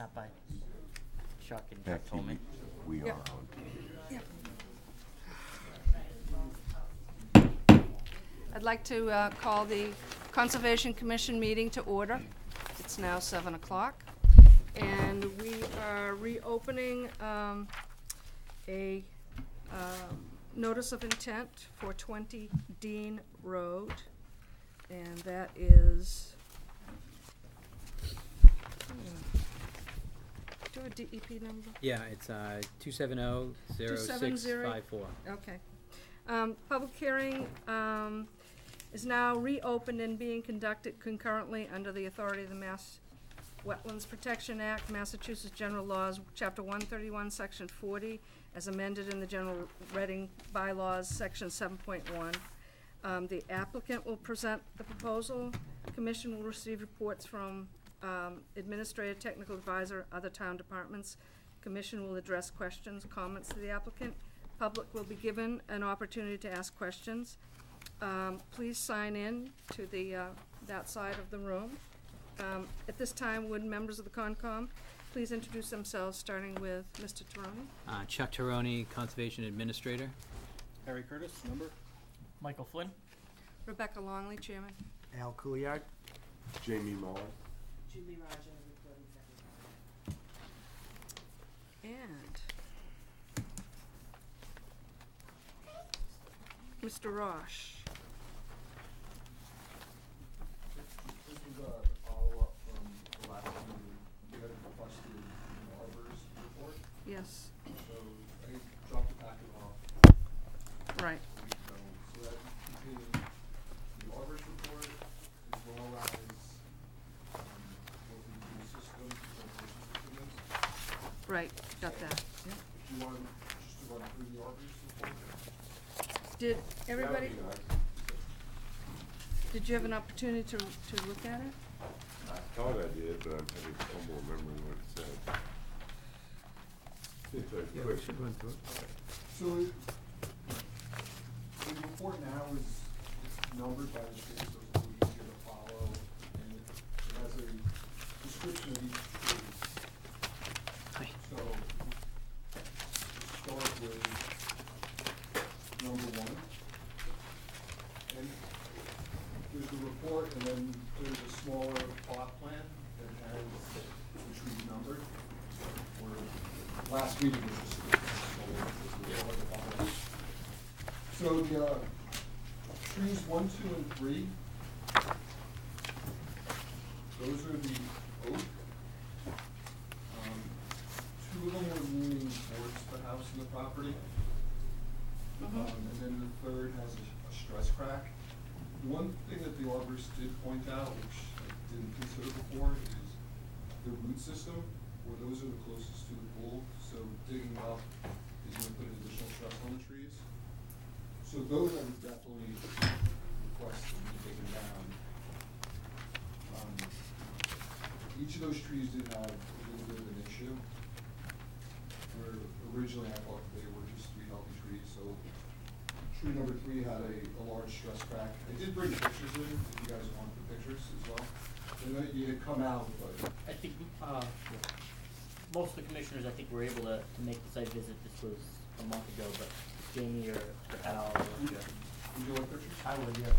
stop by. Chuck and Chuck Becky, told me. we are Yep. on. I'd like to call the Conservation Commission meeting to order. It's now 7 o'clock, and we are reopening a notice of intent for 20 Dean Road, and that is, do you have a DEP number? Yeah, it's 270-0654. Okay. Public hearing is now reopened and being conducted concurrently under the authority of the Mass Wetlands Protection Act, Massachusetts General Laws, Chapter 131, Section 40, as amended in the General Reading Bylaws, Section 7.1. The applicant will present the proposal. The commission will receive reports from administrative, technical advisor, other town departments. Commission will address questions, comments to the applicant. Public will be given an opportunity to ask questions. Please sign in to the, that side of the room. At this time, would members of the Concom please introduce themselves, starting with Mr. Taroni? Chuck Taroni, Conservation Administrator. Harry Curtis, member. Michael Flynn? Rebecca Longley, Chairman. Al Couillard. Jamie Muller. Julie Raja, recording secretary. And Mr. Rosh. This was a follow-up from the last meeting. You had requested an arborist report, Yes, so I dropped the packet off right. a week ago. So that contained the arborist report as well as what the new system, transportation system is. Right, got that. If you want just to run through the arborist report. Did everybody, That would be did you have an opportunity to look at it? nice. I thought I did, but I'm having trouble remembering what it said. It's a quick. So the report now is numbered by the tree, so it's a little easier to follow, and it has a description of each tree. Hi. So, we'll start with number 1. And there's the report, and then there's a smaller plot plan that has the trees numbered. Or last meeting was just a smaller, so the trees 1, 2, and 3, those are the oak. 2 of them were leaning towards the house and the property. And then the third has a stress crack. The one thing that the arborist did point out, which I didn't consider before, is the root system, where those are the closest to the pool. So digging up is going to put additional stress on the trees. So those I would definitely request to be taken down. Each of those trees did have a little bit of an issue. Where originally I thought they were just 3 healthy trees. So tree number 3 had a large stress crack. I did bring pictures in, if you guys want the pictures as well. They might you had come out, but I think, most of the commissioners, I think, were able to make the site visit. This was a month ago, but Jamie or Al. would you like pictures? I would, yeah.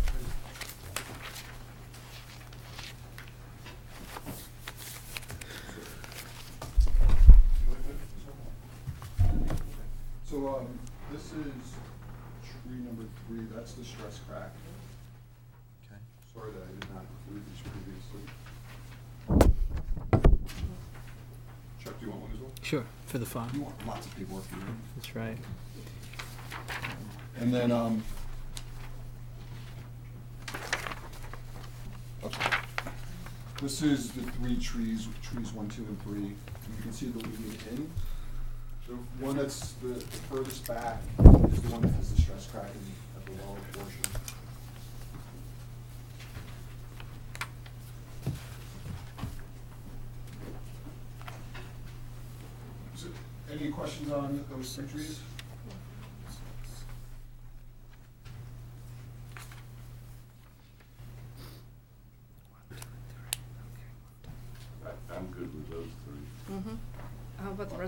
So, this is tree number 3, that's the stress crack. Okay. Sorry that I did not include these previously. Chuck, do you want one as well? Sure, for the You file. want lots of paperwork, you know? That's right. And then, okay. This is the 3 trees, trees 1, 2, and 3. And you can see the leading in. The one that's the furthest back is the one that has the stress crack at the lower portion. So, any questions on those 3 trees? I'm good with those 3.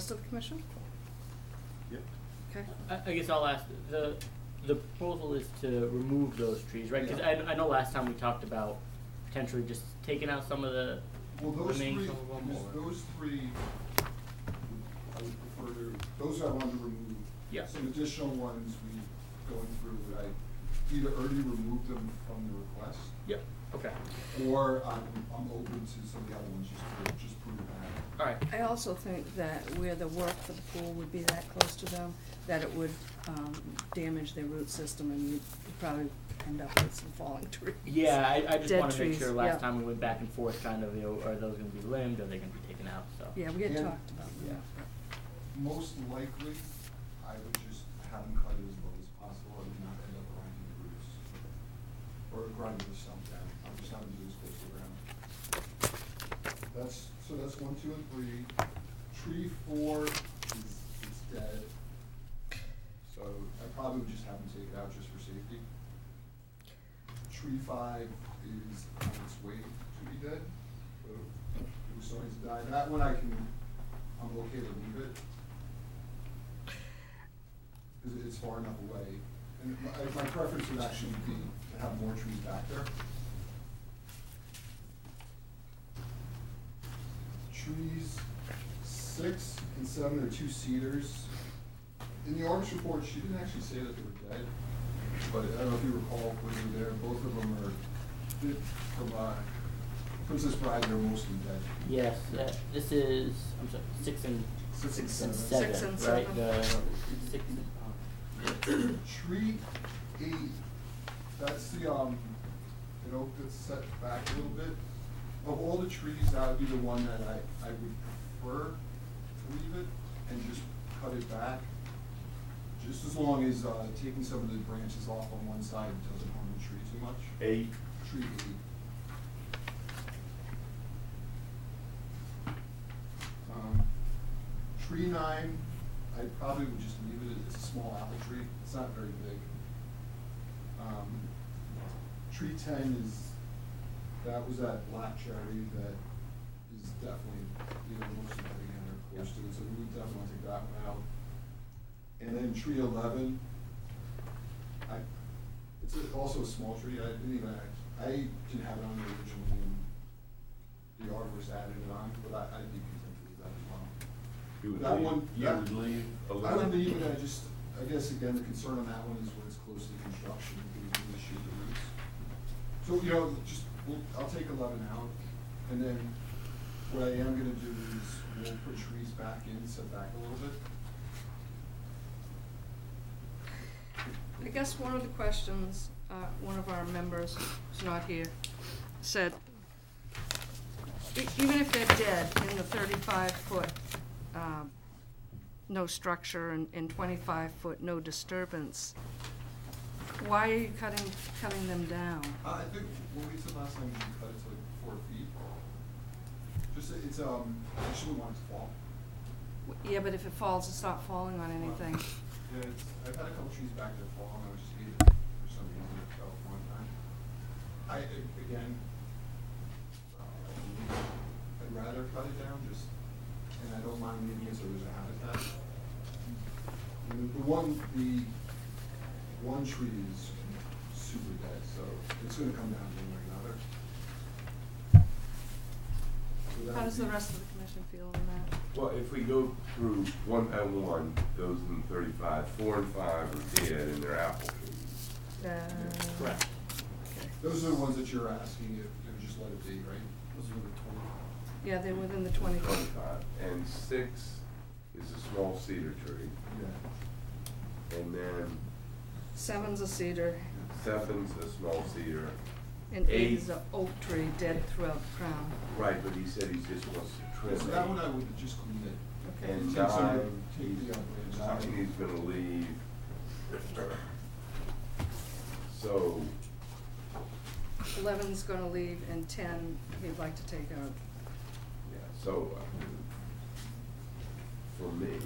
rest of the commission? Yep. Okay. I guess I'll ask, the proposal is to remove those trees, right? Cause Yeah. I know last time we talked about potentially just taking out some of the Well, those three, remains of them, or? those three, I would prefer to, those I wanted to remove. Yeah. Some additional ones we, going through, I either already removed them from the request, Yep, okay, or I'm open to some of the other ones, just prove that. alright, I also think that where the work for the pool would be that close to them, that it would, damage their root system and you'd probably end up with some falling trees. yeah, I just Dead wanna make trees, sure yeah. last time we went back and forth kind of, you know, are those gonna be limbed, are they gonna be taken out, so. Yeah, we had And- talked about Yeah. that. Most likely, I would just have them cut it as low as possible and not end up grinding the roots. Or grinding the stump down, I'm just not gonna do this close to the ground. So that's 1, 2, and 3. Tree 4 is dead. So I probably would just have them take it out just for safety. Tree 5 is on its way to be dead, so it was starting to die. That one I'm okay to leave it. Cause it's far enough away. And my preference would actually be to have more trees back there. Trees 6 and 7 are 2 cedars. In the arborist report, she didn't actually say that they were dead, but I don't know if you recall when you were there, both of them are, from Princess Bride, they're mostly dead. Yes, this is, I'm sorry, 6 and, 6 and 7. 7, 6 and right? 7. The 6 and, Tree 8, that's the, an oak that's set back a little bit. Of all the trees, that would be the one that I would prefer to leave it and just cut it back. Just as long as, taking some of the branches off on one side doesn't harm the tree too much. 8, Tree 8. Tree 9, I probably would just leave it, it's a small apple tree, it's not very big. Tree 10 is, that was that black cherry that is definitely, most of it again are close to it, so we would definitely want to take that one out. And then tree 11, it's also a small tree, I didn't even, I can have it on there originally, and the arborist added it on, but I'd be content to leave that as well. you would That leave, one, you that- would leave 11? I would leave it, I guess again, the concern on that one is when it's close to construction, because we need to shoot the roots. So, I'll take 11 out, and then what I am gonna do is we'll put trees back in, set back a little bit. I guess one of the questions, one of our members who's not here, said, even if they're dead in the 35-foot, no structure and 25-foot no disturbance, why are you cutting them down? I think when we said last time, we cut it to like 4 feet. Just, it's, I shouldn't want it to fall. Yeah, but if it falls, it's not falling on anything. Yeah, I've had a couple trees back there fall, and I was just hated it for some reason, it fell one time. Again, I'd rather cut it down, and I don't mind leaving it so there's a habitat. And the one tree is super dead, so it's gonna come down one way or another. So that How would does the be- rest of the commission feel on that? Well, if we go through one by one, those in 35, 4 and 5 are dead and they're apple trees. correct. Those are the ones that you're asking if just let it be, right? Those are the 20. Yeah, they're within the 20 feet. 25. And 6 is a small cedar tree. Yeah. And then 7's a cedar, 7's a small cedar. and 8 8. is an oak tree dead throughout the crown. Right, but he said he just wants to trim So that one I would just clean it. Okay. And Take some of 9, the- take the branches out. he's gonna leave. So, 11's gonna leave, and 10 he'd like to take out. yeah, so, for me,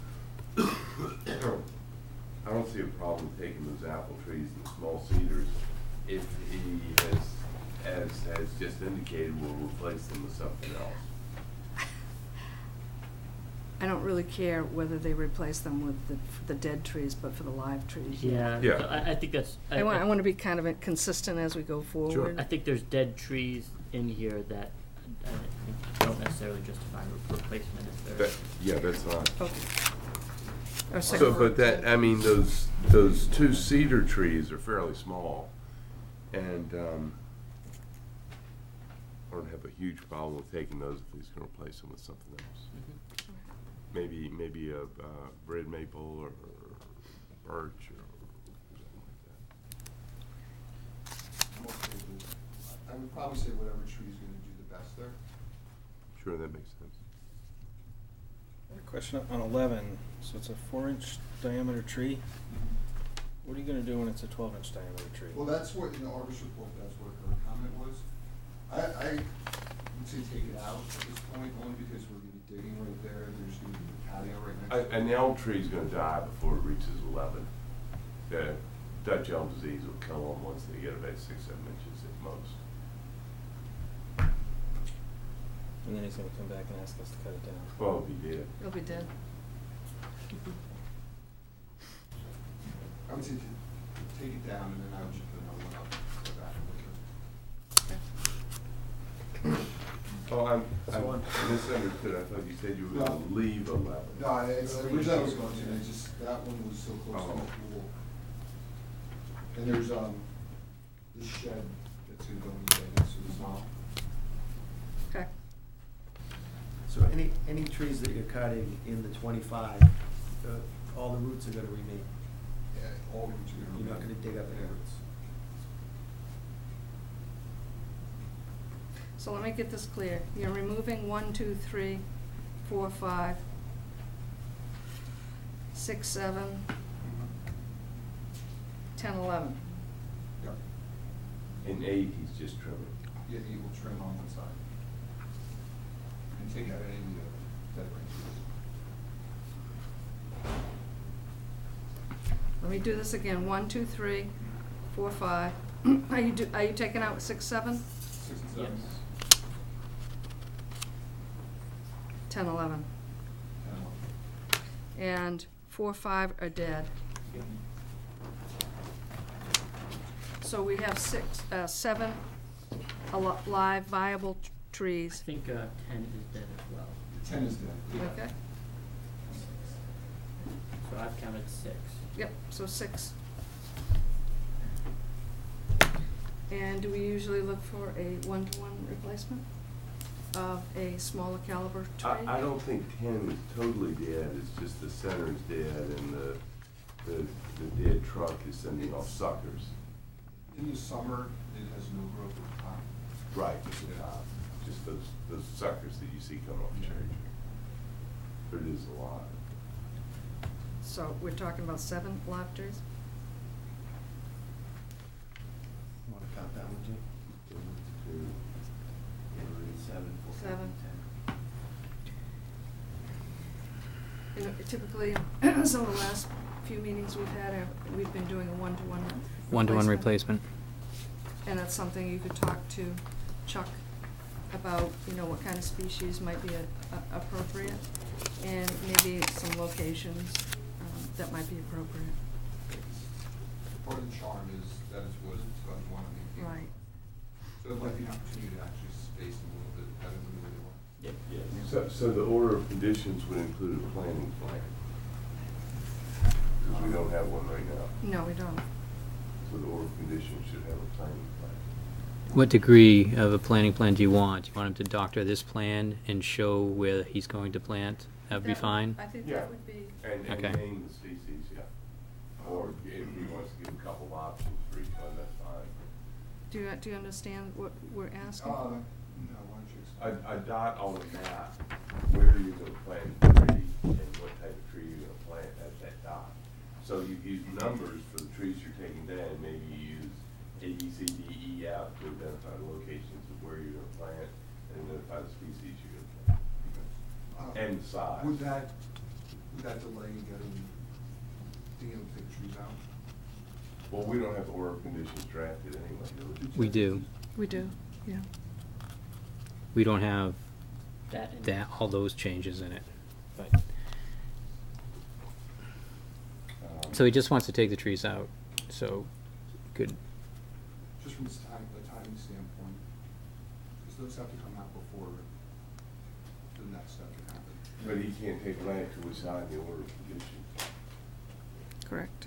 I don't see a problem taking those apple trees and small cedars if he has just indicated, will replace them with something else. I don't don't really care whether they replace them with the dead trees, but for the live trees. Yeah, Yeah. so I think that's, I want to be kind of consistent as we go forward. I think there's dead trees in here that I think don't necessarily justify replacement if they're. Yeah, that's fine. Okay. Or So, second- but that, I mean, those two cedar trees are fairly small, and, I don't have a huge problem with taking those if he's gonna replace them with something else. Maybe a, red maple or birch or something like that. I'm okay with, I would probably say whatever tree's gonna do the best there. Sure, that makes sense. Question on 11, so it's a 4-inch diameter tree. What are you gonna do when it's a 12-inch diameter tree? Well, that's what, in the arborist report, that's what her comment was. I would say take it out at this point, only because we're gonna be digging right there, there's gonna be a patio right next to it. An elm tree's gonna die before it reaches 11. The Dutch elm disease will kill them once they get about 6-7 inches at most. And then he's gonna come back and ask us to cut it down. Well, if he did. It'll be dead. I would say to take it down, and then I would just put another one up, go back and look at it. Oh, I So on- misunderstood. I thought you said you were gonna leave 11. No, it's, originally I was going to, I just, that one was so close to the Oh. pool. And there's, this shed that's gonna go in right next to the small. Okay. So any trees that you're cutting in the 25, all the roots are gonna remain. Yeah, all roots are gonna. You're not gonna dig up any roots. So let me get this clear. You're removing 1, 2, 3, 4, 5, 6, 7, 10, 11. Yep. In 8, he's just trimming. Yeah, he will trim on one side. And take out any dead branches. Let me do this again. 1, 2, 3, 4, 5. Are you taking out 6, 7, 6 and 7. Yes. 10, 11? 10, 11. And 4, 5 are dead. So we have 7 live viable I trees. think 10 is dead as well. 10 is dead. Yeah. Okay? So I've counted 6. Yep, so 6. And do we usually look for a 1-to-1 replacement of a smaller caliber tree? I don't think 10 is totally dead. It's just the center's dead and the dead trunk is sending off suckers. In the summer, it has no growth at the top. Right, just the top. Just those suckers that you see come off the cherry tree. But it is a lot. So we're talking about 7 live trees? Wanna count that one, Jim? 1, 2, 7, 4, 7. 10. You know, typically, some of the last few meetings we've had, we've been doing a 1-to-1 1-to-1 replacement. And that's something you could talk to Chuck about, you know, what kind of species might be appropriate, and maybe some locations that might be appropriate. Part of the charm is that it's wooded, so I'd want to maintain. Right. So it might be an opportunity to actually space them a little bit better than they want. Yep. So the order of conditions would include a planting plan? Because we don't have one right now. No, we don't. So the order of conditions should have a planting plan. What degree of a planting plan do you want? Do you want him to doctor this plan and show where he's going to plant? That would be fine? I think Yeah. that would be, And Okay. name the species, yeah. Or if he wants to give a couple of options for each one, that's fine. do you understand what we're asking? No, why don't you explain? A dot on the map where you're gonna plant the tree and what type of tree you're gonna plant at that dot. So you use numbers for the trees you're taking down, maybe you use A, B, C, D, E, F to identify the locations of where you're gonna plant and identify the species you're gonna plant. And the size. Would that delay being able to take trees out? Well, we don't have the order of conditions drafted anyway, do we? We do. We do, yeah. We don't have That in all those changes in it. But So he just wants to take the trees out, so could, Just from the timing standpoint, because those have to come out before the next step can happen. But he can't take land till we sign the order of conditions. Correct.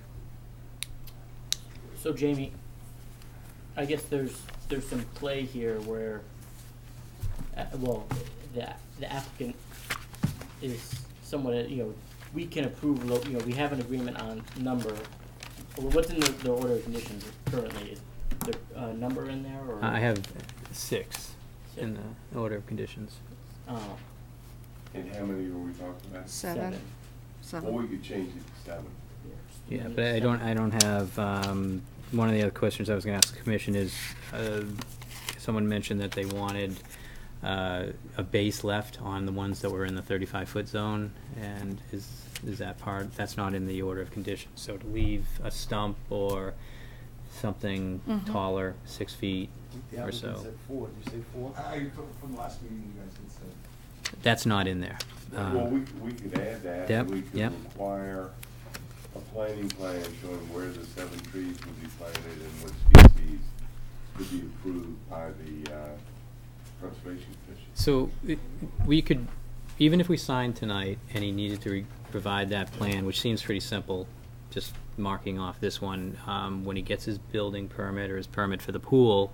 So Jamie, I guess there's some play here where, well, the applicant is somewhat, we can approve, we have an agreement on number. Well, what's in the order of conditions currently? Is there a number in there, or? I have 6 in the order of conditions. Oh, And how many were we talking about? 7. Or 7. we could change it to 7. Yeah, but I don't have, one of the other questions I was gonna ask the commission is, someone mentioned that they wanted, a base left on the ones that were in the 35-foot zone, and is that part, that's not in the order of conditions, so to leave a stump or something taller, 6 feet The or applicant so. said 4, did you say 4? From the last meeting, you guys had said. That's not in there. Well, we could add that. Yep, We could yep. require a planting plan showing where the 7 trees would be planted and what species could be approved by the Conservation Commission. So, we could, even if we signed tonight and he needed to provide that plan, which seems pretty simple, just marking off this one, when he gets his building permit or his permit for the pool,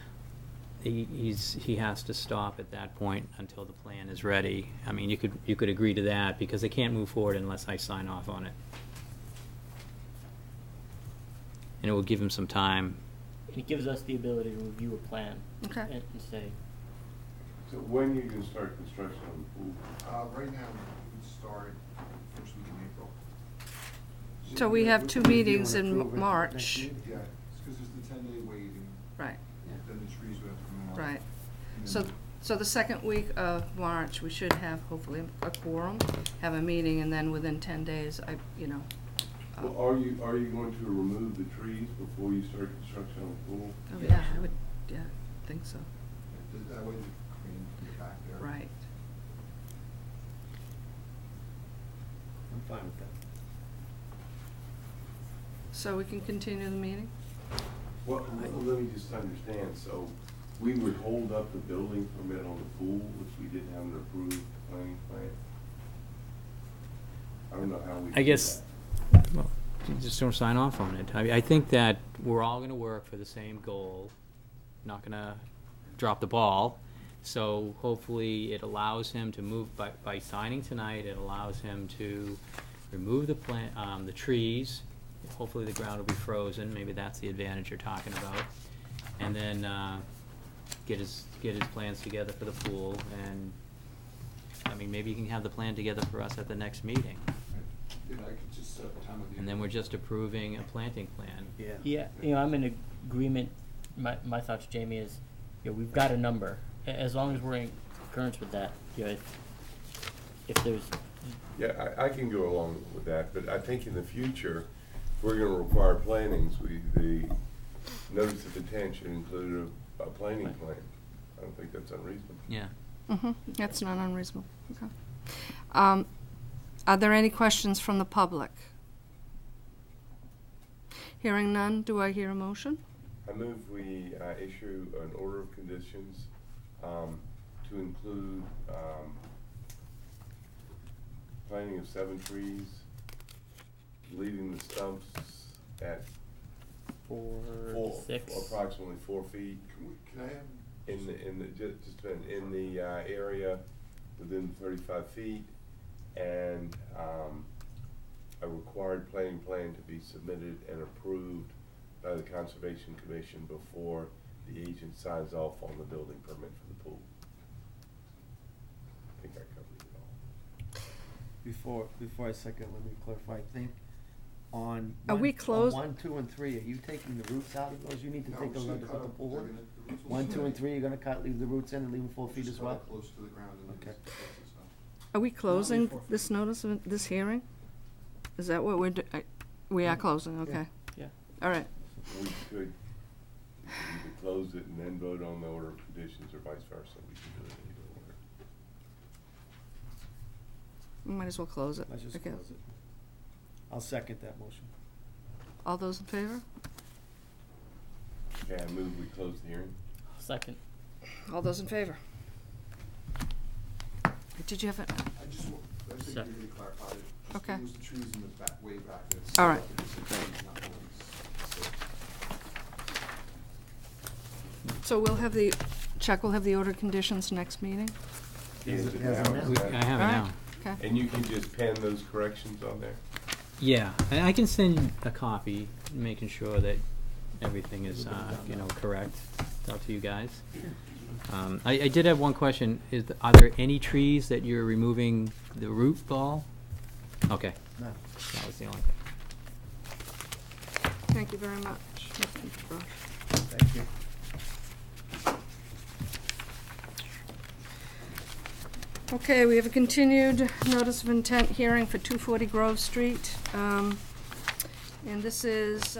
he has to stop at that point until the plan is ready. I mean, you could agree to that, because they can't move forward unless I sign off on it. And it will give him some time. and it gives us the ability to review a plan. Okay. And say, So when you can start construction on the pool? Right now, we would start first week in April. So we have 2 meetings in March. Yeah, it's because there's the 10-day waiting, Right, then the trees would have to come out. right. and So, then- so the second week of March, we should have hopefully a quorum, have a meeting, and then within 10 days, Well, are you going to remove the trees before you start construction on the pool? oh yeah, I would, yeah, think so, That way the crane can get back there. right. I'm fine with that. So we can continue the meeting? Well, let me just understand, so we would hold up the building permit on the pool if we didn't have an approved planning plan? I don't know how we do I guess, that. well, you just don't sign off on it. I think that we're all gonna work for the same goal, not gonna drop the ball. So hopefully it allows him to move, by signing tonight, it allows him to remove the trees. Hopefully the ground will be frozen, maybe that's the advantage you're talking about. And then, get his plans together for the pool, and, I mean, maybe you can have the plan together for us at the next meeting. And I could just set the time of the. And then we're just approving a planting plan. Yeah. yeah, I'm in agreement. My thoughts, Jamie, is, we've got a number. As long as we're in concurrence with that, if there's, Yeah, I can go along with that, but I think in the future, if we're gonna require plantings, the notice of intent should include a planting Right. plan. I don't think that's unreasonable. Yeah. That's not unreasonable, okay. Are there any questions from the public? Hearing none, do I hear a motion? I move we issue an order of conditions to include planting of 7 trees, leaving the stumps at 4 to 6. approximately 4 feet Can I have? in the area within 35 feet, and a required planting plan to be submitted and approved by the Conservation Commission before the agent signs off on the building permit for the pool. I think I covered it all. Before I second, let me clarify, I think on. Are we closed? 1, 2, and 3, are you taking the roots out of those? You need to No, take we're those just out to gonna put the cut pool them. in? The roots will 1, 2, stay. and 3, you're gonna cut, leave the roots in and leave them 4 feet Just as well? cut it close to the ground and then Okay. just close this up. Are we closing this notice of this hearing? Is that what we're we are closing, okay. Yeah. All right, We could either close it and then vote on the order of conditions, or vice versa. We can do it either order. we might as well close it. Let's just Okay. close it. I'll second that motion. All those in favor? Okay, I move we close the hearing. Second. All those in favor? Did you have it? I think Sure. we need to clarify it. Just Okay. It was the trees in the back, way back. That's All right. not the ones. So we'll have the, Chuck will have the order conditions next meeting? Is it Has it now? now? Is We- that- I have it All right. now. Okay. And you can just pen those corrections on there? Yeah, and I can send a copy, making sure that everything is, correct, out to you guys. I did have one question, are there any trees that you're removing the root ball? Okay, No. that was the only thing. Thank you very much, Mr. Brosh. Thank you. Okay, we have a continued notice of intent hearing for 240 Grove Street. And this is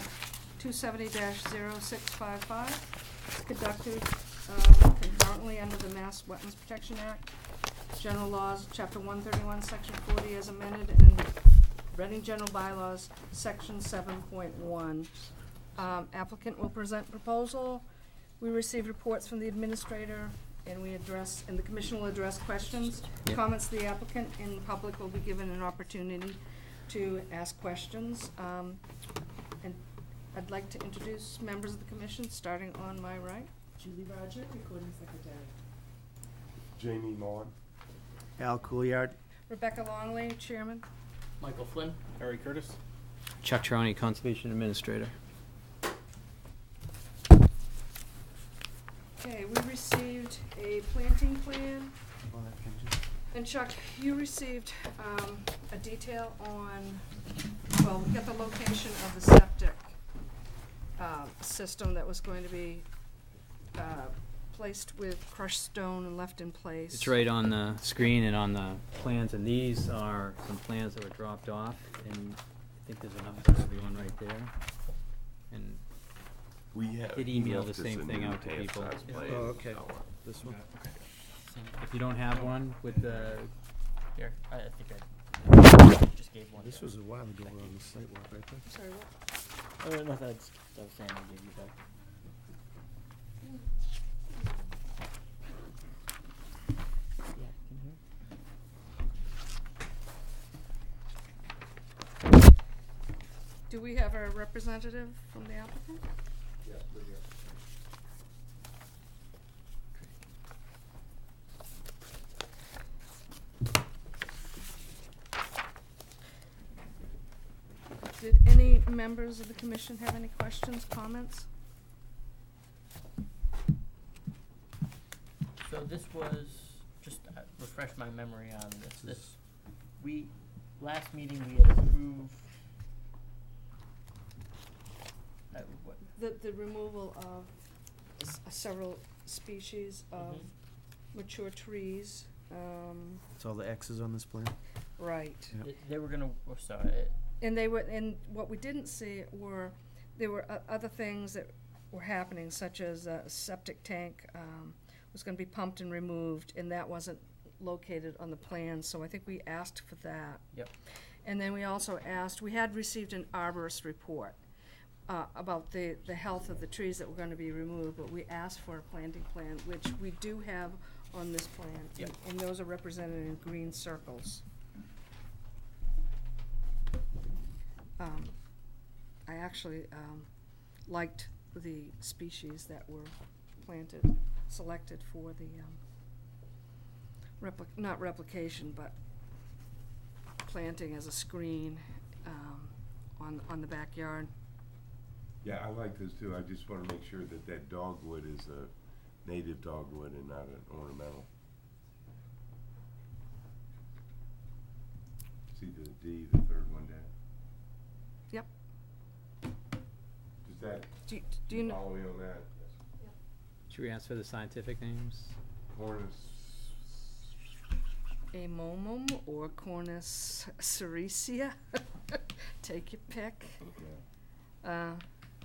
270-0655. It's conducted concurrently under the Mass Wetlands Protection Act, General Laws, Chapter 131, Section 40 as amended, and Reading General Bylaws, Section 7.1. Applicant will present proposal. We receive reports from the administrator, and the commission will address questions, Yep. comments of the applicant, and the public will be given an opportunity to ask questions. And I'd like to introduce members of the commission, starting on my right. Julie Roger, recording secretary. Jamie Maughan? Al Couillard? Rebecca Longley, chairman. Michael Flynn. Harry Curtis? Chuck Troni, Conservation Administrator. Okay, we received a planting plan. And Chuck, you received a detail on, well, we got the location of the septic system that was going to be placed with crushed stone and left in place. It's right on the screen and on the plans, and these are some plans that were dropped off, and I think there's enough for everyone right there. And We have. Did he email left the us same a thing new out to half-size people. plan, Oh, okay. so, This one? if you don't have one with the, Here, I think I just gave one. This was a while ago on the sidewalk, I think. Sorry, what? No, that's, I was saying I gave you back. Yeah, can you hear? Do we have a representative from the applicant? Yeah, right here. Did any members of the commission have any questions, comments? So this was, just refresh my memory on this. Last meeting we had approved, what, The removal of several species of Mhm. mature trees, It's all the X's on this plan? right. they were gonna, oh, sorry, And they were, and what we didn't see there were other things that were happening, such as a septic tank, was gonna be pumped and removed, and that wasn't located on the plan, so I think we asked for that. Yep. And then we also asked, we had received an arborist report, about the health of the trees that were gonna be removed, but we asked for a planting plan, which we do have on this plan. Yep. And those are represented in green circles. I actually liked the species that were selected for the not replication, but planting as a screen on the backyard. Yeah, I like this too. I just wanna make sure that that dogwood is a native dogwood and not an ornamental. See the D, the third one down? Yep. Does that, Do you know? follow me on that? should we ask for the scientific names? Cornus, Amomum or Cornus sericea? Take your pick. yeah.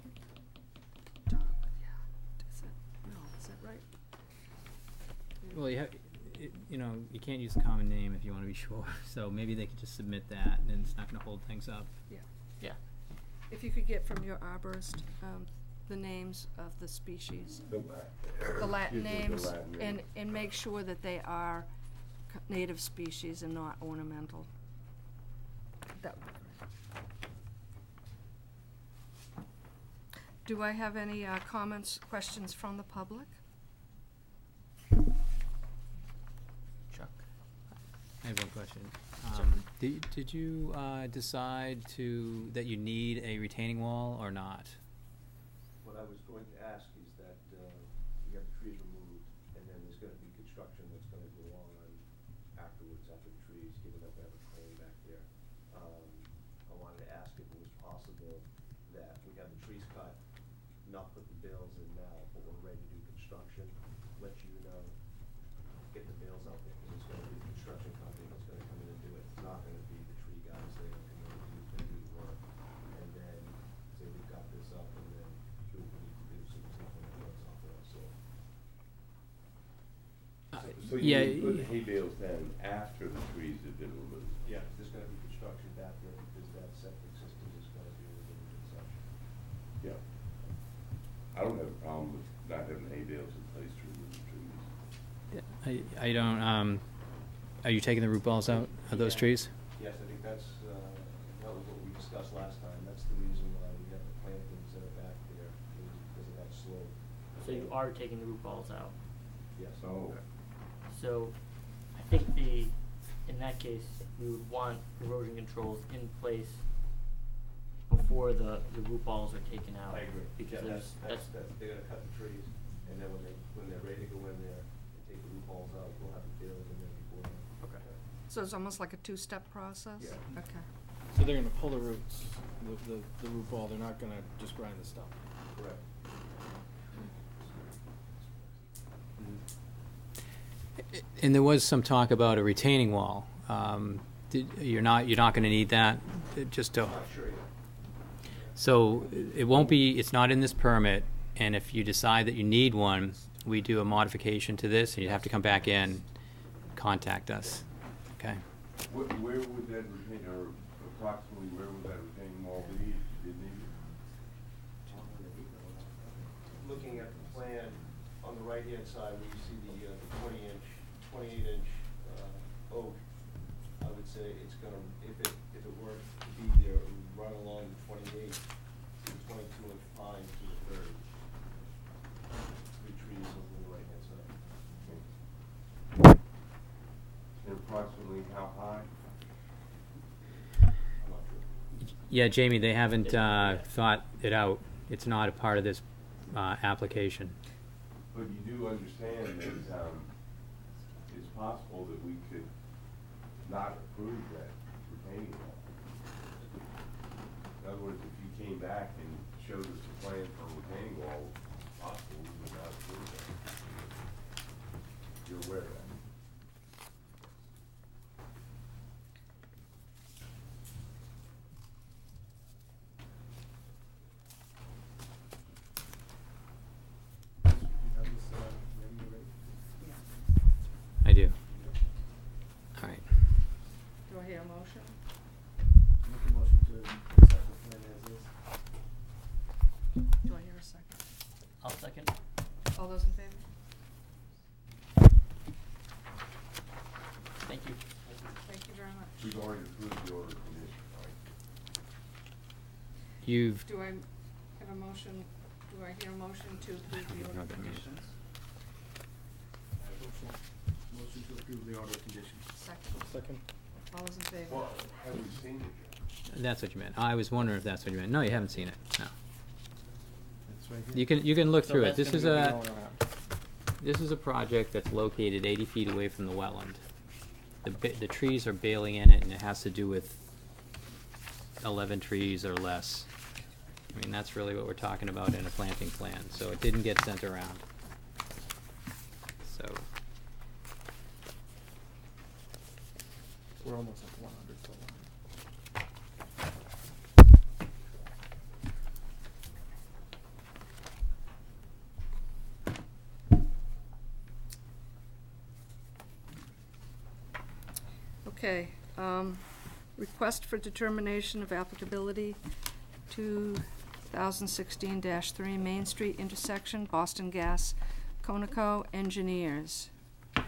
Is that right? Well, you can't use a common name if you wanna be sure, so maybe they could just submit that, and it's not gonna hold things up. yeah. If you could get from your arborist, the names of the species, the Latin names, and make sure that they are native species and not ornamental. That would be great. Do I have any comments, questions from the public? Chuck? I have one question. Certainly. Did you decide that you need a retaining wall or not? What I was going to ask is that, we have the trees removed, and then there's gonna be construction that's gonna go on afterwards, after the trees, given that we have a crane back there. I wanted to ask if it was possible that we have the trees cut, not put the bales in now, but we're ready to do construction, let you know, get the bales out there, because it's gonna be a construction company that's gonna come in and do it. It's not gonna be the tree guys, they're gonna come in and do the work. And then say we've got this up, and then do what we need to do, so we take the bales off there, so. So Yeah, you put the hay bales down after the trees have been removed? Yeah, there's gonna be construction back there, because that septic system is gonna be removed and such. Yeah. I don't have a problem with not having hay bales in place to remove the trees. I don't, are you taking the root balls out of those Yeah. trees? Yes, I think that was what we discussed last time, that's the reason why we have the plantings that are back there, is because of that slope. So you are taking the root balls out. Yes. Oh. So I think in that case, we would want erosion controls in place before the root balls are taken out. I agree. Because Yeah, that's, they're gonna cut the trees, and then when they're ready to go in there and take the root balls out, we'll have the bales in there before then. Okay. So it's almost like a two-step process? Yeah. Okay. So they're gonna pull the roots, the root ball, they're not gonna just grind the stump. Correct. And there was some talk about a retaining wall. You're not going to need that, just to. I'm not sure yet. So it won't be. It's not in this permit. And if you decide that you need one, we do a modification to this, and you have to come back in, contact us. Okay. Where would that retain, or approximately where would that retaining wall be if you did need it? Looking at the plan, on the right-hand side, where you see the 28-inch oak, I would say it's gonna, if it were to be there, it would run along the 28 to the 22-inch pine to the 30. Three trees over the right-hand side. And approximately how high? I'm not sure. Yeah, Jamie, they haven't thought it out. It's not a part of this application. But you do understand that, it's possible that we could not approve that retaining wall. In other words, if you came back and showed us a plan for a retaining wall, it's possible we would not approve that. You're aware of that? I do. All right. Do I hear a motion? Make a motion to accept the plan as is. Do I hear a second? I'll second. All those in favor? Thank you. Thank you very much. We've already approved the order of conditions, right? You've. Do I have a motion, do I hear a motion to approve the order of conditions? Motion to approve the order of conditions. Second. Second? All those in favor? Well, have we seen it yet? That's what you meant. I was wondering if that's what you meant. No, you haven't seen it. No. That's right You can look So through it. that's This gonna is be a Going around. this is a project that's located 80 feet away from the wetland. The trees are bailing in it, and it has to do with 11 trees or less. I mean, that's really what we're talking about in a planting plan. So it didn't get sent around. So. We're almost at 100 foot line. Okay, request for determination of applicability 2016-3 Main Street intersection, Boston Gas, Conoco Engineers. Hi,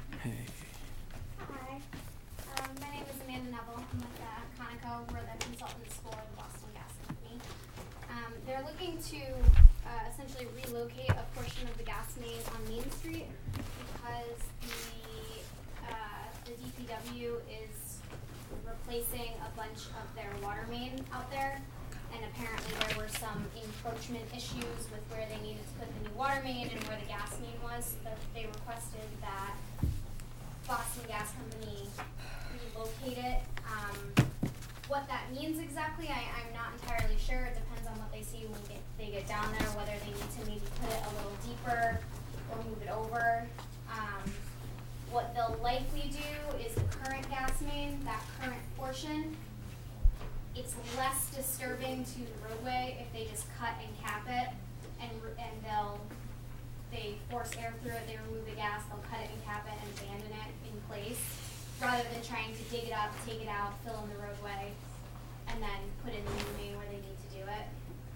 my name is Amanda Neville. I'm with Conoco. We're the consultants for the Boston Gas Company. They're looking to essentially relocate a portion of the gas main on Main Street because the DPW is replacing a bunch of their water main out there. And apparently there were some encroachment issues with where they needed to put the new water main and where the gas main was. That they requested that Boston Gas Company relocate it. What that means exactly, I'm not entirely sure. It depends on what they see when they get down there, whether they need to maybe put it a little deeper or move it over. What they'll likely do is the current gas main, that current portion, it's less disturbing to the roadway if they just cut and cap it, and they force air through it, they remove the gas, they'll cut it and cap it and abandon it in place, rather than trying to dig it up, take it out, fill in the roadway, and then put in the new main where they need to do it.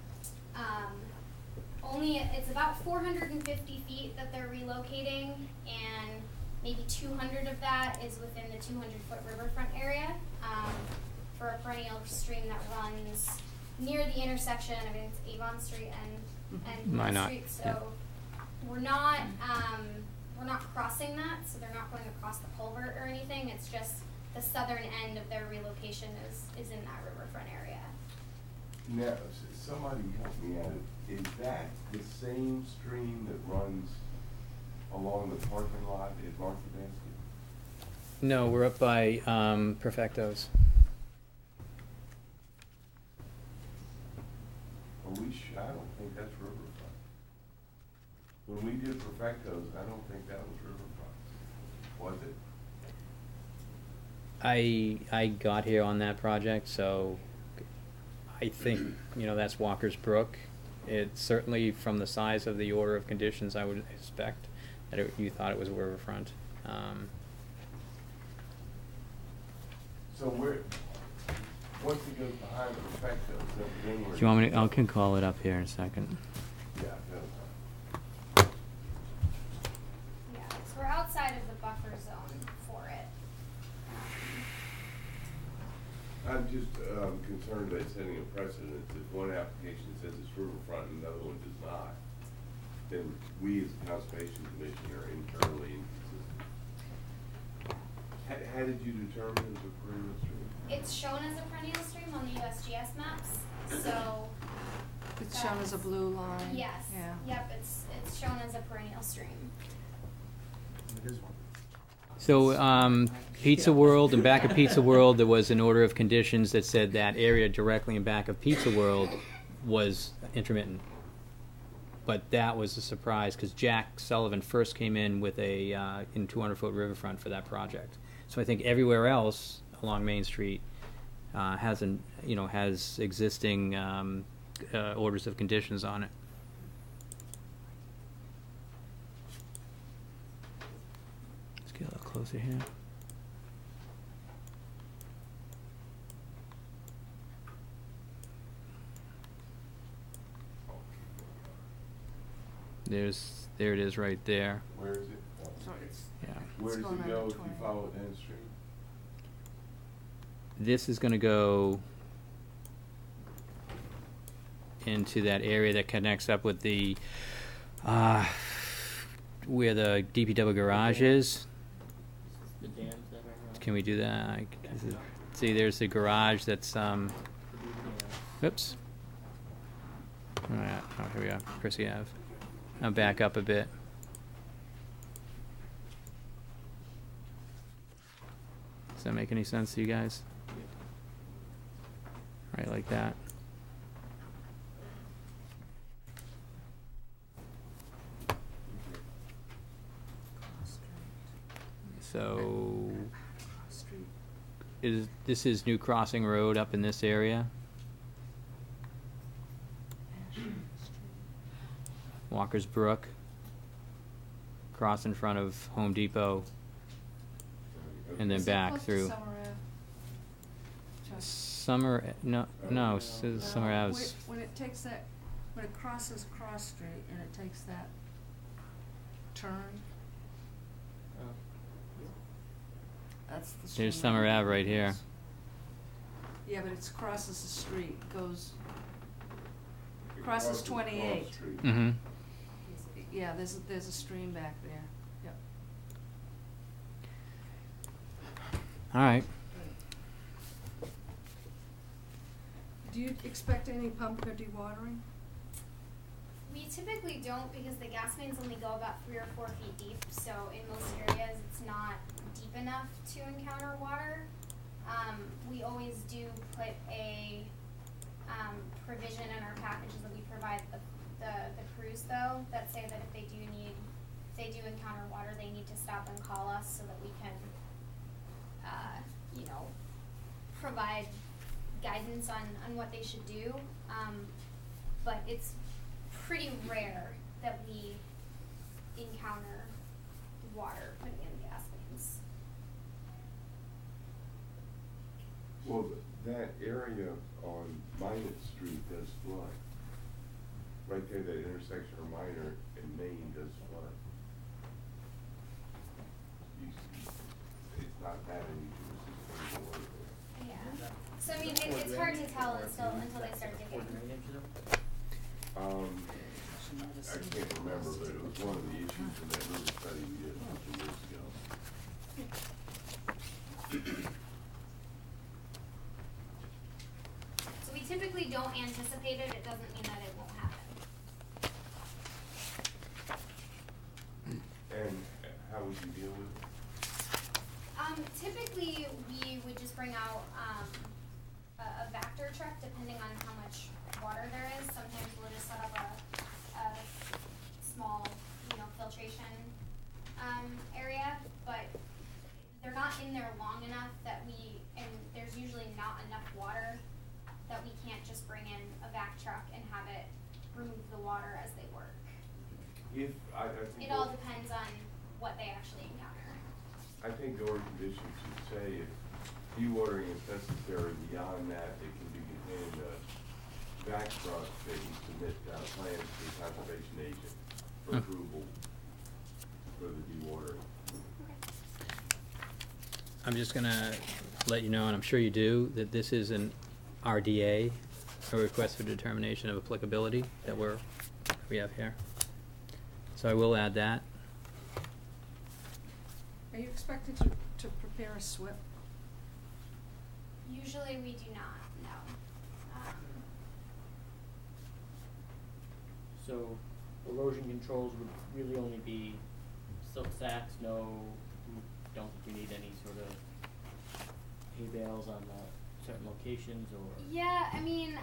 It's about 450 feet that they're relocating, and maybe 200 of that is within the 200-foot riverfront area. For a perennial stream that runs near the intersection of Avon Street and Main Street. So yeah. we're not crossing that, so they're not going across the culvert or anything. It's just the southern end of their relocation is in that riverfront area. Now, somebody help me out. Is that the same stream that runs along the parking lot at Martha Basket? No, we're up by Perfectos. I don't think that's Riverfront. When we did Perfectos, I don't think that was Riverfront. Was it? I got here on that project, so I think, that's Walker's Brook. It's certainly, from the size of the order of conditions, I would expect that you thought it was Riverfront. So once it goes behind Perfectos, then Do you want me to, I can call it up here in a second. Yeah, Yeah, so we're outside of the buffer zone for it. I'm just concerned about setting a precedent. If one application says it's Riverfront and another one does not, then we as a Conservation Commission are internally inconsistent. How did you determine it was a perennial stream? It's shown as a perennial stream on the USGS maps, so. It's shown as a blue line. Yes. Yeah. Yep, it's shown as a perennial stream. So, Pizza World, and back at Pizza World, there was an order of conditions that said that area directly in back of Pizza World was intermittent. But that was a surprise, because Jack Sullivan first came in with a, in 200-foot riverfront for that project. So I think everywhere else along Main Street has existing orders of conditions on it. Let's get a little closer here. There it is right there. Where is it? So it's, Yeah. Where does going it on go to if you 20. follow it downstream? This is going to go into that area that connects up with the where the DPW garage is. The dams that are around. Can we do that? See, there's the garage that's oops. Oh, yeah. Oh, here we are, Chrissy Ave. I'll back up a bit. Does that make any sense to you guys? Right, like that. So, this is New Crossing Road up in this area. Walker's Brook. Cross in front of Home Depot. And then is it back close to through. Summer Ave? Just Summer, no, Summer Ave's, When it takes that, when it crosses Cross Street and it takes that turn, that's the street. there's Summer Ave right here. Yeah, but it crosses the street, goes, It crosses crosses 28. Cross Street. Mm-hmm. Yeah, there's a stream back there, yep. All right. Do you expect any pump or dewatering? We typically don't because the gas mains only go about 3 or 4 feet deep, so in most areas it's not deep enough to encounter water. We always do put a provision in our packages that we provide the crews though, that say that if they do encounter water, they need to stop and call us so that we can, provide guidance on what they should do. But it's pretty rare that we encounter water putting in gas mains. Well, that area on Minot Street does flood. Right there, that intersection of Minor and Main does flood. It's not that unusual, it's just water there. Yeah. So I mean, it's hard to tell until they start digging. I can't remember, but it was one of the issues in that little study we did a few years ago. So we typically don't anticipate it. It doesn't mean that it won't happen. And how would you deal with it? Typically, we would just bring out a Vector truck, depending on how much water there is. Sometimes we'll just set up a small, filtration area, but they're not in there long enough and there's usually not enough water that we can't just bring in a vac truck and have it remove the water as they work. I think It all depends on what they actually encounter. I think the order conditions should say if dewatering is necessary beyond that, it can be contained in a vac truck that you submit plans to the conservation agent for approval for the dewatering. I'm just gonna let you know, and I'm sure you do, that this is an RDA, a request for determination of applicability, that we have here. So I will add that. Are you expected to prepare a SWIP? Usually we do not, no. So erosion controls would really only be silk sacks, don't think we need any sort of hay bales on certain locations or? Yeah, I mean,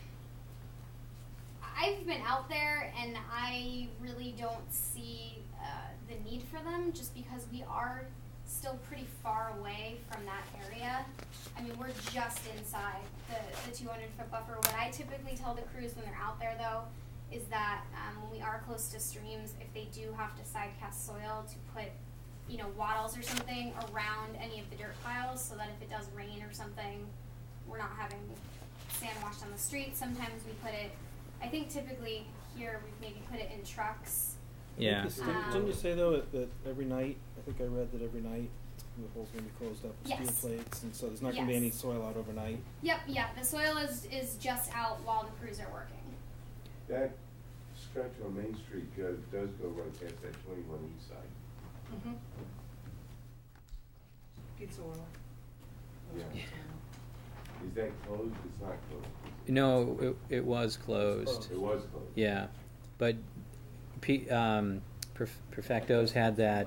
I've been out there and I really don't see the need for them just because we are still pretty far away from that area. I mean, we're just inside the 200-foot buffer. What I typically tell the crews when they're out there though is that when we are close to streams, if they do have to side cast soil, to put wattles or something around any of the dirt piles so that if it does rain or something, we're not having sand washed on the street. Sometimes we put it, I think typically here we've maybe put it in trucks. Yeah. Didn't you say though that every night, I think I read that every night the hole's gonna be closed up with Yes. steel plates, and so there's not gonna be any Yes. soil out overnight? Yep, yeah, the soil is just out while the crews are working. That stretch on Main Street does go right past that 21 East side. Mm-hmm. Pizza oil. Yeah. Is that closed? It's not closed. No, it was closed. It was closed. Yeah, but Perfecto's had that,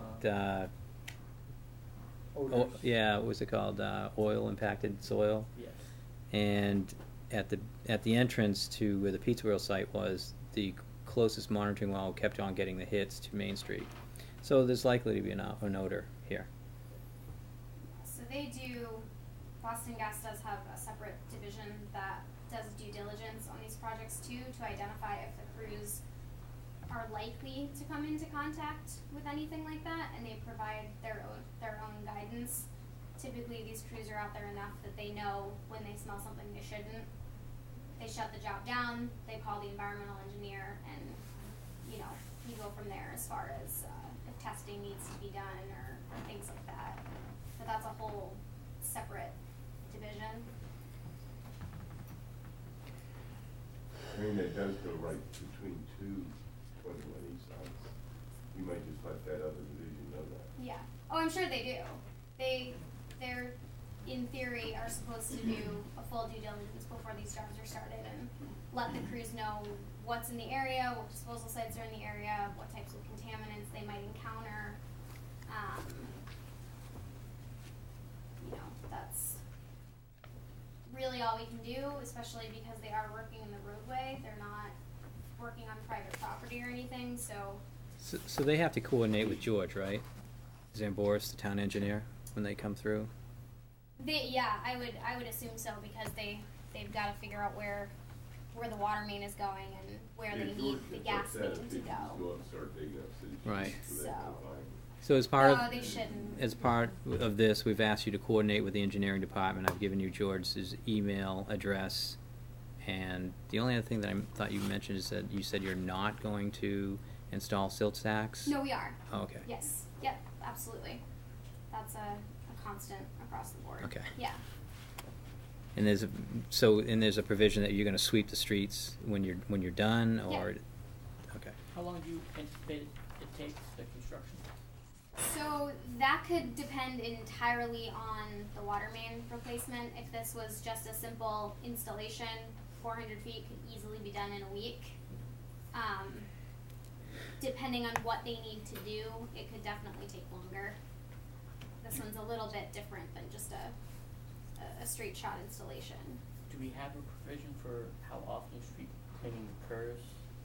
Odors? yeah, what was it called, oil impacted soil? Yes. And at the entrance to where the Pizza World site was, the closest monitoring well kept on getting the hits to Main Street. So there's likely to be an odor here. So Boston Gas does have a separate division that does due diligence on these projects too, to identify if the crews are likely to come into contact with anything like that, and they provide their own guidance typically these crews are out there enough that they know when they smell something they shouldn't. They shut the job down, they call the environmental engineer, and, you know, you go from there as far as, if testing needs to be done or things like that. But that's a whole separate division. I mean, that does go right between 21 east sides. You might just let that other division know that. Yeah. Oh, I'm sure they do. They're, in theory, are supposed to do a full due diligence before these jobs are started and let the crews know what's in the area, what disposal sites are in the area, what types of contaminants they might encounter. You know, that's really all we can do, especially because they are working in the roadway. They're not working on private property or anything, so. So they have to coordinate with George, right? Zamboris, the town engineer, when they come through? Yeah, I would assume so, because they've got to figure out where the water main is going and where they need the gas main to go. Right. So. So as part No, of, they shouldn't. as part of this, we've asked you to coordinate with the engineering department. I've given you George's email address. And the only other thing that I thought you mentioned is that you said you're not going to install silt stacks? No, we are. Oh, okay. Yes. Yep. Absolutely. That's a constant across the board. Okay. Yeah. And there's a provision that you're going to sweep the streets when you're done, or okay. How long do you anticipate it takes, the construction? So that could depend entirely on the water main replacement. If this was just a simple installation, 400 feet could easily be done in a week. Depending on what they need to do, it could definitely take longer. This one's a little bit different than just a straight shot installation. Do we have a provision for how often street cleaning occurs?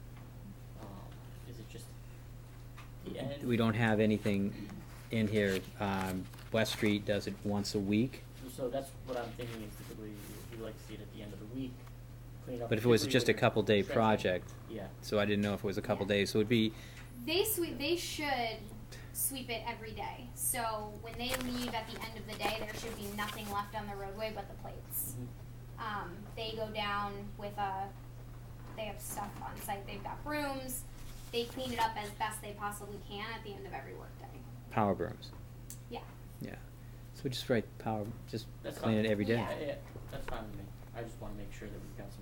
Is it just the end? We don't have anything in here. West Street does it once a week. So that's what I'm thinking is typically you like to see it at the end of the week. Clean up. But if it was particularly just a when couple day you're project, Yeah. so I didn't know if it was a couple Yeah. days. So it'd be They should sweep it every day. So when they leave at the end of the day, there should be nothing left on the roadway but the plates. Mhm. They go down with they have stuff on site. They've got brooms. They clean it up as best they possibly can at the end of every workday. power brooms. Yeah. Yeah. So just write power, just That's clean fine. it every day. Yeah. Yeah, that's fine with me. I just want to make sure that we've got some.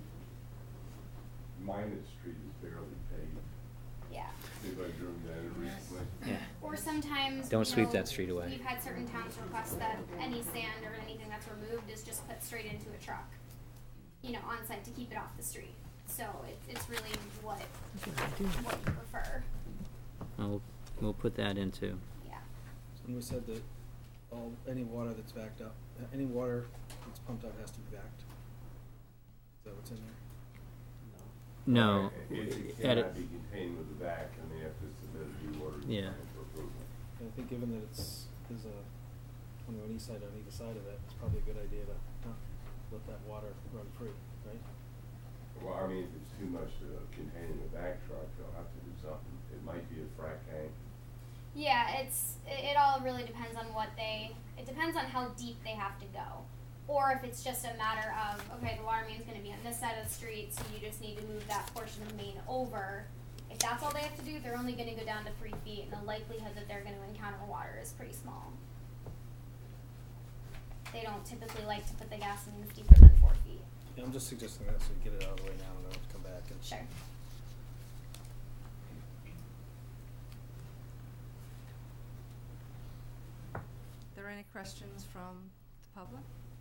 Minot Street is barely paved. Yeah. Anybody driven down it recently? Yeah. Or sometimes Don't you sweep know, that street away. We've had certain towns request that any sand or anything that's removed is just put straight into a truck, you know, on site to keep it off the street. So it's really what you prefer. We'll put that into. Yeah. And we said that any water that's backed up, any water that's pumped out has to be backed. Is that what's in there? No. It Edit. cannot be contained with the back, and they have to submit a dewatering Yeah. plan for approval. And I think given that there's an east side on either side of it, it's probably a good idea to not let that water run free, right? Well, I mean, if it's too much to contain in the back truck, they'll have to do something. It might be a frac tank. Yeah, it all really depends on it depends on how deep they have to go. Or if it's just a matter of, okay, the water main's gonna be on this side of the street, so you just need to move that portion of the main over. If that's all they have to do, they're only gonna go down to 3 feet, and the likelihood that they're gonna encounter water is pretty small. They don't typically like to put the gas mains deeper than 4 feet. Yeah, I'm just suggesting that so you get it out of the way now and then come back and. Sure. Are there any questions from the public?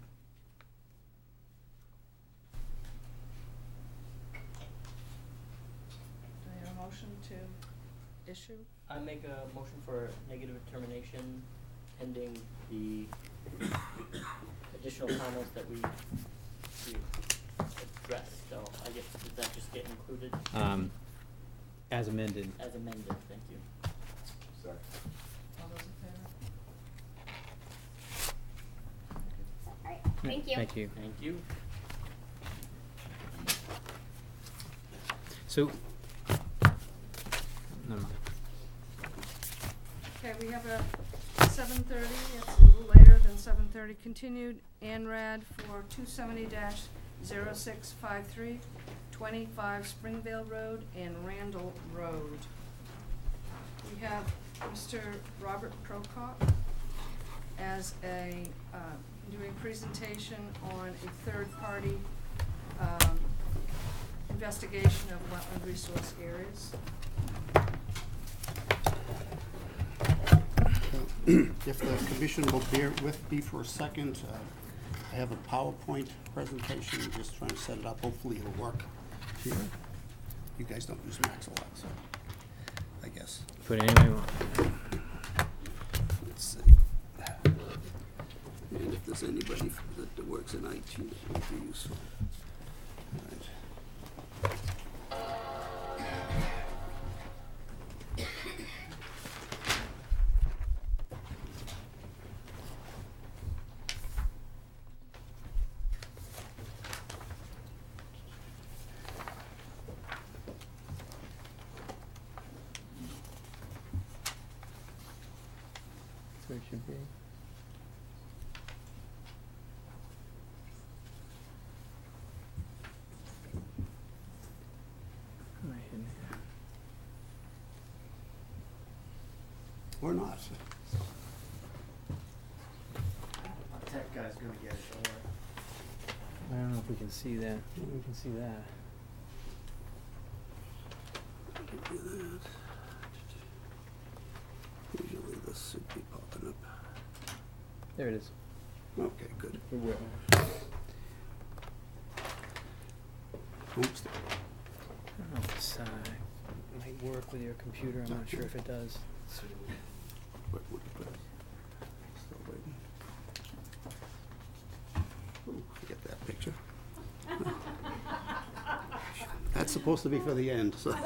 Do I hear a motion to issue? I make a motion for negative determination pending the additional comments that we addressed. So I guess, does that just get included As amended. as amended? Thank you. Second. All those in favor? All right. Thank you. Thank you. Thank you. So, never mind. Okay, we have a 7:30, it's a little later than 7:30, continued ANRAD for 270-0653, 25 Springvale Road and Randall Road. We have Mr. Robert Prokop as doing a presentation on a third-party investigation of wetland resource areas. If the commission will bear with me for a second, I have a PowerPoint presentation, I'm just trying to set it up, hopefully it'll work here. You guys don't use Max a lot, so I guess. Put it anywhere you want. Let's see. And if there's anybody that works in IT, that would be useful. All right. That's where it should be. Right in there. Or not. Our tech guy's gonna get it, don't worry. I don't know if we can see that. Maybe we can see that. Usually this should be popping up. There it is. Okay, good. We're well. Oops. I don't know if this might work with your computer. I'm not sure if it does. Still waiting. Ooh, forget that picture. That's supposed to be for the end, so. All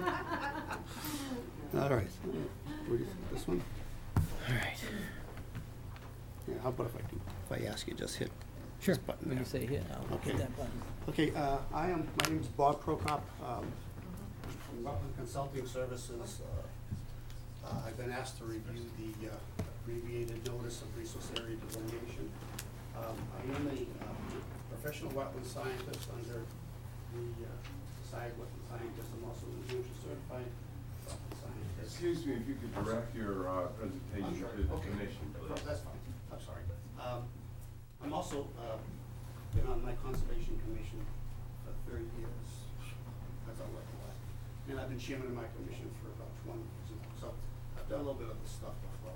right. What do you think, this one? All right. Yeah, how about if I ask you just hit Sure. this button When there? you say hit, I'll Okay. hit that button. Okay, my name is Bob Prokop, from Rutland Consulting Services. I've been asked to review the abbreviated notice of resource area delineation. I am a professional wetland scientist under the Society of Wetland Scientists. I'm also a New Hampshire certified wetland scientist. Excuse me, if you could direct your presentation I'm to sorry. the Okay. commission, please. That's fine, I'm sorry. I'm also, been on my conservation commission for 30 years. That's all like a lot. And I've been chairman of my commission for about 20 years now, so I've done a little bit of this stuff before.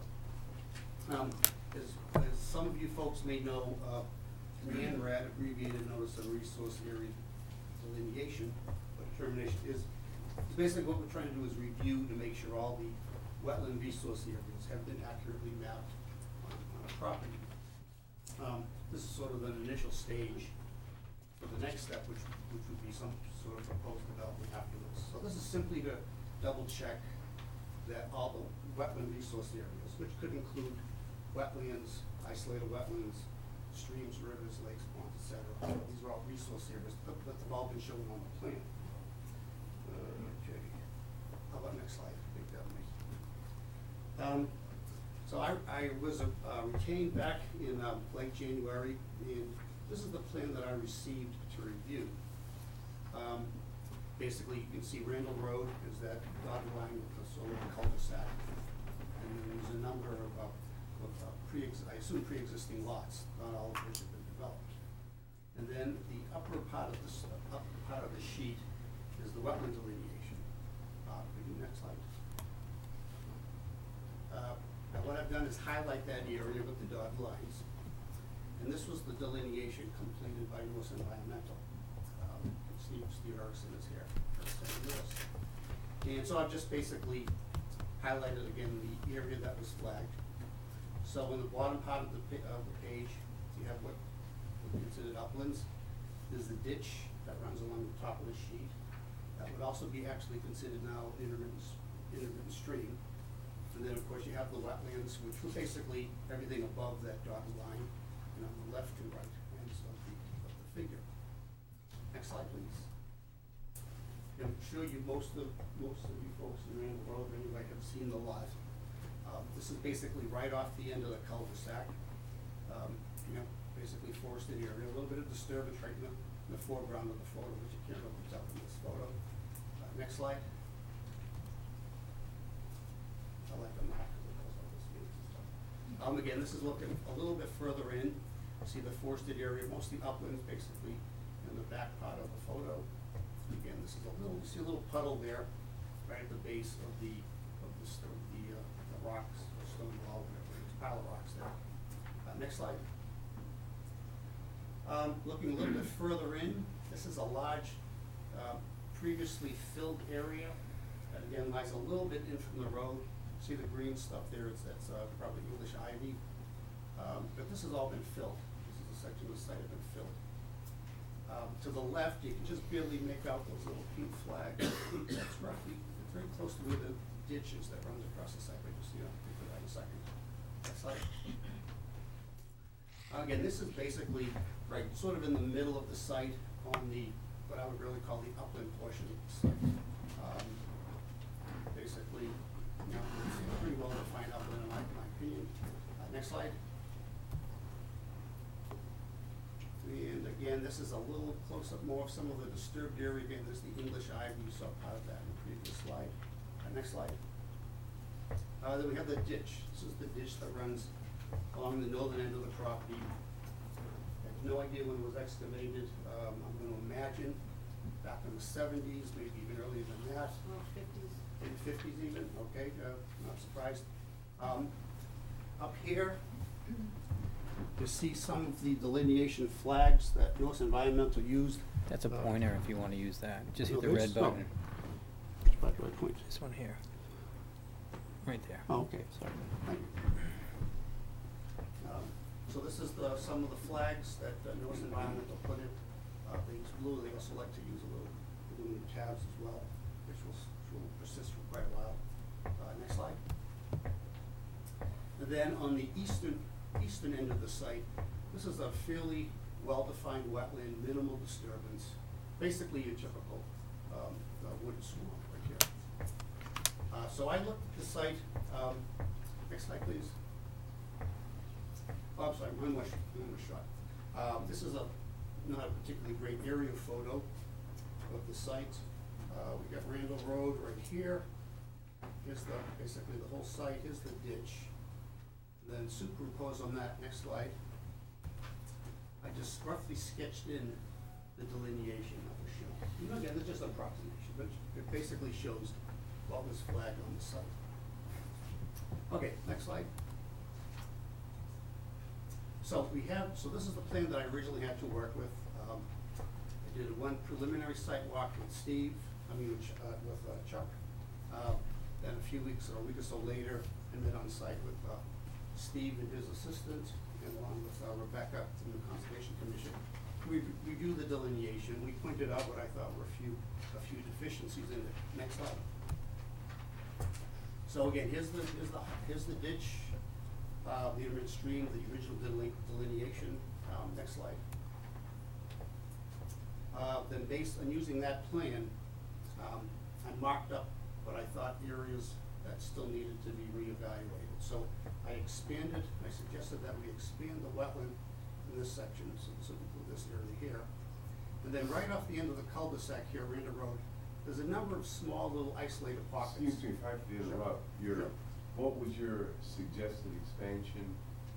As some of you folks may know, NRAD, abbreviated notice of resource area delineation, or determination, is basically what we're trying to do is review to make sure all the wetland resource areas have been accurately mapped on a property. This is sort of an initial stage for the next step, which would be some sort of proposed development afterwards. So this is simply to double check that all the wetland resource areas, which could include wetlands, isolated wetlands, streams, rivers, lakes, ponds, etc. These are all resource areas, but they've all been shown on the plan. Okay. How about next slide? I think that'll make it. So I was retained back in late January, and this is the plan that I received to review. Basically, you can see Randall Road is that dotted line with the sort of cul-de-sac. And then there's a number of I assume pre-existing lots, not all of which have been developed. And then the upper part of the sheet is the wetland delineation. Next slide. Now what I've done is highlight that area with the dotted lines. And this was the delineation completed by Norse Environmental. Steve Erickson is here. And so I've just basically highlighted again the area that was flagged. So in the bottom part of the page, you have what would be considered uplands. There's the ditch that runs along the top of the sheet. That would also be actually considered now an intermittent stream. And then, of course, you have the wetlands, which were basically everything above that dotted line, and on the left and right ends of the figure. Next slide, please. I'm sure most of you folks in Randall Road anyway have seen the lot. This is basically right off the end of the cul-de-sac. you know, basically forested area, a little bit of disturbance right in the foreground of the photo, which you can't really tell from this photo. Next slide. I like the map because it goes all this and stuff. Again, this is looking a little bit further in. See the forested area, mostly uplands, basically in the back part of the photo. Again, this is a little, you see a little puddle there, right at the base of the rocks, or stone wall, whatever, it's a pile of rocks there. Next slide. Looking a little bit further in, this is a large, previously filled area that again lies a little bit in from the road. See the green stuff there? That's probably English ivy. But this has all been filled. This is a section of the site that has been filled. To the left, you can just barely make out those little pink flags. That's roughly, it's very close to where the ditch is that runs across the site. But you'll see that in a second. Next slide. Again, this is basically right, sort of in the middle of the site on the, what I would really call the upland portion of the site. Basically, you know, it's a pretty well defined upland in my opinion. Next slide. And again, this is a little close-up more of some of the disturbed area. Again, there's the English ivy, you saw part of that in the previous slide. Next slide. Then we have the ditch. This is the ditch that runs along the northern end of the property. I have no idea when it was excavated. I'm going to imagine back in the 70s, maybe even earlier than that. Well, 50s. In the 50s even, okay, not surprised. Up here, you see some of the delineation flags that Norse Environmental used. That's a pointer if you want to use that. Just hit the No, red this- no. button. Which button do I point? This one here. Right there. Oh, okay, sorry. Thank you. So this is some of the flags that Norse Environmental put in. They use blue. They also like to use a little aluminum tabs as well, which will persist for quite a while. Next slide. And then on the eastern end of the site, this is a fairly well-defined wetland, minimal disturbance. Basically, your typical wooded swamp right here. So I looked at the site. Next slide, please. Oh, I'm sorry, one more shot. This is not a particularly great aerial photo of the site. We got Randall Road right here. Here's basically the whole site. Here's the ditch. And then superimposed on that, next slide, I just roughly sketched in the delineation that was shown. You know, again, it's just an approximation, but it basically shows what was flagged on the site. Okay, next slide. So this is the plan that I originally had to work with. I did one preliminary site walk with Chuck. Then a few weeks or a week or so later, I met on site with Steve and his assistant, and along with Rebecca from the Conservation Commission. We reviewed the delineation. We pointed out what I thought were a few deficiencies in it. Next slide. So again, here's the ditch, the intermittent stream, the original delineation. Next slide. Then based on using that plan, I marked up what I thought areas that still needed to be reevaluated. So I suggested that we expand the wetland in this section, so this will include this area here. And then right off the end of the cul-de-sac here, Randall Road, there's a number of small little isolated pockets. Excuse me if I have to interrupt. What was your suggested expansion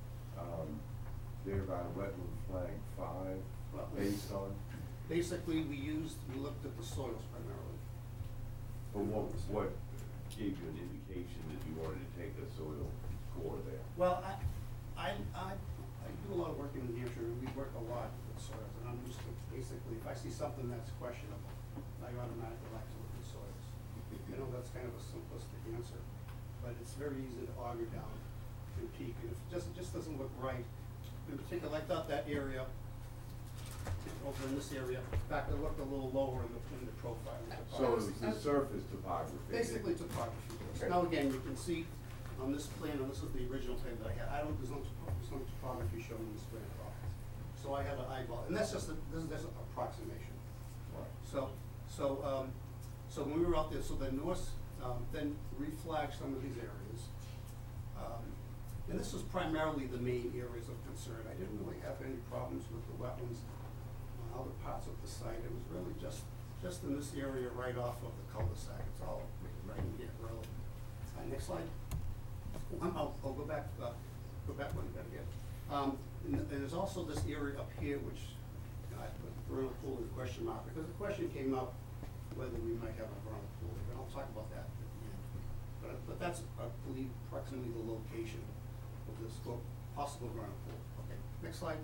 there by wetland flag 5 based on? Basically, we looked at the soils primarily. But what gave you an indication that you wanted to take a soil core there? Well, I do a lot of work in New Hampshire, and we work a lot with soils, and I'm used to basically, if I see something that's questionable, I automatically like to look at soils. You know, that's kind of a simplistic answer, but it's very easy to auger down and peak, and if it just doesn't look right. In particular, I thought that area, over in this area, in fact, it looked a little lower in the profile. So it was the surface topography? Basically topography. Okay. Now again, you can see on this plan, and this is the original plan that I had, there's no topography shown in this plan at all. So I have an eyeball, and that's just this is an approximation. Right. So when we were out there, so the Norse then reflagged some of these areas. And this was primarily the main areas of concern. I didn't really have any problems with the wetlands on other parts of the site. It was really just in this area right off of the cul-de-sac. It's all right in here, really. Next slide. I'll go back one again. And there's also this area up here which I put the vernal pool in question mark, because the question came up whether we might have a vernal pool, and I'll talk about that at the end. But that's, I believe, approximately the location of this possible vernal pool. Okay, next slide.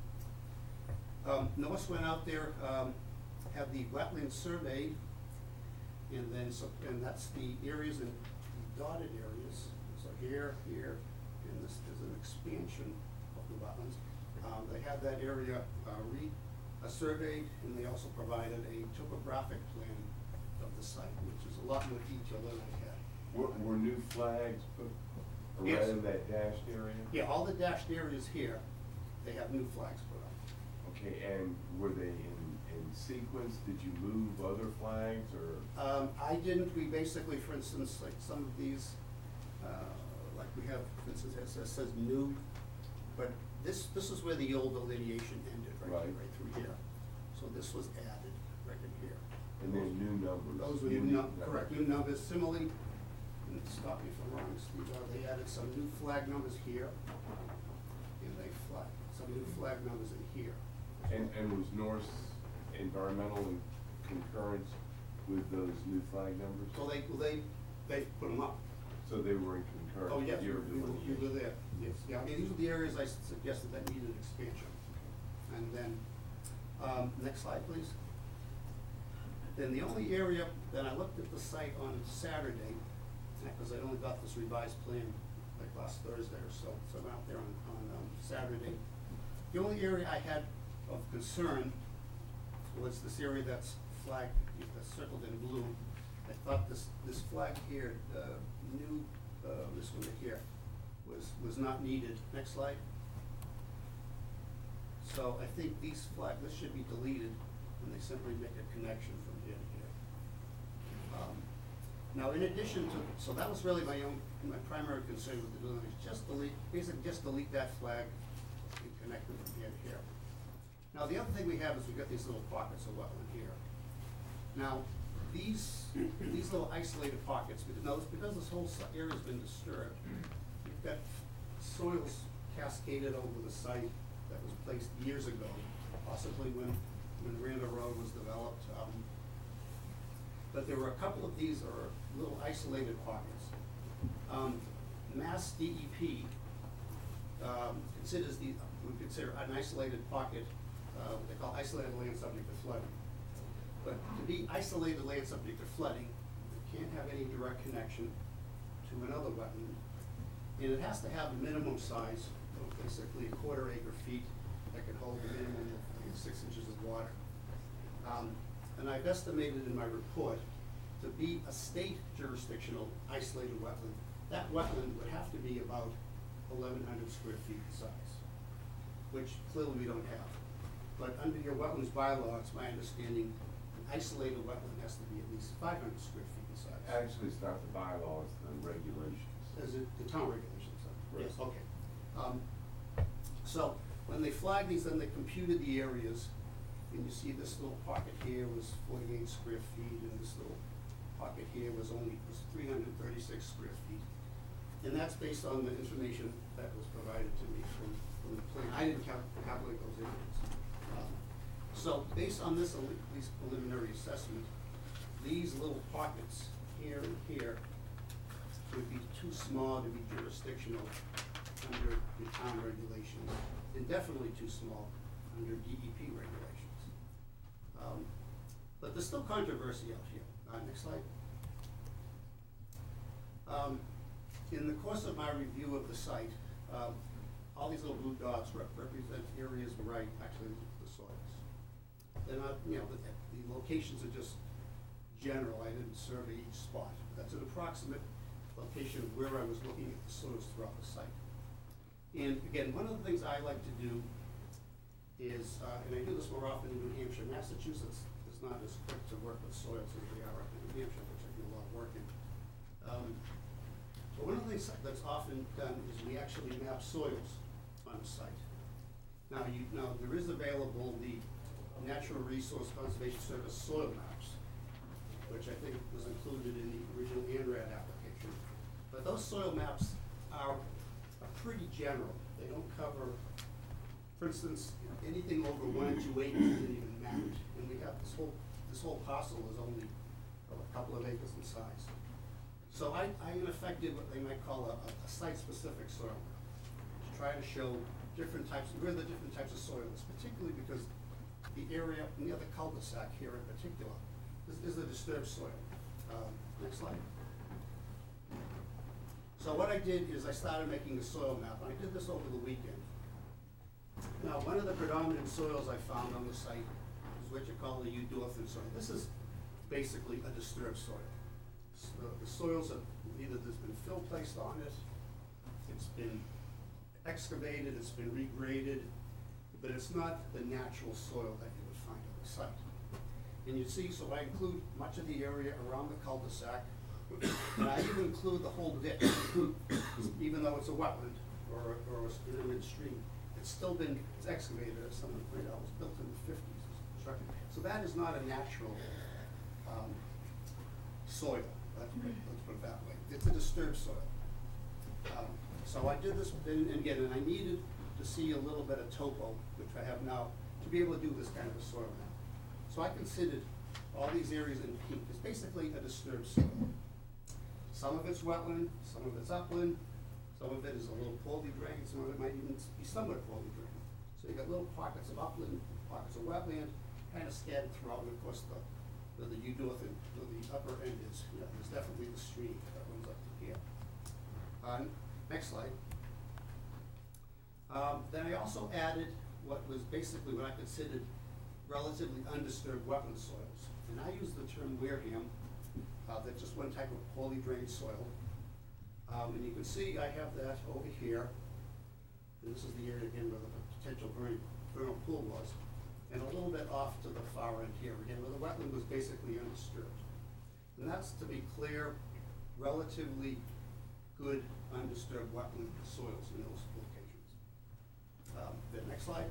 NOAA went out there, had the wetlands surveyed, and then and that's the areas in the dotted areas. So here, and this is an expansion of the wetlands. They had that area surveyed, and they also provided a topographic plan of the site, which is a lot more detailed than I had. Were new flags put Yes. around that dashed area? Yeah, all the dashed areas here, they have new flags put up. Okay, and were they in sequence? Did you move other flags, or? I didn't. We basically, for instance, like some of these, like we have, for instance, it says new, but this is where the old delineation ended, right through here. So this was added right in here. And there's new numbers? Those were new correct, new numbers. Similarly, and stop me if I'm wrong, Steve, they added some new flag numbers here, and they some new flag numbers in here. And was Norse Environmental in concurrence with those new flag numbers? Well, they put them up. So they were in concurrence? Oh, yes, with your you delineation? were there, yes. Yeah, I mean, these are the areas I suggested that needed expansion. And then, next slide, please. Then the only area, then I looked at the site on Saturday, because I only got this revised plan like last Thursday or so, so I went out there on Saturday. The only area I had of concern was this area that's flagged, that's circled in blue. I thought this flag here, this one right here, was not needed. Next slide. So I think this should be deleted, and they simply make a connection from here to here. Now, in addition to, so that was really my primary concern with the building, is basically just delete that flag and connect them from here to here. Now, the other thing we have is we've got these little pockets of wetland here. Now, these little isolated pockets, because this whole area's been disturbed, you've got soils cascaded over the site that was placed years ago, possibly when Randall Road was developed. But there were a couple of these are little isolated pockets. Mass DEP would consider an isolated pocket, what they call isolated land subject to flooding. But to be isolated land subject to flooding, it can't have any direct connection to another wetland. And it has to have a minimum size of basically 1/4 acre feet that can hold a minimum of 6 inches of water. And I've estimated in my report to be a state jurisdictional isolated wetland, that wetland would have to be about 1,100 square feet in size, which clearly we don't have. But under your wetlands bylaw, it's my understanding, an isolated wetland has to be at least 500 square feet in size. Actually, it's not the bylaw, it's the regulations. Is it the town regulations? Right. Yes, okay. So when they flagged these, then they computed the areas, and you see this little pocket here was 48 square feet, and this little pocket here was 336 square feet. And that's based on the information that was provided to me from the plan. I didn't calculate those areas. So based on this, at least preliminary assessment, these little pockets here and here would be too small to be jurisdictional under the town regulations, and definitely too small under DEP regulations. But there's still controversy out here. Next slide. In the course of my review of the site, all these little blue dots represent areas where I actually looked at the soils. They're not, the locations are just general. I didn't survey each spot. That's an approximate location of where I was looking at the soils throughout the site. And again, one of the things I like to do is, and I do this more often in New Hampshire, Massachusetts is not as quick to work with soils as they are up in New Hampshire, which I do a lot of work in. But one of the things that's often done is we actually map soils on the site. Now, there is available the Natural Resource Conservation Service soil maps, which I think was included in the original ANRAD application. But those soil maps are pretty general. They don't cover, for instance, anything over 1 to 8 isn't even mapped. And we have this whole parcel is only a couple of acres in size. So I in effect did what they might call a site-specific soil map, to try to show where the different types of soils, particularly because the area near the cul-de-sac here in particular is a disturbed soil. Next slide. So what I did is I started making a soil map, and I did this over the weekend. Now, one of the predominant soils I found on the site is what you call the eudorphin soil. This is basically a disturbed soil. So the soils have either there's been fill placed on it, it's been excavated, it's been regraded, but it's not the natural soil that you would find on the site. And you see, so I include much of the area around the cul-de-sac, and I even include the whole ditch, even though it's a wetland or an inland stream. It's excavated, as someone pointed out, it was built in the 50s. So that is not a natural soil, let's put it that way. It's a disturbed soil. So I did this, and I needed to see a little bit of topo, which I have now, to be able to do this kind of a soil map. So I considered all these areas in pink. It's basically a disturbed soil. Some of it's wetland, some of it's upland, some of it is a little poorly drained, some of it might even be somewhat poorly drained. So you got little pockets of upland, pockets of wetland, kind of scattered throughout, and of course the eudorphin, the upper end is, there's definitely the stream that runs up to here. Next slide. Then I also added what was basically what I considered relatively undisturbed wetland soils. And I use the term Wareham, that's just one type of poorly drained soil. And you can see I have that over here. And this is the area again where the potential vernal pool was. And a little bit off to the far end here, again, where the wetland was basically undisturbed. And that's, to be clear, relatively good undisturbed wetland soils in those locations. The next slide.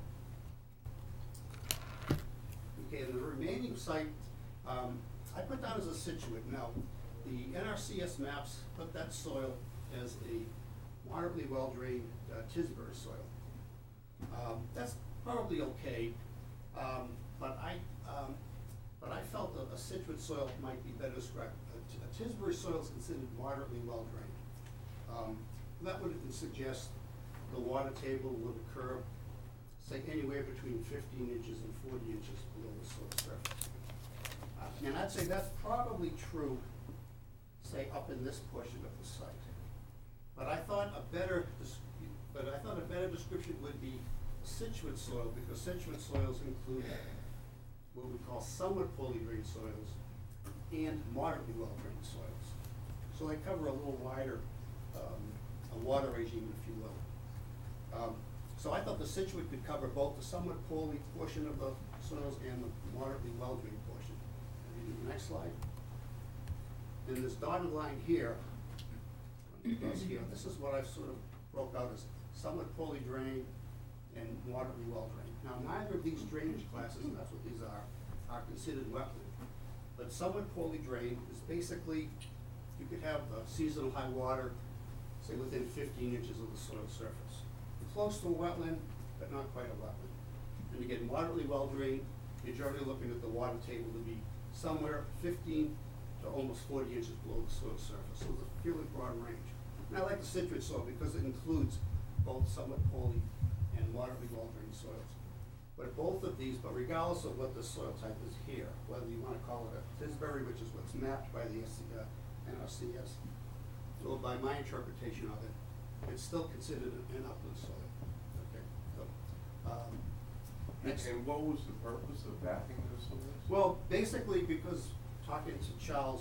Okay, and the remaining site, I put down as a situate. Now, the NRCS maps put that soil as a moderately well-drained Tisbury soil. That's probably okay, but I felt that a situate soil might be better described. A Tisbury soil is considered moderately well-drained. That would suggest the water table would occur, say, anywhere between 15 inches and 40 inches below the soil surface. And I'd say that's probably true, say, up in this portion of the site. But I thought a better description would be situate soil, because situate soils include what we call somewhat poorly drained soils and moderately well-drained soils. So they cover a little wider a water regime, if you will. So I thought the situate could cover both the somewhat poorly portion of the soils and the moderately well-drained portion. Next slide. And this dotted line here, this is what I've sort of broke out as somewhat poorly drained and moderately well-drained. Now, neither of these drainage classes, and that's what these are considered wetland. But somewhat poorly drained is basically, you could have seasonal high water, say within 15 inches of the soil surface. Close to a wetland, but not quite a wetland. And again, moderately well-drained, you're generally looking at the water table to be somewhere 15 to almost 40 inches below the soil surface. So it's a fairly broad range. And I like the situate soil because it includes both somewhat poorly and moderately well-drained soils. But both of these, but regardless of what the soil type is here, whether you want to call it a Tisbury, which is what's mapped by the NRCS, or by my interpretation of it, it's still considered an upland soil. Okay. So, and what was the purpose of mapping those soils? well, basically because talking to Chuck,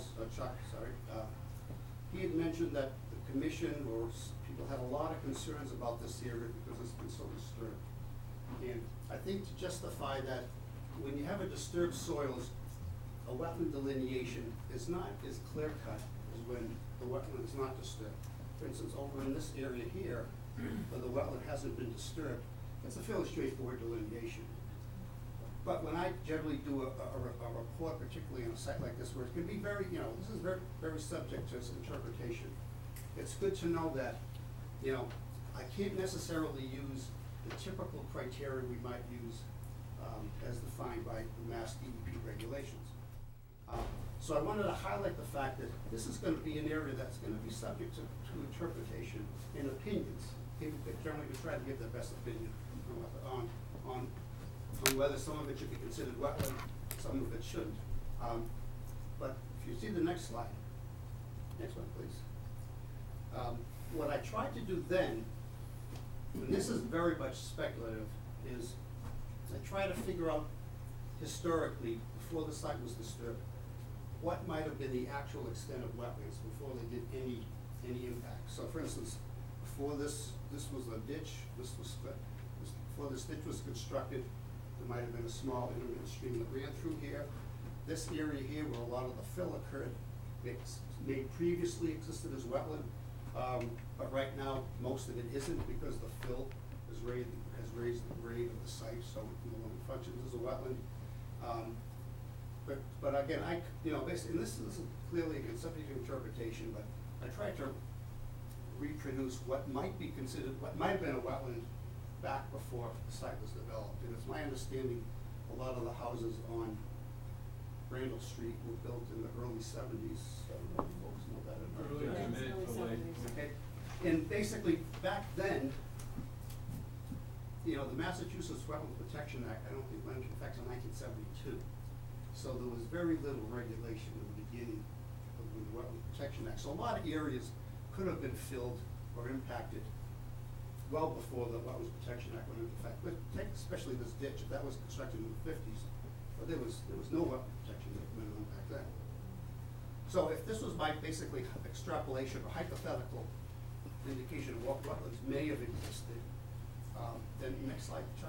he had mentioned that the commission or people had a lot of concerns about this area because it's been so disturbed. And I think to justify that, when you have a disturbed soils, a wetland delineation is not as clear-cut as when the wetland is not disturbed. for instance, over in this area here, where the wetland hasn't been disturbed, it's a fairly straightforward delineation. But when I generally do a report, particularly on a site like this, where it can be very, this is very, very subject to interpretation, it's good to know that, I can't necessarily use the typical criteria we might use as defined by the Mass DEP regulations. So I wanted to highlight the fact that this is gonna be an area that's gonna be subject to interpretation and opinions. People generally try to give their best opinion on whether some of it should be considered wetland, some of it shouldn't. But if you see the next slide, next one please. What I tried to do then, and this is very much speculative, is I try to figure out historically, before the site was disturbed, what might have been the actual extent of wetlands before they did any impact. So for instance, before this was a ditch, before this ditch was constructed, there might have been a small intermittent stream that ran through here. This area here where a lot of the fill occurred, may previously existed as wetland, but right now most of it isn't because the fill has raised the grade of the site, so it no longer functions as a wetland. But again, basically, and this is clearly again subject to interpretation, but I tried to reproduce what might be considered, what might have been a wetland back before the site was developed. And it's my understanding a lot of the houses on Randall Street were built in the early 70s. I don't know if folks know that or not. Early to mid to late. Okay, and basically back then, the Massachusetts Wetlands Protection Act, I don't think went into effect until 1972. So there was very little regulation in the beginning of the Wetlands Protection Act. So a lot of areas could have been filled or impacted well before the Wetlands Protection Act went into effect. But take especially this ditch, if that was constructed in the 50s, well, there was no wetland protection that went on back then. So if this was my basically extrapolation or hypothetical indication of what wetlands may have existed, then next slide, Chuck.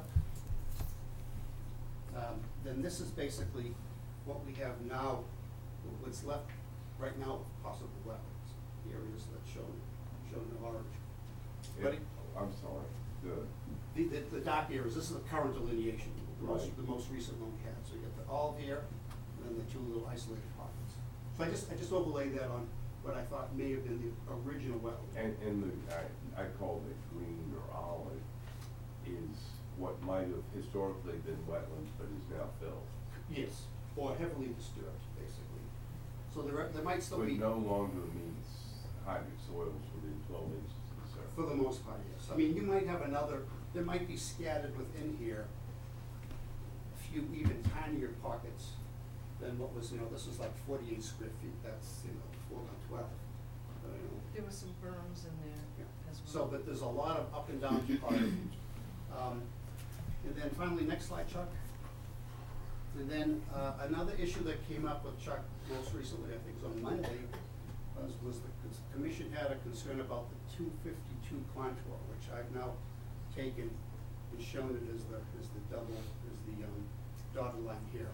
Then this is basically what we have now, what's left right now of possible wetlands, the areas that's shown in orange. Ready? I'm sorry, The dark areas, this is the current delineation, Right. the most recent one we had. So you get the all here, and then the two little isolated pockets. So I just overlaid that on what I thought may have been the original wetland. and I called it green or olive, is what might have historically been wetlands, but is now filled. Yes, or heavily disturbed, basically. So there might still But be, no longer meets hydric soils within 12 inches of the surface. for the most part, yes. I mean, you might have there might be scattered within here a few even tinier pockets than what was, this was like 48 square feet, that's, 4 by 12. There were some berms in there Yeah. as well. So, but there's a lot of up and down topography. And then finally, next slide, Chuck. And then another issue that came up with Chuck most recently, I think it was on Monday, was the commission had a concern about the 252 contour, which I've now taken and shown it as the dotted line here.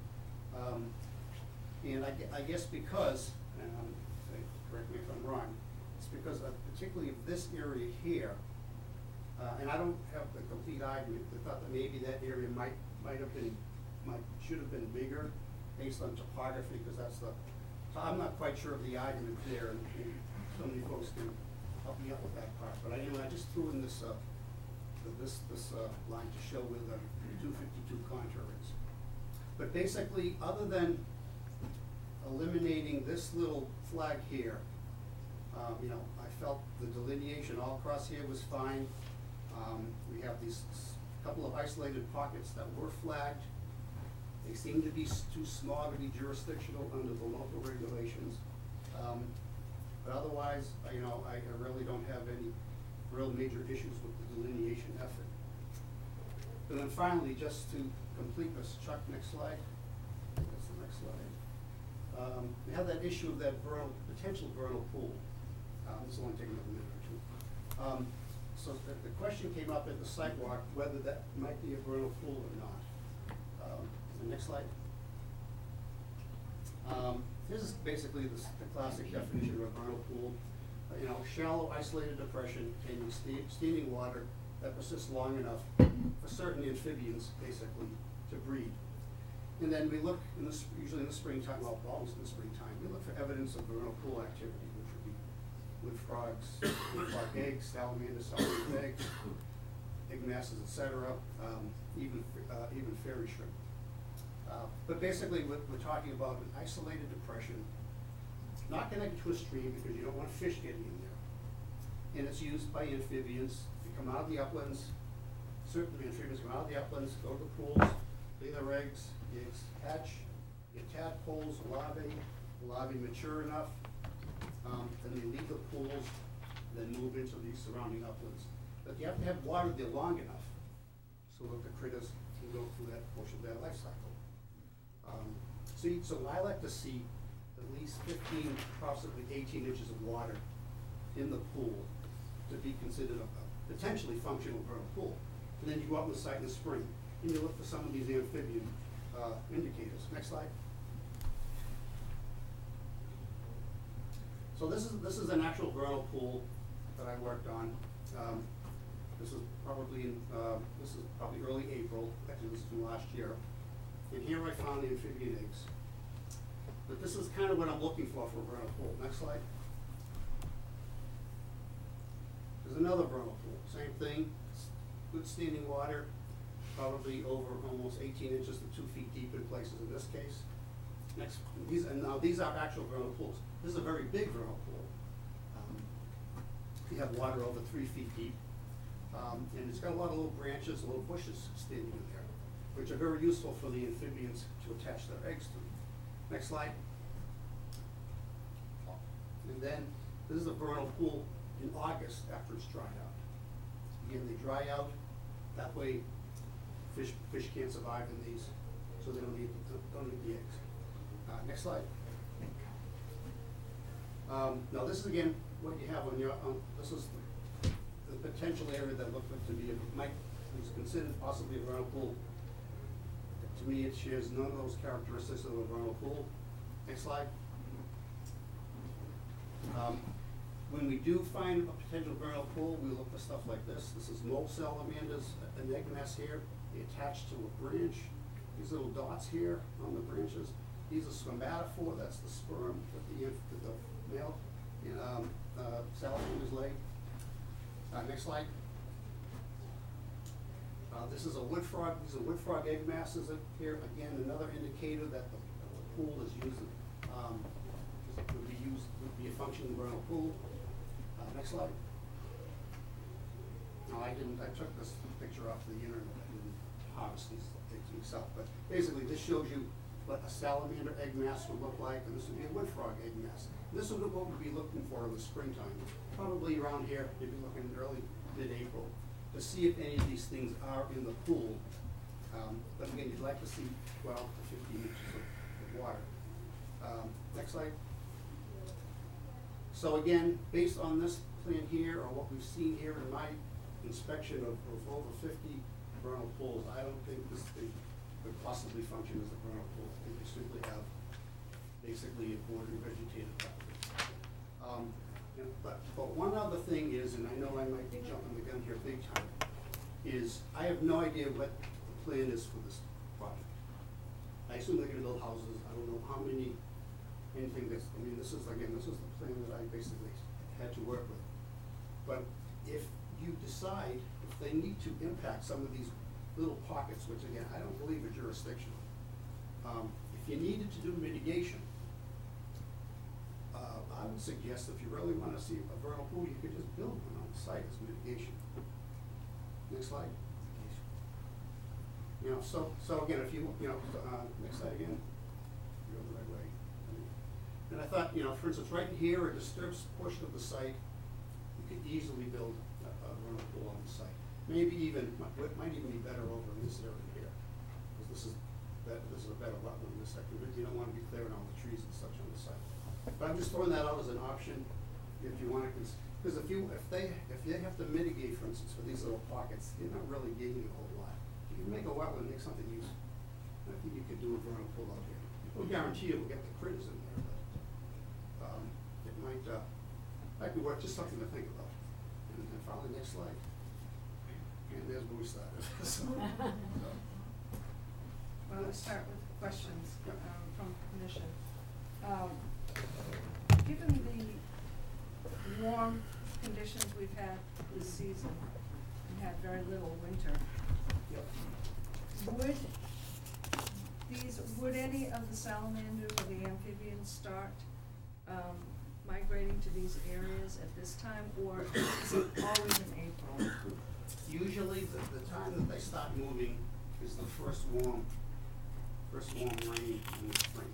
And I guess because, and correct me if I'm wrong, it's because of particularly of this area here, and I don't have the complete argument, I thought that maybe that area should have been bigger based on topography, because that's so I'm not quite sure of the argument there, and so many folks can help me out with that part. But anyway, I just threw in this line to show where the 252 contour is. But basically, other than eliminating this little flag here, I felt the delineation all across here was fine. We have these couple of isolated pockets that were flagged. They seem to be too small to be jurisdictional under the local regulations. But otherwise, I really don't have any real major issues with the delineation effort. And then finally, just to complete this, Chuck, next slide. That's the next slide. We have that issue of that potential vernal pool. This will only take another minute or two. So the question came up at the sidewalk whether that might be a vernal pool or not. The next slide. This is basically the classic definition of a vernal pool. shallow isolated depression containing standing water that persists long enough for certain amphibians, basically, to breed. And then we look, usually in the springtime, well, always in the springtime, we look for evidence of vernal pool activity, which would be wood frogs, wood frog eggs, salamanders, salamander eggs, egg masses, etc., even fairy shrimp. But basically, we're talking about an isolated depression, not connected to a stream because you don't want fish getting in there. And it's used by amphibians. They come out of the uplands. Certain amphibians come out of the uplands, go to the pools, lay their eggs, the eggs hatch, get tadpoles, larvae mature enough, then they leave the pools, then move into the surrounding uplands. But you have to have water there long enough so that the critters can go through that portion of their life cycle. So I like to see at least 15, possibly 18 inches of water in the pool to be considered a potentially functional vernal pool. And then you go out on the site in the spring and you look for some of these amphibian indicators. Next slide. So this is an actual vernal pool that I worked on. This is probably early April. Actually, this is from last year. And here I found the amphibian eggs. But this is kind of what I'm looking for a vernal pool. Next slide. There's another vernal pool. Same thing. Good standing water. Probably over almost 18 inches to 2 feet deep in places in this case. Next, these are actual vernal pools. This is a very big vernal pool. You have water over 3 feet deep. And it's got a lot of little branches, little bushes standing in there, which are very useful for the amphibians to attach their eggs to. Next slide. And then this is a vernal pool in August after it's dried out. Again, they dry out. That way, fish can't survive in these, so they don't need the eggs. Next slide. Now this is again what you have on your. This is the potential area that looked like to be was considered possibly a vernal pool. To me, it shares none of those characteristics of a vernal pool. Next slide. When we do find a potential vernal pool, we look for stuff like this. This is mole salamanders, an egg nest here. They attach to a branch. These little dots here on the branches. These are spermatophore. That's the sperm that the male salamanders lay. Next slide. This is a wood frog. These are wood frog egg masses here. Again, another indicator that the pool is used. Would be a functioning vernal pool. Next slide. No, I took this picture off the internet. I didn't harvest these eggs myself. But basically, this shows you what a salamander egg mass would look like, and this would be a wood frog egg mass. This is what we'd be looking for in the springtime. Probably around here, you'd be looking in early, mid-April, to see if any of these things are in the pool. But again, you'd like to see 12 to 15 inches of water. Next slide. So again, based on this plan here, or what we've seen here in my inspection of over 50 vernal pools, I don't think this thing could possibly function as a vernal pool. I think they simply have basically a border vegetated property. But one other thing is, and I know I might be jumping the gun here big time, is I have no idea what the plan is for this project. I assume they're gonna build houses. I don't know how many, anything that's, I mean, this is the plan that I basically had to work with. But if you decide, if they need to impact some of these little pockets, which again, I don't believe are jurisdictional, if you needed to do mitigation, I would suggest if you really want to see a vernal pool, you could just build one on the site as mitigation. Next slide. So again, if you, next slide again. Go the right way. And I thought, for instance, right here, a disturbed portion of the site, you could easily build a vernal pool on the site. Maybe even, it might even be better over in this area here, because this is a better wetland in this sector. You don't want to be clearing all the trees and such on the site. But I'm just throwing that out as an option if you want to, because if they have to mitigate, for instance, for these little pockets, you're not really gaining a whole lot. If you can make a wetland, make something useful, I think you could do a vernal pool out here. We'll guarantee you we'll get the critters in there, but it might Might be worth just something to think about. And then finally, next slide. And there's where we started. So, Well, let's start with questions from the commission. Given the warm conditions we've had this season, we had very little winter, yep. would any of the salamanders or the amphibians start migrating to these areas at this time, or is it always in April? Usually, the time that they start moving is the first warm rain in the spring.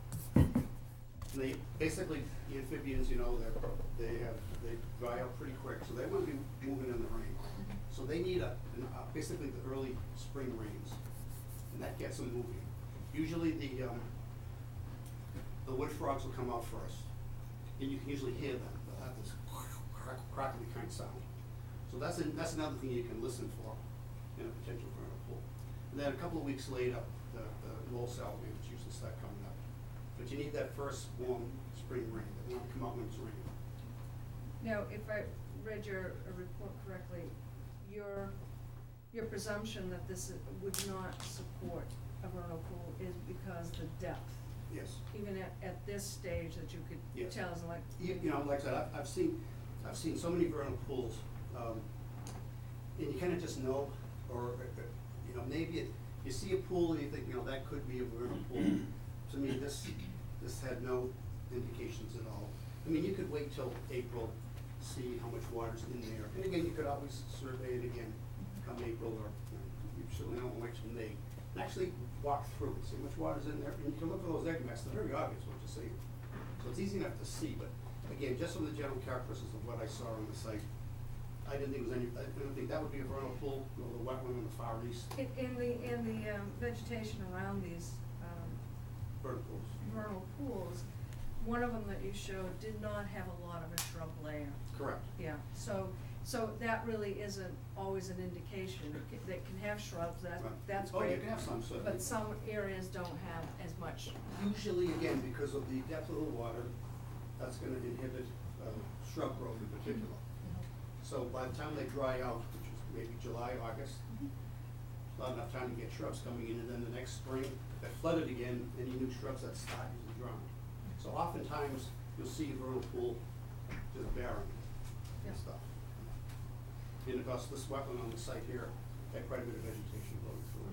They, basically, the amphibians, you know, they dry out pretty quick, so they won't be moving in the rain. So they need basically the early spring rains, and that gets them moving. Usually the wood frogs will come out first, and you can usually hear them. They'll have this crackly kind of sound. So that's another thing you can listen for in a potential vernal pool. And then a couple of weeks later, the mole salamanders usually start coming up. But you need that first warm spring rain. They want to come out when it's raining. Now, if I read your report correctly, your presumption that this would not support a vernal pool is because the depth. Yes. Even at this stage that you could Yes. tell is like. You know, like I said, I've seen so many vernal pools, and you kind of just know, or you know, maybe you see a pool and you think, you know, that could be a vernal pool. To me, this had no indications at all. I mean, you could wait till April, see how much water's in there, and again, you could always survey it again come April, or you certainly don't wait till May. And actually walk through it, see how much water's in there, and you can look for those egg masses. They're very obvious what you see. So it's easy enough to see, but again, just from the general characteristics of what I saw on the site, I didn't think I didn't think that would be a vernal pool, or the wetland on the far east. In the vegetation around these Vernal pools. vernal pools, one of them that you showed did not have a lot of a shrub layer. Correct. Yeah, so that really isn't always an indication. They can have shrubs, Right. that's Oh, great. you can have some, certainly. But some areas don't have as much. Usually, again, because of the depth of the water, that's gonna inhibit shrub growth in particular. So by the time they dry out, which is maybe July, August, not enough time to get shrubs coming in, and then the next spring, they're flooded again, any new shrubs that start usually drown. So oftentimes, you'll see a vernal pool just barren Yeah. and stuff. And of course, this wetland on the site here had quite a bit of vegetation growing through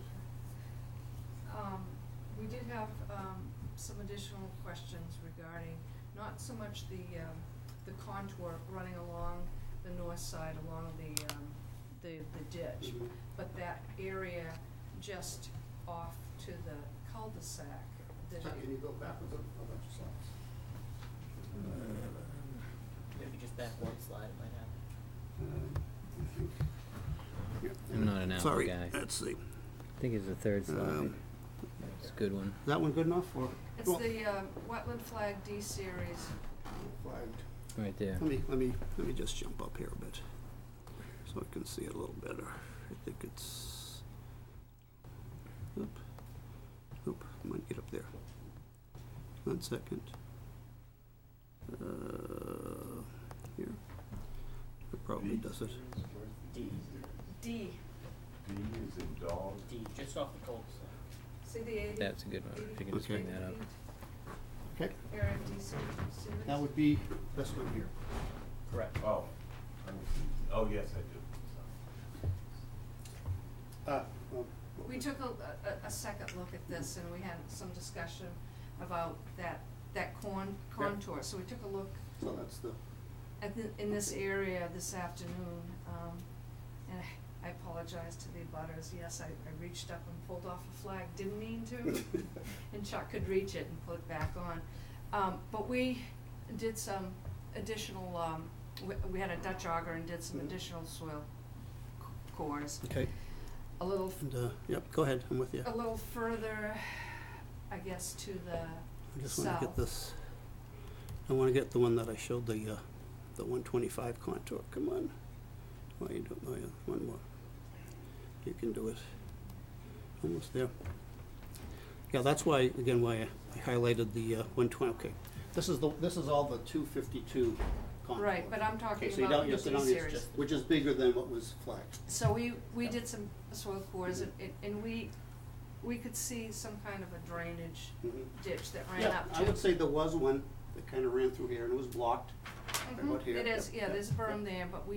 it. We did have some additional questions regarding, not so much the contour running along the north side, along the ditch, Mhm. but that area just off to the cul-de-sac. that So it- can you go backwards a bunch of slides? Maybe just back one slide might happen. I think. Yeah. I'm not an Apple Sorry, guy. let's see. I think it's the third slide. Um, It's a good one. Is that one good enough, or? It's Well, the wetland flag D series. flagged. Right there. Let me just jump up here a bit, so I can see it a little better. I think it's, oop, I might get up there. 1 second. Here. It probably does it. D, D. D is in dog. D, just off the cul-de-sac. See the 80? That's a good one. If you can just Okay. bring that up. Okay, Area D series. that would be this one here. Correct. Oh, oh, yes, I do. Well, We took a second look at this, and we had some discussion about that contour. So we took a look So that's the, in this area this afternoon, and I apologize to the abutters. Yes, I reached up and pulled off a flag, didn't mean to, and Chuck could reach it and put it back on. But we did some additional, we had a Dutch auger and did some additional soil cores. okay, A little and, yep, go ahead, I'm with you. A little further, I guess, to the I just wanna get south. this, I wanna get the one that I showed, the 125 contour, come on. Why you don't, oh yeah, one more. You can do it. Almost there. Yeah, that's why, again, why I highlighted the 120, okay. This is all the 252 contour. Right, but I'm talking Okay, so you about don't, the just D series. which is bigger than what was flagged. So we did some soil cores and we could see some kind of a drainage Mhm. ditch that ran Yeah, up to. I would say there was one that kinda ran through here and it was blocked. Right about here. It is, Yep, yeah, yep, there's a berm yep. there, but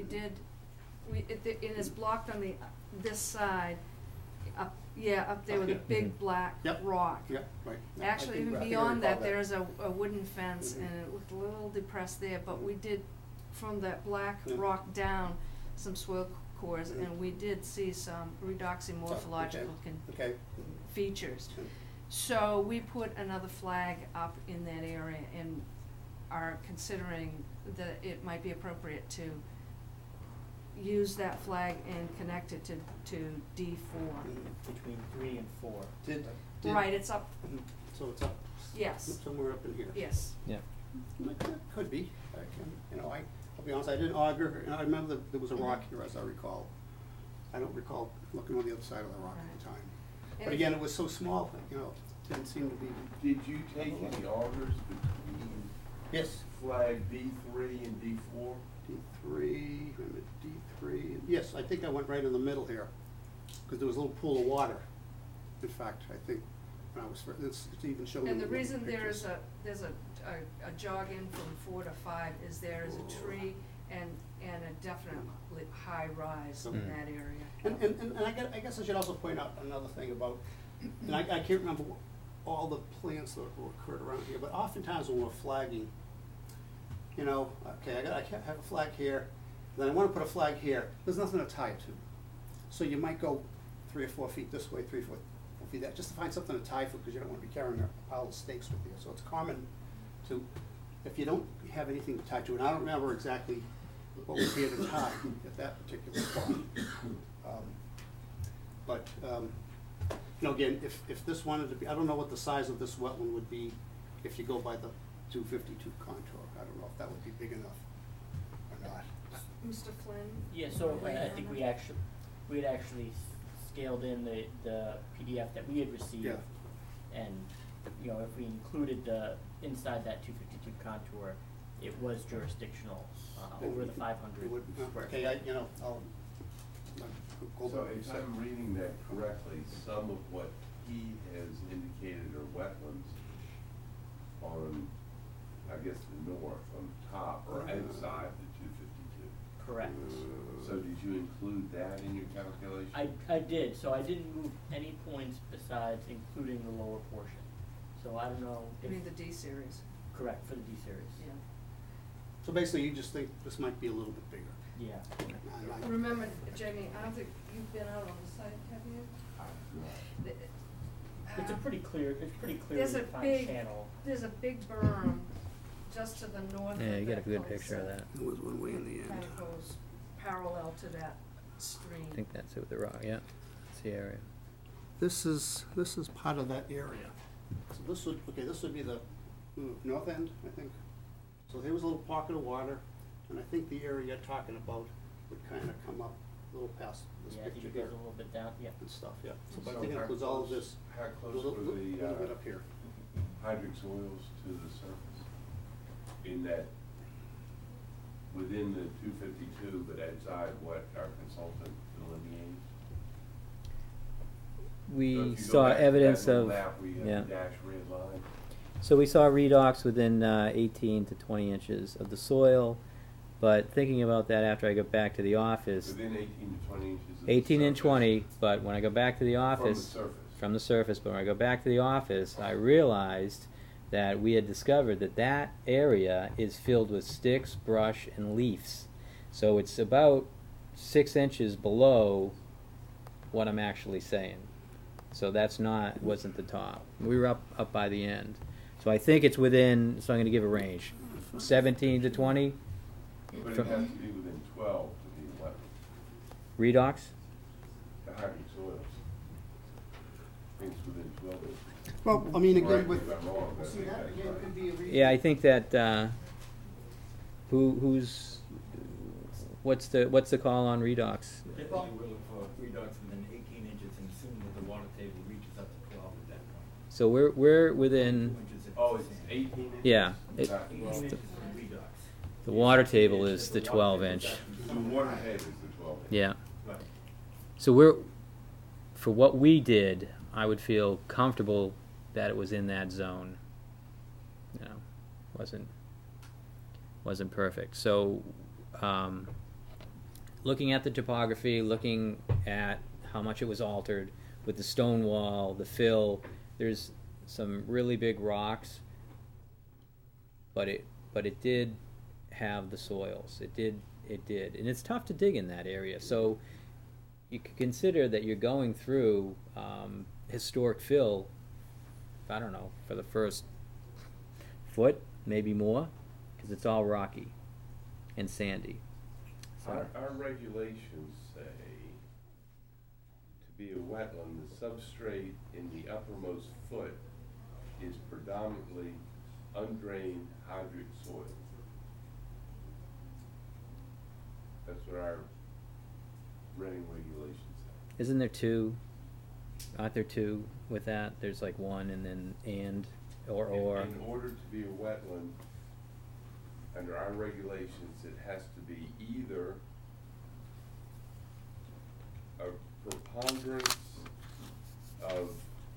it is blocked on this side, up there with a Okay. big black Yep. rock. Yep, right. Yeah, Actually, I think even I beyond that, recall there's a wooden fence Mhm. and it looked a little depressed there, but we did, from that black Yeah. rock down, some soil cores, Mhm. and we did see some redoxymorphological Okay. features. Okay. So we put another flag up in that area and are considering that it might be appropriate to use that flag and connect it to D4. Mhm. Between 3 and 4. Did. Right, it's up, Mhm. So it's up. yes, Somewhere up in here. yes. Yeah. Could be. I can, I'll be honest, I didn't auger, and I remember that there was a rock here, as I recall. I don't recall looking on the other side of the rock at the time. And But again, it was so small, didn't seem to be. Did you take any augers between Yes. flag D3 and D4? D3, wait a minute, D3, yes, I think I went right in the middle here, because there was a little pool of water. In fact, I think, when I was, it's even shown in And the the reason pictures. there's a jog in from 4 to 5 is there is a tree and a definitely high rise in Mm. that area. And I guess I should also point out another thing about, and I can't remember all the plants that occurred around here, but oftentimes when we're flagging, okay, I can't have a flag here, then I wanna put a flag here, there's nothing to tie it to. So you might go 3 or 4 feet this way, 3 or 4 feet that, just to find something to tie for, because you don't wanna be carrying a pile of stakes with you. So it's common to, if you don't have anything to tie to, and I don't remember exactly what was here to tie at that particular spot. Again, if this wanted to be, I don't know what the size of this wetland would be if you go by the 252 contour. I don't know if that would be big enough or not. Mr. Flynn? Yeah, so I think we had actually scaled in the PDF that we had received. Yeah. And, if we included inside that 252 contour, it was jurisdictional, over the 500 It would, square okay, feet. I'll go So back. if I'm reading that correctly, some of what he has indicated are wetlands on, I guess, the north, on top, or outside the 252. Correct. So did you include that in your calculation? I did, so I didn't move any points besides including the lower portion. So I don't know You if, mean the D series? correct, for the D series. Yeah. So basically, you just think this might be a little bit bigger. Yeah. And I- Remember, Jamie, I don't think you've been out on the site, have you? It's pretty clearly There's a defined big- channel. There's a big berm just to the north of Yeah, you that get a good picture of that. It was one way in the Kind end. of goes parallel to that stream. I think that's it with the rock, yeah. It's the area. This is part of that area. So this would be the north end, I think. So there was a little pocket of water, and I think the area you're talking about would kind of come up a little past this Yeah, I think picture it here goes a little bit down, yeah. and stuff, yeah. So, but I So think it how includes all of close- this, How a close little, were little bit the up here. hydric soils to the surface? In that, within the 252, but outside what our consultant delineated? So We if you go saw back to that evidence little of, map, we have yeah. the dashed red line. So we saw redox within 18 to 20 inches of the soil, but thinking about that after I got back to the office, Within 18 to 20 inches of the 18 and surface. 20, but when I go back to the From the office, surface. from the surface, but when I go back to the office, I realized that we had discovered that that area is filled with sticks, brush, and leaves. So it's about 6 inches below what I'm actually saying. So wasn't the top. We were up by the end. So I think it's within, so I'm going to give a range, 17 to 20 But it From- has to be within 12 to be wet. redox. The hydric soils. I think it's within 12 inches. Well, I mean, again, Correct me with, if I'm wrong, but I see, think that that's again right. could be a reason. Yeah, I think that what's the call on redox? Typically, we're looking for redox within 18 inches, and assuming that the water table reaches up to 12 at that point. So we're within. 2 inches at Oh, it's 6 18 inches? Yeah, Not it- 12. 18 inches from redox. The water table is the water 12 table inch. has to be The somewhere water higher. table is the 12 inch. Yeah. Right. So for what we did, I would feel comfortable that it was in that zone. You know, wasn't perfect. So, looking at the topography, looking at how much it was altered with the stone wall, the fill, there's some really big rocks, but it did have the soils. It did, and it's tough to dig in that area. So you could consider that you're going through historic fill, I don't know, for the first foot, maybe more, because it's all rocky and sandy. So, Our regulations say to be a wetland, the substrate in the uppermost foot is predominantly undrained hydric soil. That's what our renting regulations say. isn't there two? Aren't there two with that? There's like one and then or. In order to be a wetland, under our regulations, it has to be either a preponderance of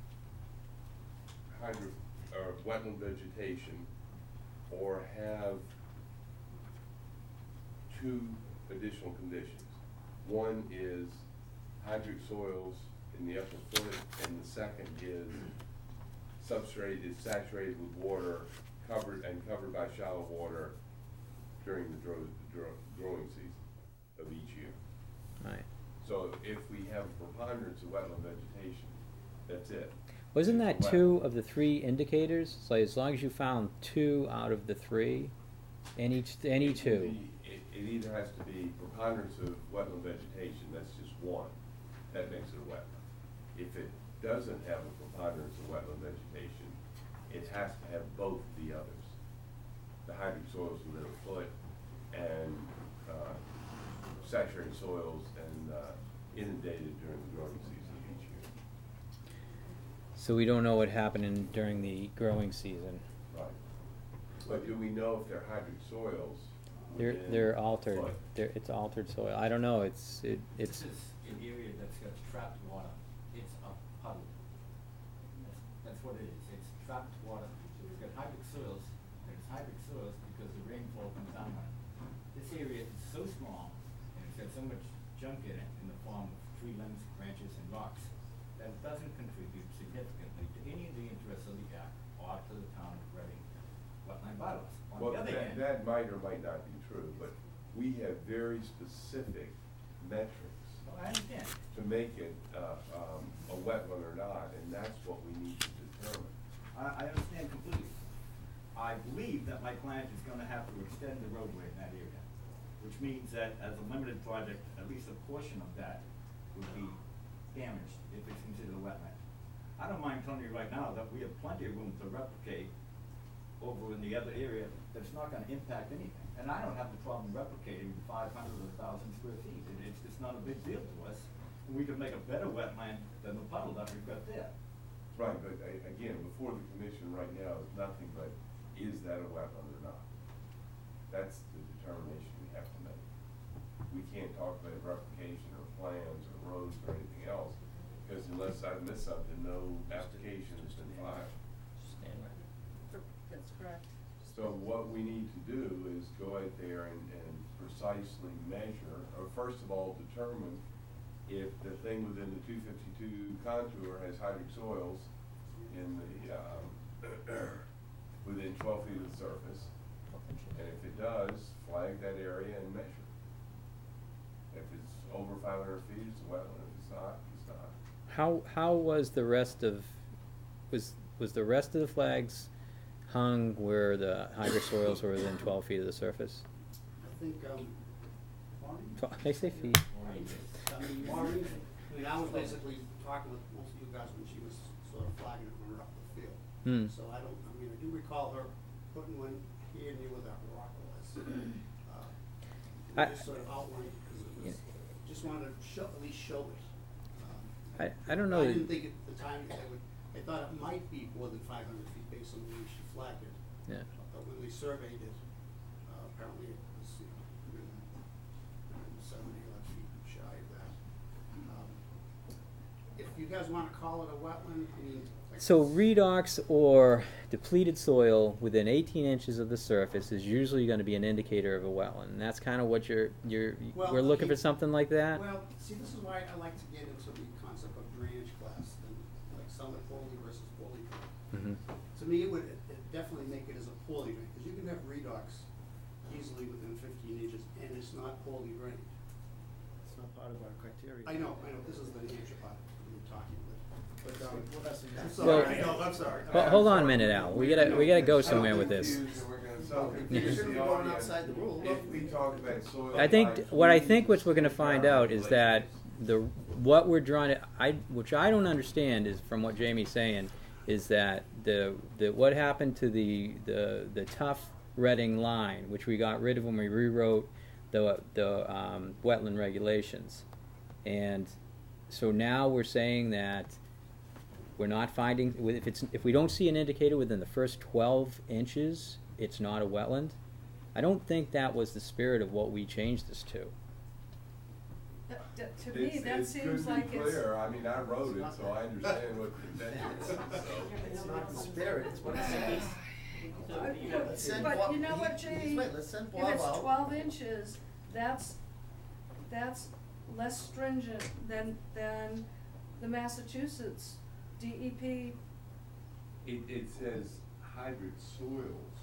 wetland vegetation, or have two additional conditions. One is hydric soils in the upper foot, and the second is substrate is saturated with water, covered by shallow water during the growing season of each year. Right. So if we have a preponderance of wetland vegetation, that's it. Wasn't It's that a two wetland. of the three indicators? So as long as you found two out of the three, any It can two. be- It either has to be preponderance of wetland vegetation, that's just one, that makes it a wetland. If it doesn't have a preponderance of wetland vegetation, it has to have both the others. The hydric soils within a foot and saturated soils and inundated during the growing season of each year. So we don't know what happened during the growing season. Right. But do we know if they're hydric soils? within They're a altered. foot? It's altered soil. I don't know. It's This is an area that's got trapped water. It's a puddle. That's what it is. It's trapped water. It's got hydric soils, and it's hydric soils because the rainfall comes down on it. This area is so small, and it's got so much junk in it in the form of tree limbs, branches, and rocks, that it doesn't contribute significantly to any of the interests of the act or to the town of Reading wetland bylaws. On Well, the other hand, that might or might not be true, but we have very specific metrics well, I understand. to make it a wetland or not, and that's what we need to determine. I understand completely. I believe that my client is gonna have to extend the roadway in that area, which means that as a limited project, at least a portion of that would be damaged if it's considered a wetland. I don't mind telling you right now that we have plenty of room to replicate over in the other area that's not gonna impact anything. And I don't have the problem replicating 500 or 1,000 square feet. It's just not a big deal to us. And we could make a better wetland than the puddle that we've got there. Right, but again, before the commission right now is nothing but, is that a wetland or not? That's the determination we have to make. We can't talk about replication or plans or roads or anything else, because unless I've missed something, no application has been filed. That's correct. So what we need to do is go out there and precisely measure, or first of all, determine if the thing within the 252 contour has hydric soils in the, within 12 feet of the surface. And if it does, flag that area and measure. If it's over 500 feet, it's a wetland. If it's not, it's not. how was the rest of was the rest of the flags hung where the hydric soils were within 12 feet of the surface? I think, Maureen? They say feet. Maureen, I was basically talking with most of you guys when she was sort of flagging it when we were up the field. Hmm. So I do recall her putting one here near where that rock was. I- Just sort of outlined, because it was, just wanted to show, at least show it. I don't know. I didn't think at the time that I thought it might be more than 500 feet based on the way she flagged it. Yeah. But when we surveyed it, apparently it was, within 70 odd feet shy of that. If you guys wanna call it a wetland, I mean. like So it's- redox or depleted soil within 18 inches of the surface is usually going to be an indicator of a wetland. And that's kind of what Well, we're looking okay. for something like that. Well, see, this is why I like to get into the concept of drainage class, and like some are poorly versus poorly drained. Mhm. To me, it would definitely make it as a poorly drained, because you can have redox easily within 15 inches, and it's not poorly drained. It's not part of our criteria. I know, this is the New Hampshire part we're talking with, but, Well, that's I'm exactly- sorry, Well- I'm sorry. Well, hold on a minute, Al. We gotta go somewhere with this. You shouldn't be going outside the rule. If we talk about soil. I think types, what I we think what we're going to use find our out is that regulations. what we're trying to which I don't understand is from what Jamie's saying is that the what happened to the tough Reading line, which we got rid of when we rewrote the wetland regulations, and so now we're saying that we're not finding if we don't see an indicator within the first 12 inches, it's not a wetland. I don't think that was the spirit of what we changed this to. To me, that seems like It could be clear, I mean, I wrote it, so I understand what the intent is, so. It's not the spirit, it's what it says. So, you know, Let's send But Bob- you know what, he- Jay? wait, let's send If Bob it's out. 12 inches, that's less stringent than the Massachusetts DEP. It says hybrid soils.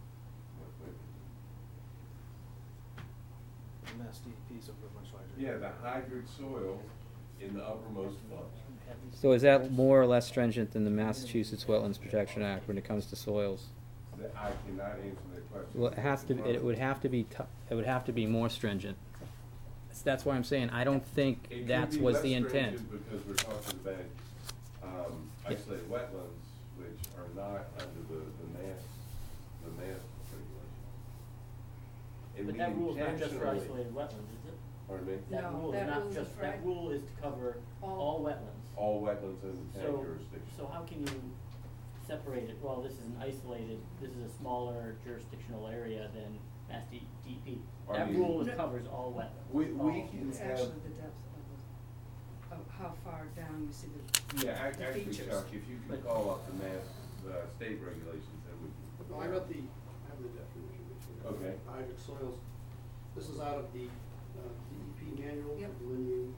The Mass DEP's are much larger. Yeah, the hybrid soil in the uppermost flush. So is that more or less stringent than the Massachusetts Wetlands Protection Act when it comes to soils? I cannot answer that question. Well, it would have to be more stringent. That's why I'm saying I don't think It could that be was less the intent. stringent because we're talking about, isolated wetlands, which are not under the mass regulation. And But we that rule is not just for intentionally- isolated wetlands, is it? Pardon me? That No, rule that is not rule is just, for- that rule is to cover all wetlands. All wetlands in the town So, jurisdiction. so how can you separate it, well, this is an isolated, this is a smaller jurisdictional area than Mass DEP. I That mean- rule covers all wetlands. We all- can It's have, actually the depth of how far down you see the. yeah, the actually, features. Chuck, if you could But- call up the mass, state regulations, then we can. Well, I have the definition. Okay. Hydric soils, this is out of the DEP manual, Yep. delineating.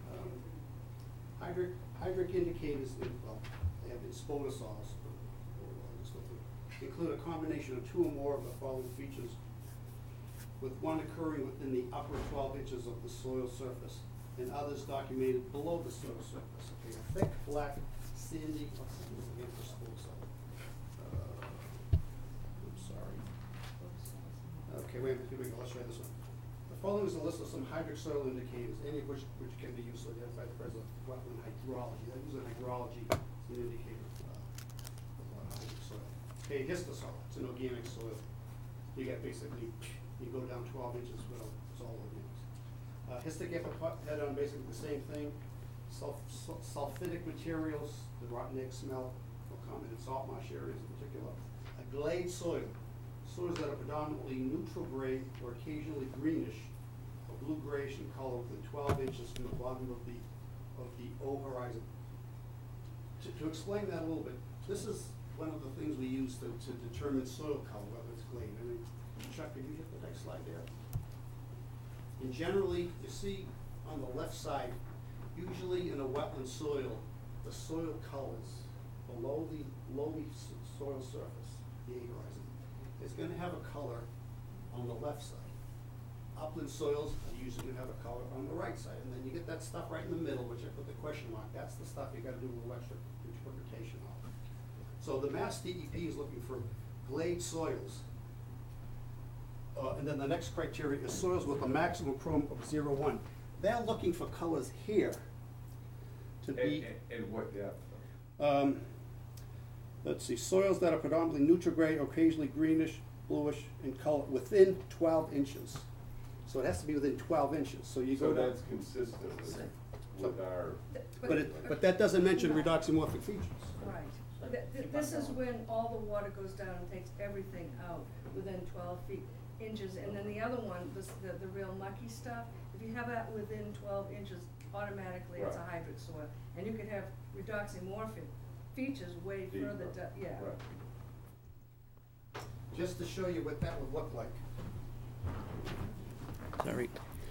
Hydric indicators, well, they have spotosols, include a combination of two or more of the following features, with one occurring within the upper 12 inches of the soil surface, and others documented below the soil surface. Okay, a thick, black, sandy, what's this again for spotasol? I'm sorry. Okay, wait a minute, here we go, let's try this one. The following is a list of some hydric soil indicators, any of which can be used to identify the presence of wetland hydrology. That uses hydrology as an indicator of hydric soil. Okay, histosol, it's an organic soil. You get basically, you go down 12 inches, well, it's all organics. Histic epipedon, basically the same thing. Sulfidic materials, the rotten egg smell, will common in salt marsh areas in particular. A glade soil, soils that are predominantly neutral grade or occasionally greenish or blue grayish in color within 12 inches from the bottom of the O horizon. To explain that a little bit, this is one of the things we use to determine soil color, whether it's glade. I mean, Chuck, could you hit the next slide there? And generally, you see on the left side, usually in a wetland soil, the soil colors below the soil surface, the A horizon, is going to have a color on the left side. Upland soils are usually going to have a color on the right side, and then you get that stuff right in the middle, which I put the question mark. That's the stuff you got to do a little extra interpretation of. So the Mass DEP is looking for glade soils. And then the next criteria is soils with a maximum chrome of 0.1. They're looking for colors here to be. And what depth? Let's see, soils that are predominantly neutral grade, occasionally greenish, bluish in color within 12 inches. So it has to be within 12 inches. So you So go down. that's consistent with our, But that doesn't mention redoxymorphic features. Right. This is when all the water goes down and takes everything out within 12 feet. inches, and then the other one, the real mucky stuff, if you have that within 12 inches, automatically it's a Right. hybrid soil. And you could have redoxymorphic features way Deeper. further down, yeah. Right. Just to show you what that would look like. Sorry.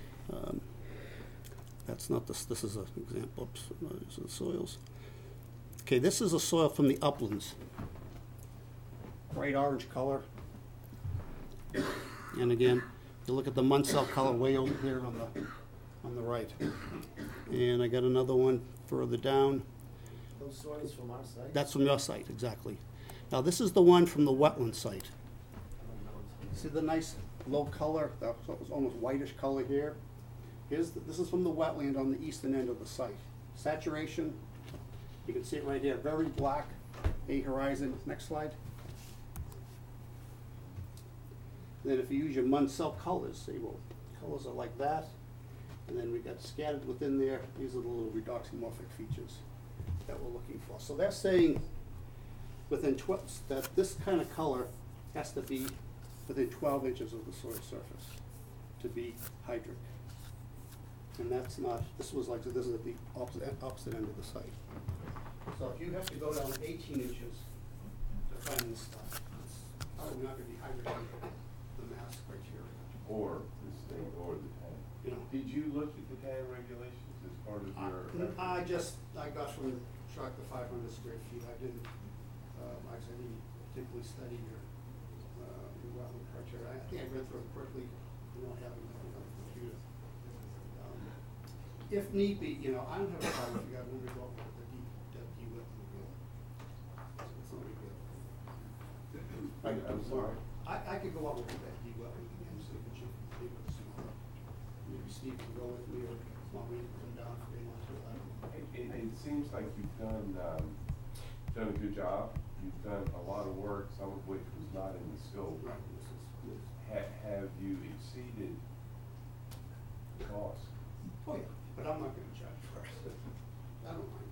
That's not this is an example, oops, these are the soils. Okay, this is a soil from the uplands. Bright orange color. And again, you look at the Munsell color way over here on the right. And I got another one further down. Those soils from our site? That's from your site, exactly. Now, this is the one from the wetland site. See the nice low color, it's almost whitish color here? This is from the wetland on the eastern end of the site. Saturation, you can see it right here, very black, A horizon. Next slide. Then if you use your Munsell colors, see, well, colors are like that. And then we got scattered within there, these are the little redoxymorphic features that we're looking for. So they're saying within that this kind of color has to be within 12 inches of the soil surface to be hydric. And that's not, this is at the opposite end of the site. So if you have to go down 18 inches to find this stuff, it's probably not gonna be hydric under the mass criteria. Or the state or the town. You know. Did you look at the town regulations as part of your? I got from the truck the 500 square feet. I didn't, actually didn't particularly study your wetland criteria. I think I read through it quickly, I have it on the computer. If need be, I don't have a problem if you got one to go up with the deep wetland rule. It's not a big deal. I'm sorry? I could go up with that deep wetland again, so that you can leave it smaller. Maybe Steve can go with me, or want me to come down if they want to. I don't know. It seems like you've done a good job. You've done a lot of work, some of which was not in the scope. Right. Have you exceeded the cost? Oh, yeah, but I'm not gonna charge for it. I don't mind,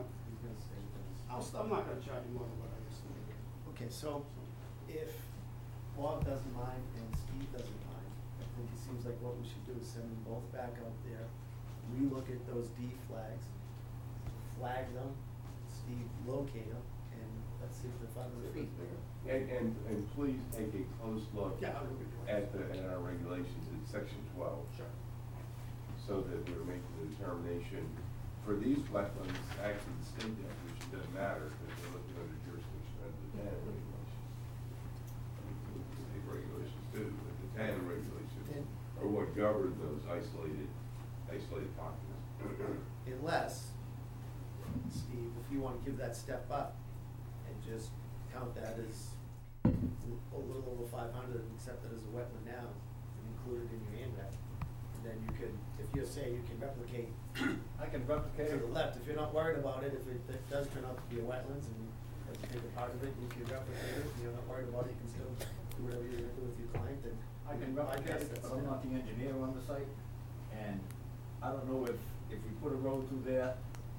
I'm not gonna charge you more than what I used to do. Okay, so if Bob doesn't mind and Steve doesn't mind, I think it seems like what we should do is send them both back out there, relook at those D flags, flag them, Steve locate them, and let's see if they're 500 feet. And please take a close look Yeah, I'll look at at our regulations in section 12. Sure. So that we're making the determination for these wetlands, actually the state definition doesn't matter, because they're looking under jurisdiction under the TAN regulations. I mean, the state regulations do, but the TAN regulations are what govern those isolated pockets. Unless, Steve, if you wanna give that step up and just count that as a little over 500 and accept it as a wetland now and include it in your ANRAD. And then you could, if you're saying you can replicate I can replicate to it. the left, if you're not worried about it, if it does turn out to be a wetlands and you have to take a part of it, you can replicate it, and you're not worried about it, you can still do whatever you're gonna do with your client, and I can guess replicate it, that's but I'm not the engineer on the site, and I don't know if we put a road through there,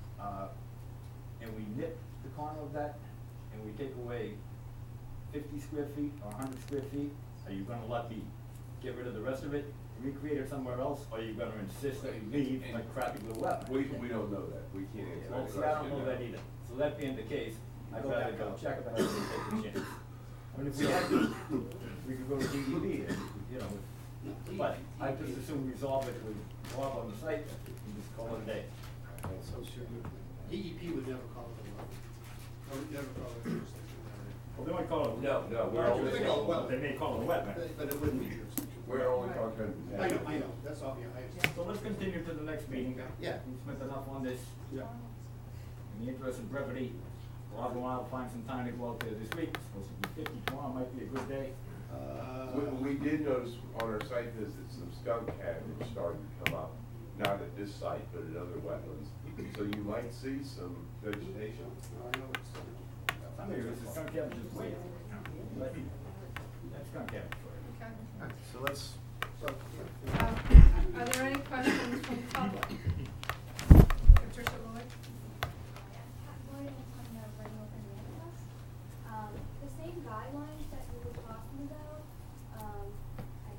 and we nip the corner of that, and we take away 50 square feet or 100 square feet, are you gonna let me get rid of the rest of it, recreate it somewhere else, or are you gonna insist that we leave like crappy little wetland? We don't know that, we can't answer Well, that see, I don't know question. that either, so that being the case, I'd Go rather back go out. check it out and take the chance. I mean, if we had to, we could go to DEP, and, but I just assume resolve it with Bob on the site, and just call it a day. So should we, DEP would never call it a wetland. I would never call it a jurisdiction area. Well, they might call it. No, we're larger only- than- They call it wetland. They may call it a wetland. But it wouldn't be jurisdiction. We're only talking. I know, that's all, yeah, I understand. So let's continue to the next meeting. Yeah. We've spent enough on this. Yeah. In the interest of brevity, Rob and I will find some time to go out there this week. It's supposed to be 50 tomorrow, might be a good day. We did notice on our site visit some skunk cabbage starting to come up, not at this site, but at other wetlands. So you might see some vegetation. I know it's, I mean, this is skunk cabbage is way, that's skunk cabbage for you. Okay. So let's, Are there any questions from the public? Patricia Lloyd? Lloyd, I'm talking about Reading Open Manifest. The same guidelines that you were talking about, I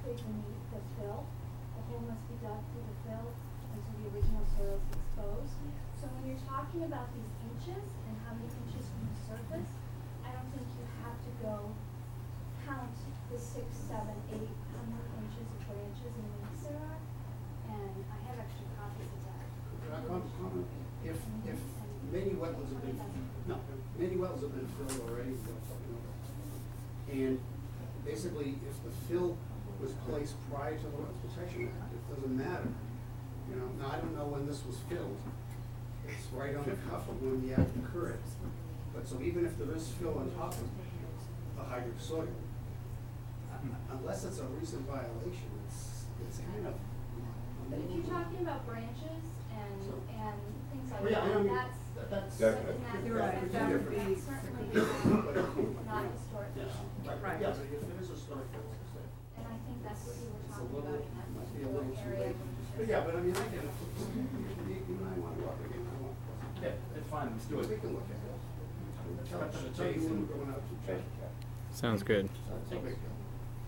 directly beneath the fill. The hole must be dug through the fill until the original soil is exposed. So when you're talking about these inches and how many inches from the surface, I don't think you have to go count the 6, 7, 8, how many inches of branches and leaves there are. And I have extra copies of that. If many wetlands have been, no, many wetlands have been filled already, and basically, if the fill was placed prior to the Wetlands Protection Act, it doesn't matter. You know, now, I don't know when this was filled. It's right on the cuff of when the act occurred. But so even if there is fill on top of the hydric soil, unless it's a recent violation, it's kind of. But if you're talking about branches and things like Yeah, I that, mean, that's Definitely. You're right, that would be. certainly not historic. Right. Yeah, but if there is a historic fence, And I think that's what you were it's a talking little, about in that might be a little too area. late. But yeah, but I mean, I can, you and I wanna walk again, I want. Yeah, it's fine, let's do We it. can look at it. Cut to the Tell you chase when and- we're going out to check. Sounds good. It's no big deal.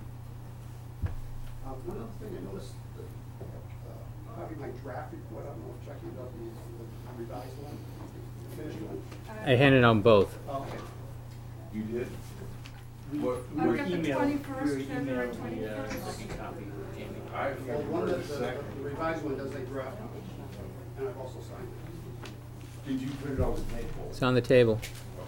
One other thing I noticed, probably my draft report, I don't know if Chucky got the revised one, the finished one. I handed on both. Okay. You did? We What- I've were got the emailed, 21st, we were February emailed the 21st. second copy, Jamie. I Well, one heard of the the second. revised one does a draft, and I've also signed it. Did you put it on the table? It's on the table.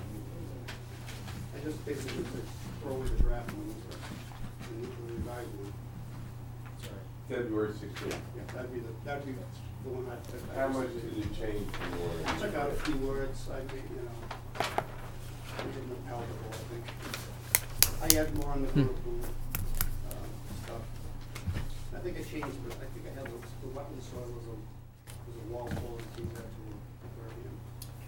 I just basically said throw away the draft one, and the revised one. February 16th. Yeah, that'd be the one I. How much did it change from your? I took out a few words, I made, you know, I did more palatable, I think. I had more on the Liverpool, stuff. I think I changed, but I think I had the wetland soil was a wall full and changed that to a guardian.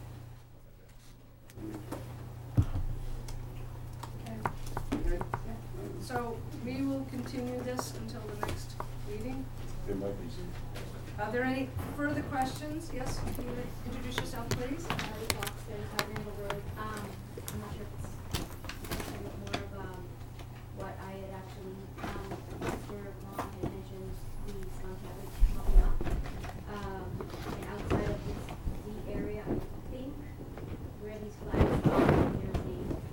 Okay. Okay? So we will continue this until the next meeting. There might be some. Are there any further questions? Yes, can you introduce yourself, please? I'm not sure if it's a bit more of what I had actually, Mr. Long had mentioned, the skunk cabbage popping up. And outside of the area, I think where these flags are, there's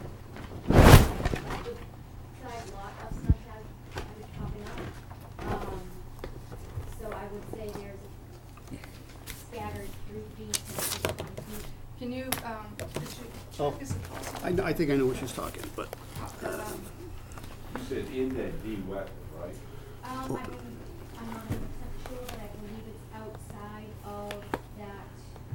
a good sized lot of skunk cabbage popping up. So I would say there's scattered 3 feet to 6 feet. Can you, could you Oh. check, is it possible? I think I know what she's talking, but. You said in that D wetland, right? I believe, I'm not 100% sure, but I believe it's outside of that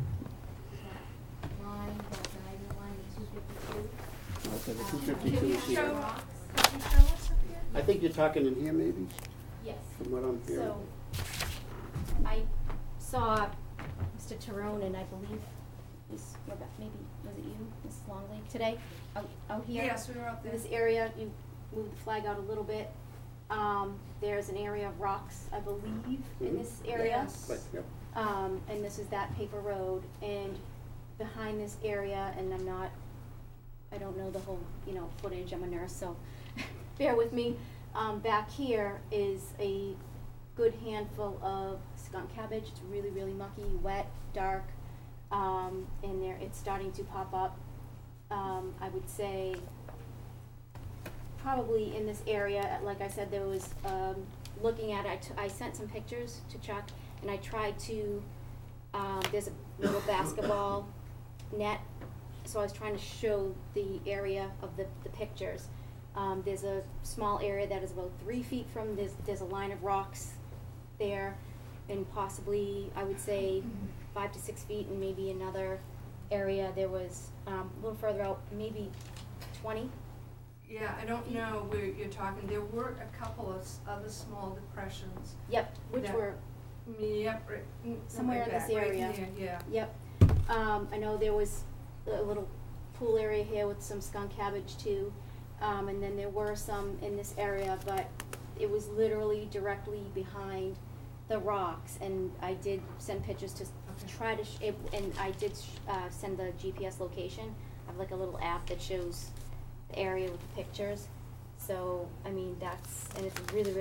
line, that diagonal line, the 252. Okay, the Can you is here. show, Rocks. can you show us up here? I think you're talking in here, maybe, Yes. from what I'm hearing. So, I saw Mr. Tyrone and I believe Ms. Rebecca, maybe, was it you, Mrs. Longley, today, out here? Yes, we were up there. This area, you moved the flag out a little bit. There's an area of rocks, I believe, in this area. Yes. Right, yep. And this is that paper road, and behind this area, and I don't know the whole, footage, I'm a nurse, so bear with me. Back here is a good handful of skunk cabbage. It's really, really mucky, wet, dark, and it's starting to pop up. I would say probably in this area, like I said, there was, looking at it, I sent some pictures to Chuck, and I tried to, there's a little basketball net, so I was trying to show the area of the pictures. There's a small area that is about 3 feet from, there's a line of rocks there, and possibly, I would say, 5 to 6 feet, and maybe another area, there was, a little further out, maybe 20. Yeah, I don't know where you're talking. There were a couple of other small depressions. Yep, which Yeah. were, Yep, right, Somewhere right in this back, right area. here, yeah. yep. I know there was a little pool area here with some skunk cabbage too. And then there were some in this area, but it was literally directly behind the rocks. And I did send pictures to try to, and I did send the GPS location. I have like a little app that shows the area with the pictures. So, I mean, and it's really, really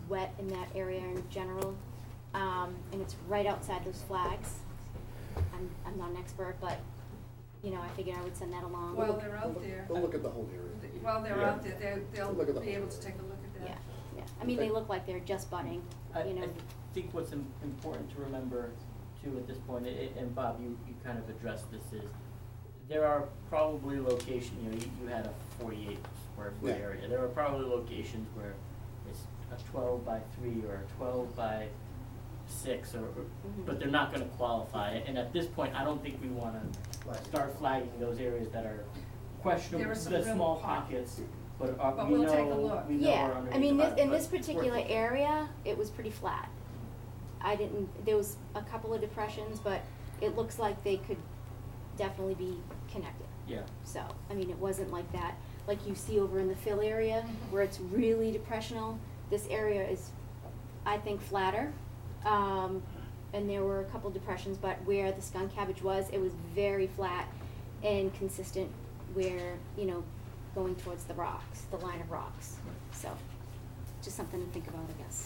wet in that area in general. And it's right outside those flags. I'm not an expert, but, you know, I figured I would send that along. While they're out there, Go look at the whole area. while they're out there, they'll Look at the be whole able to take a look at Yeah, that. yeah. I mean, they look like they're just budding, I you know. think what's important to remember too at this point, and Bob, you kind of addressed this, is there are probably locations, you know, you had a 48 square foot Yeah. area. There are probably locations where it's a 12 by 3 or a 12 by 6, but they're not gonna qualify. And at this point, I don't think we wanna start flagging those areas that are questionable, There are some the real small pockets. pockets, But we we'll take a know, look. we know are Yeah, underneath I mean, the this, bottom, in this but we're- particular area, it was pretty flat. There was a couple of depressions, but it looks like they could definitely be connected. Yeah. So, I mean, it wasn't like that, like you see over in the Phil area, where it's really depressional. This area is, I think, flatter. And there were a couple depressions, but where the skunk cabbage was, it was very flat and consistent where, you know, going towards the rocks, the line of rocks. So, just something to think about, I guess.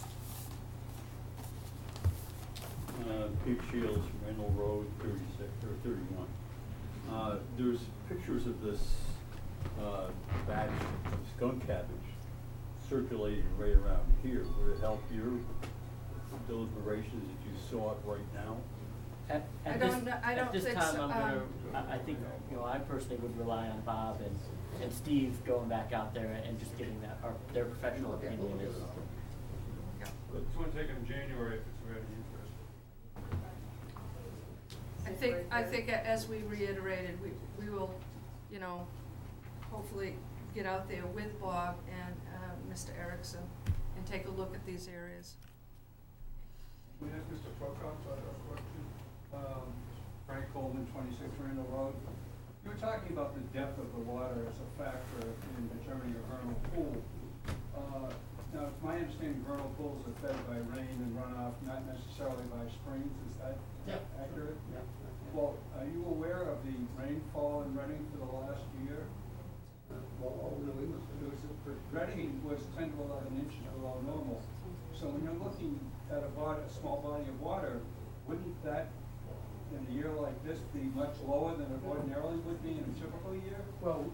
Pete Shields, Randall Road, 36, or 31. There's pictures of this batch of skunk cabbage circulating right around here. Would it help your deliberations if you saw it right now? I don't At this think time, so. I'm gonna, I think, you know, I personally would rely on Bob and Steve going back out there and just getting their professional opinion is. It's gonna take them January if it's already interested. I think as we reiterated, we will, you know, hopefully get out there with Bob and, Mr. Erickson and take a look at these areas. We asked Mr. Prokop a question. Frank Coleman, 26 Randall Road. You were talking about the depth of the water as a factor in determining a vernal pool. Now, it's my understanding vernal pools are fed by rain and runoff, not necessarily by springs. Is that accurate? Yeah. Well, are you aware of the rainfall in Reading for the last year? Reading was 10 to 11 inches below normal. So when you're looking at a small body of water, wouldn't that, in a year like this, be much lower than it ordinarily would be in a typical year? Well,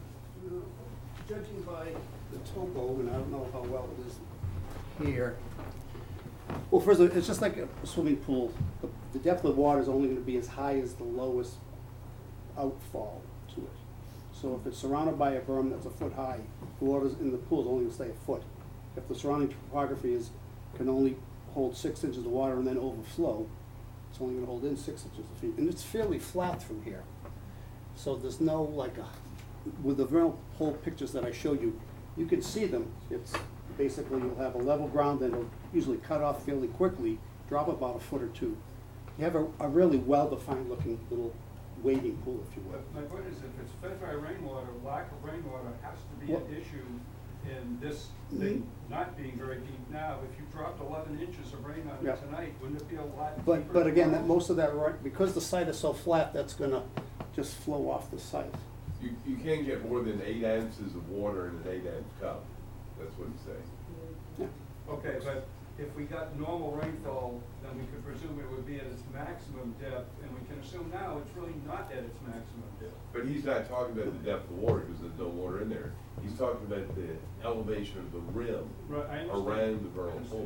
judging by the topo, and I don't know how well it is here. Well, first of all, it's just like a swimming pool. The depth of the water is only gonna be as high as the lowest outfall to it. So if it's surrounded by a berm that's a foot high, the water in the pool is only gonna stay a foot. If the surrounding topography can only hold 6 inches of water and then overflow, it's only gonna hold in 6 inches of feet. And it's fairly flat through here. So there's no with the vernal pool pictures that I showed you, you can see them. It's basically, you'll have a level ground that will usually cut off fairly quickly, drop about a foot or two. You have a really well-defined looking little wading pool, if you will. My point is, if it's fed by rainwater, lack of rainwater has to be an issue in this thing not being very deep now. If you dropped 11 inches of rain on it tonight, wouldn't it be a lot deeper? But again, most of that, because the site is so flat, that's gonna just flow off the site. You can't get more than 8 ounces of water in an 8-ounce cup. That's what he's saying. Yeah. Okay, but if we got normal rainfall, then we could presume it would be at its maximum depth, and we can assume now it's really not at its maximum depth. But he's not talking about the depth of water because there's no water in there. He's talking about the elevation of the rim Right, I understand. around the vernal pool.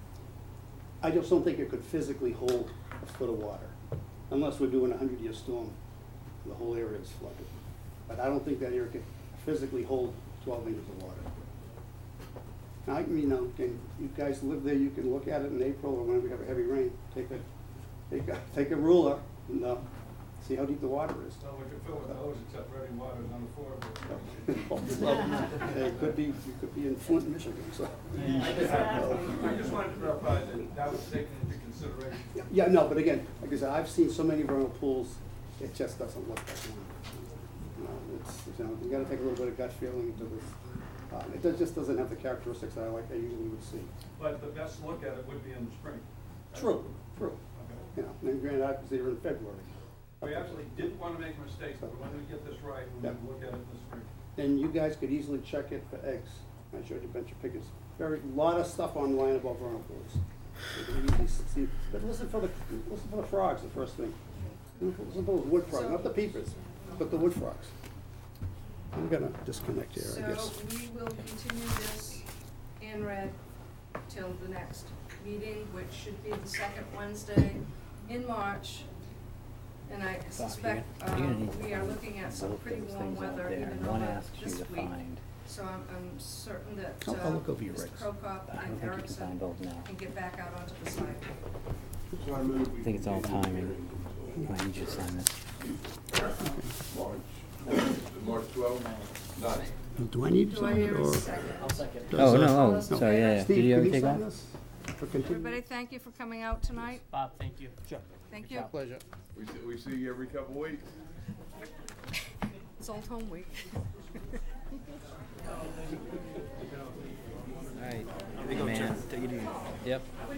I just don't think it could physically hold a foot of water, unless we're doing a 100-year storm, the whole area is flooded. But I don't think that area could physically hold 12 inches of water. Now, you know, you guys live there, you can look at it in April or when we have a heavy rain, take a ruler and see how deep the water is. So we could fill with those, except Reading water is unaffordable. It could be, you could be in Flint, Michigan, so. I just wanted to verify that was taken into consideration. Yeah, no, but again, like I said, I've seen so many vernal pools, it just doesn't look like one. You gotta take a little bit of gut feeling into this. It just doesn't have the characteristics that I usually would see. But the best look at it would be in the spring. True. Okay. You know, and granted, I was there in February. We actually didn't want to make mistakes, but we wanted to get this right, we wanted to look at it in the spring. And you guys could easily check it for eggs. I showed you a bunch of pictures. Lot of stuff online about vernal pools. You can easily see, but listen for the frogs, the first thing. Listen for those wood frogs, not the peepers, but the wood frogs. I'm gonna disconnect here, I guess. So we will continue this ANRAD till the next meeting, which should be the second Wednesday in March. And I suspect, we are looking at some pretty warm weather even over this week. So I'm certain that, I'll look over your Mr. regs. Prokop and Erickson can get back out onto the site. I think it's all timing. I need you to sign this. March 12th? Do I need to Do I sign it, hear a or? second? I'll second. does, Oh, uh, no, sorry, yeah, yeah. Steve, Did you can ever you take sign off? this? For continue? Everybody, thank you for coming out tonight. Bob, thank you. Sure. Thank you. Pleasure. We see you every couple weeks. It's Old Home Week. Alright, man, take it easy. Yep.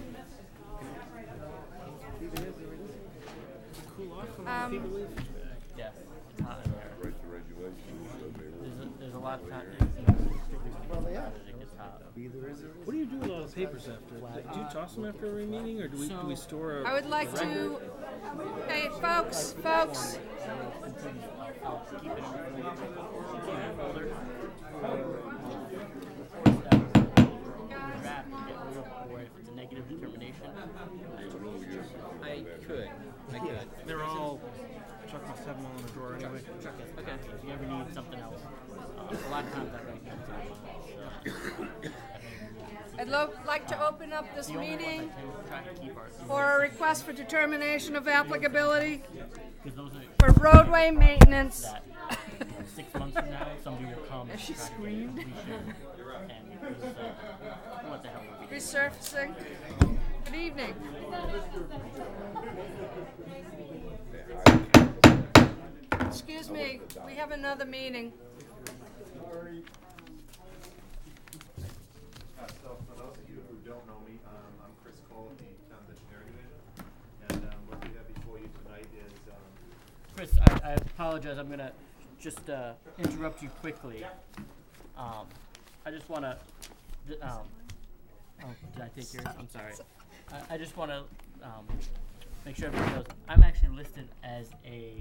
Yes, it's hot in there. Break the regulations. There's a lot of time. Well, they are. It gets hot. What do you do with all the papers after? Do you toss them after every meeting, or do we store a I would like to, hey, folks, folks, I'll keep it in the folder. Draft to get rid of, or if it's a negative determination. I could. They're all, Chuck must have them all in a drawer anyway. Chuck has a copy if you ever need something else. A lot of times I write notes on I'd like to open up this the only ones I meeting can try to keep are for a request for determination of applicability because those are for roadway maintenance. that 6 months from now somebody will come and She try to get screamed. completion and it's, what the hell would we do? Resurfacing. Good evening. Excuse me, we have another meeting. So for those of you who don't know me, I'm Chris Cole of the Town's Engineering Division, and what we have before you tonight is Chris, I apologize. I'm gonna just interrupt you quickly. I just wanna. Oh, did I take yours? I'm sorry. I just wanna make sure everyone knows I'm actually listed as a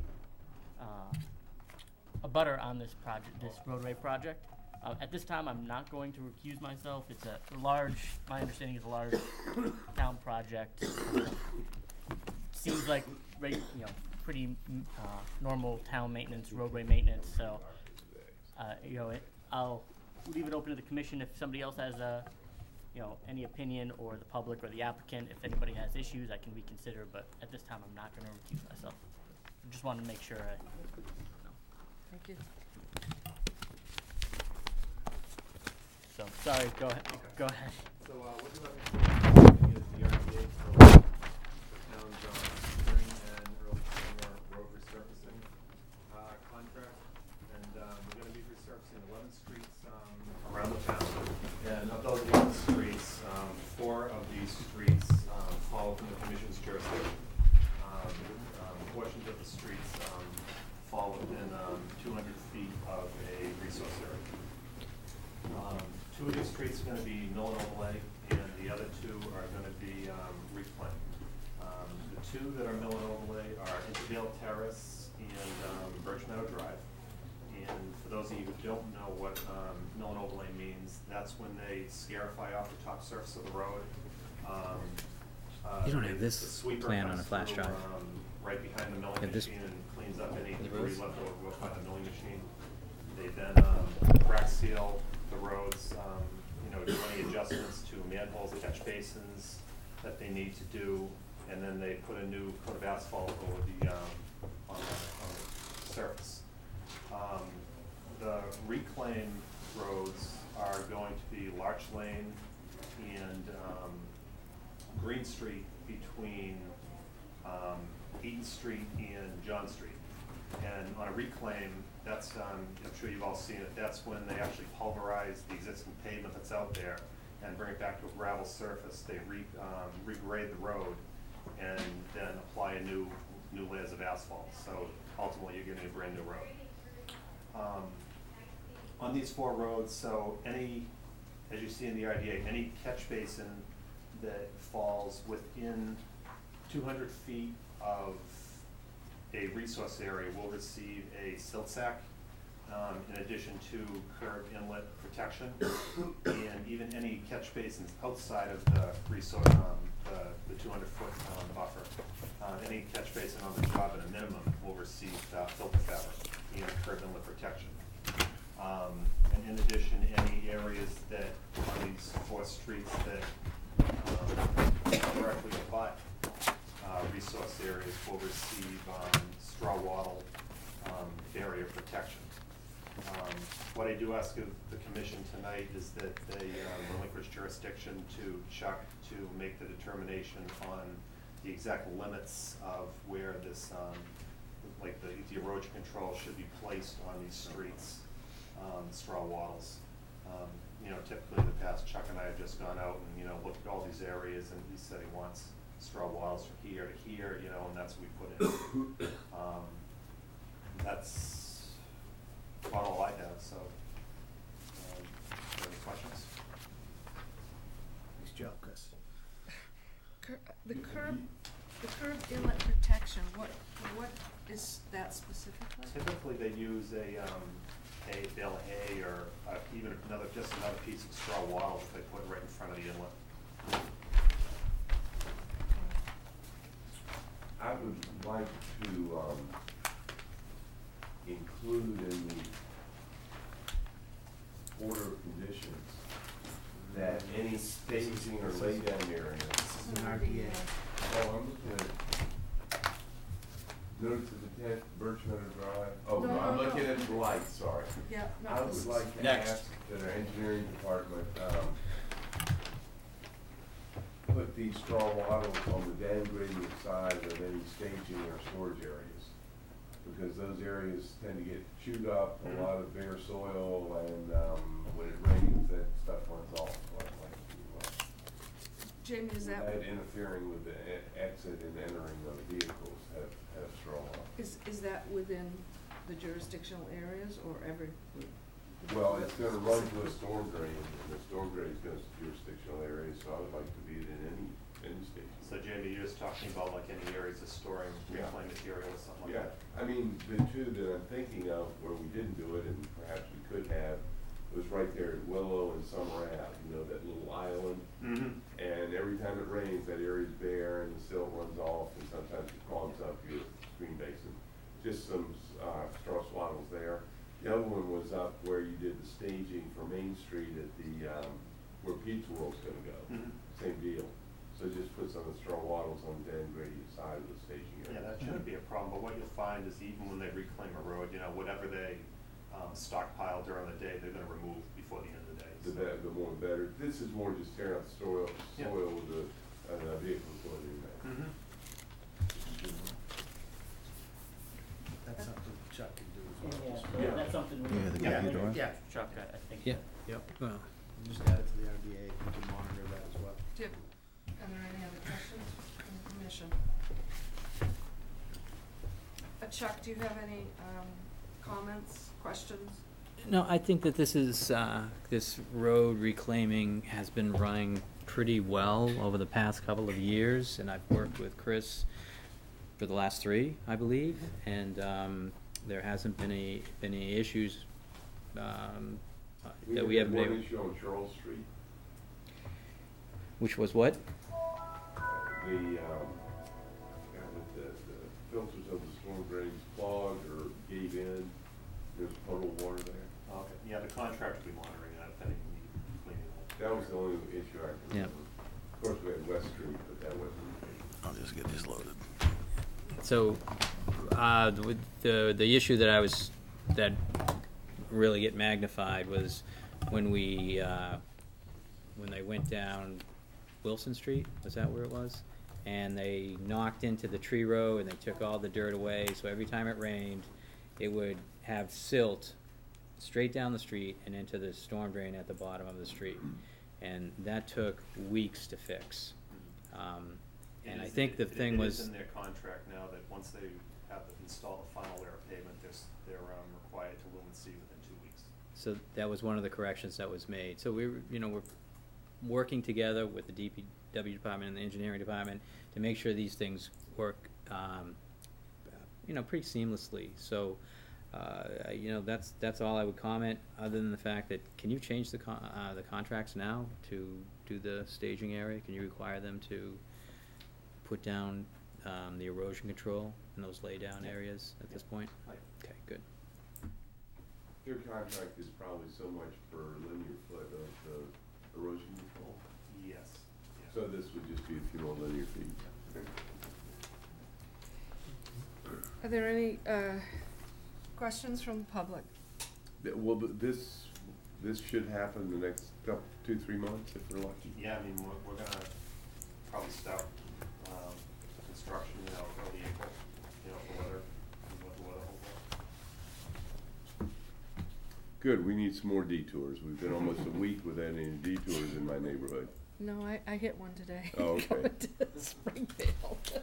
butter on this project, this roadway project. At this time, I'm not going to recuse myself. It's a large. My understanding is a large town project. Seems like pretty normal town maintenance, roadway maintenance. So, I'll leave it open to the commission if somebody else has any opinion, or the public or the applicant. If anybody has issues, I can reconsider. But at this time, I'm not going to recuse myself. I just wanted to make sure. Thank you. So sorry. Go ahead. Go ahead. so what you have is the RDA for the town's spring and early summer road resurfacing contract, and we're going to be resurfacing 11 streets around the town. And of those 11 streets, 4 of these streets fall within the commission's jurisdiction. Portions of the streets fall within 200 feet of a resource area. 2 of these streets are going to be mill and overlay, and the other 2 are going to be reclaimed. The 2 that are mill and overlay are Intervale Terrace and Birch Meadow Drive. And for those of you who don't know what mill and overlay means, that's when they scarify off the top surface of the road. You don't have the this sweeper plan on comes a flash through, drive. right behind the milling You have this- machine and cleans up any Those? debris left over by the milling machine. They then crack seal the roads, do any adjustments to manholes, catch basins that they need to do, and then they put a new coat of asphalt over the on the surface. The reclaimed roads are going to be Larch Lane and Green Street between Eaton Street and John Street. And on a reclaim, that's, I'm sure you've all seen it, that's when they actually pulverize the existing pavement that's out there and bring it back to a gravel surface. They regrade the road and then apply new layers of asphalt. So ultimately, you're getting a brand new road. On these 4 roads, so any as you see in the RDA, any catch basin that falls within 200 feet of a resource area will receive a silt sack, in addition to curb inlet protection. And even any catch basins outside of the resource, the 200-foot buffer, any catch basin on the job at a minimum will receive filter fabric and curb inlet protection. And in addition, any areas that, on these 4 streets that directly abut resource areas will receive straw wattle barrier protection. What I do ask of the commission tonight is that they relinquish jurisdiction to Chuck to make the determination on the exact limits of where this, like the erosion control should be placed on these streets, straw wattles. You know, typically in the past, Chuck and I have just gone out and, you know, looked at all these areas, and he said he wants straw wattles from here to here, you know, and that's what we put in. That's about all I have, so, any questions? Nice job, Chris. The curb inlet protection, what is that specifically? Typically, they use a bale hay or even another piece of straw wattle that they put right in front of the inlet. I would like to include in the order of conditions that any staging or laydown area. This is an RDA. Oh, I'm looking at notice of intent, Birchmiller Drive. Oh, No, I'm no, looking no. at the light, sorry. Yeah, no, I this would is- like to Next. ask that our engineering department, put these straw wattles on the downgrading side of any staging or storage areas. Because those areas tend to get chewed up, a lot of bare soil, and, when it rains, that stuff runs off. Jamie, is that, Without interfering with the exit and entering of vehicles have straw wattles. is that within the jurisdictional areas or every? Well, it's gonna run to a storm drain, and the storm drain is gonna be jurisdictional area, so I would like to be in any station. So Jamie, you're just talking about like any areas of storing Yeah. reclaimed material or something like Yeah, that? I mean, the two that I'm thinking of where we didn't do it, and perhaps we could have, was right there at Willow and Summer Ave, you know, that little island. Mm-hmm. And every time it rains, that area's bare and the silt runs off, and sometimes it clogs up your stream basin. Just some, straw swaddles there. The other one was up where you did the staging for Main Street at the, where Pete's World's gonna go. Mhm. Same deal. So just put some of the straw wattles on the gradient side of the staging area. Yeah, that shouldn't be a problem, but what you'll find is even when they reclaim a road, you know, whatever they stockpile during the day, they're gonna remove before the end of the day. The better, the more the better. This is more just tearing out the soil, Yeah. with the vehicle going in there. Mm-hmm. That's something Chuck can do as well. Yeah, that's something we. Yeah, the computer one? Yeah, Chuck, I think. Yeah. Yep. Well, Just add it to the RDA, we can monitor that as well. Are there any other questions from the commission? Chuck, do you have any, comments, questions? no, I think that this is, this road reclaiming has been running pretty well over the past couple of years, and I've worked with Chris for the last 3, I believe, and, there hasn't been any issues, that we haven't been had able. one issue on Charles Street. Which was what? The filters of the storm drains clogged or gave in. There's puddle of water there. Okay, yeah, the contractor will be monitoring that if anything needs cleaning up. That was the only issue I could Yeah. remember. Of course, we had West Street, but that wasn't. I'll just get these loaded. So, the issue that really get magnified was when when they went down Wilson Street, was that where it was? And they knocked into the tree row and they took all the dirt away, so every time it rained, it would have silt straight down the street and into the storm drain at the bottom of the street. And that took weeks to fix. And I think the thing It was. is in their contract now that once they have installed the final layer of pavement, they're required to lumen seed within 2 weeks. so that was one of the corrections that was made. So we're working together with the DPW department and the engineering department to make sure these things work, pretty seamlessly. So, that's all I would comment, other than the fact that, can you change the contracts now to do the staging area? Can you require them to put down the erosion control in those laydown areas at this point? Okay, good. Your contract is probably so much per linear foot of the erosion control? Yes. So this would just be a few more linear feet? Are there any questions from the public? Well, this should happen the next 2-3 months if we're lucky. Yeah, I mean, we're gonna probably start, construction, early April, for weather, what the weather holds up. Good, we need some more detours. We've been almost a week without any detours in my neighborhood. No, I hit one today. Oh, okay. Going to Springfield.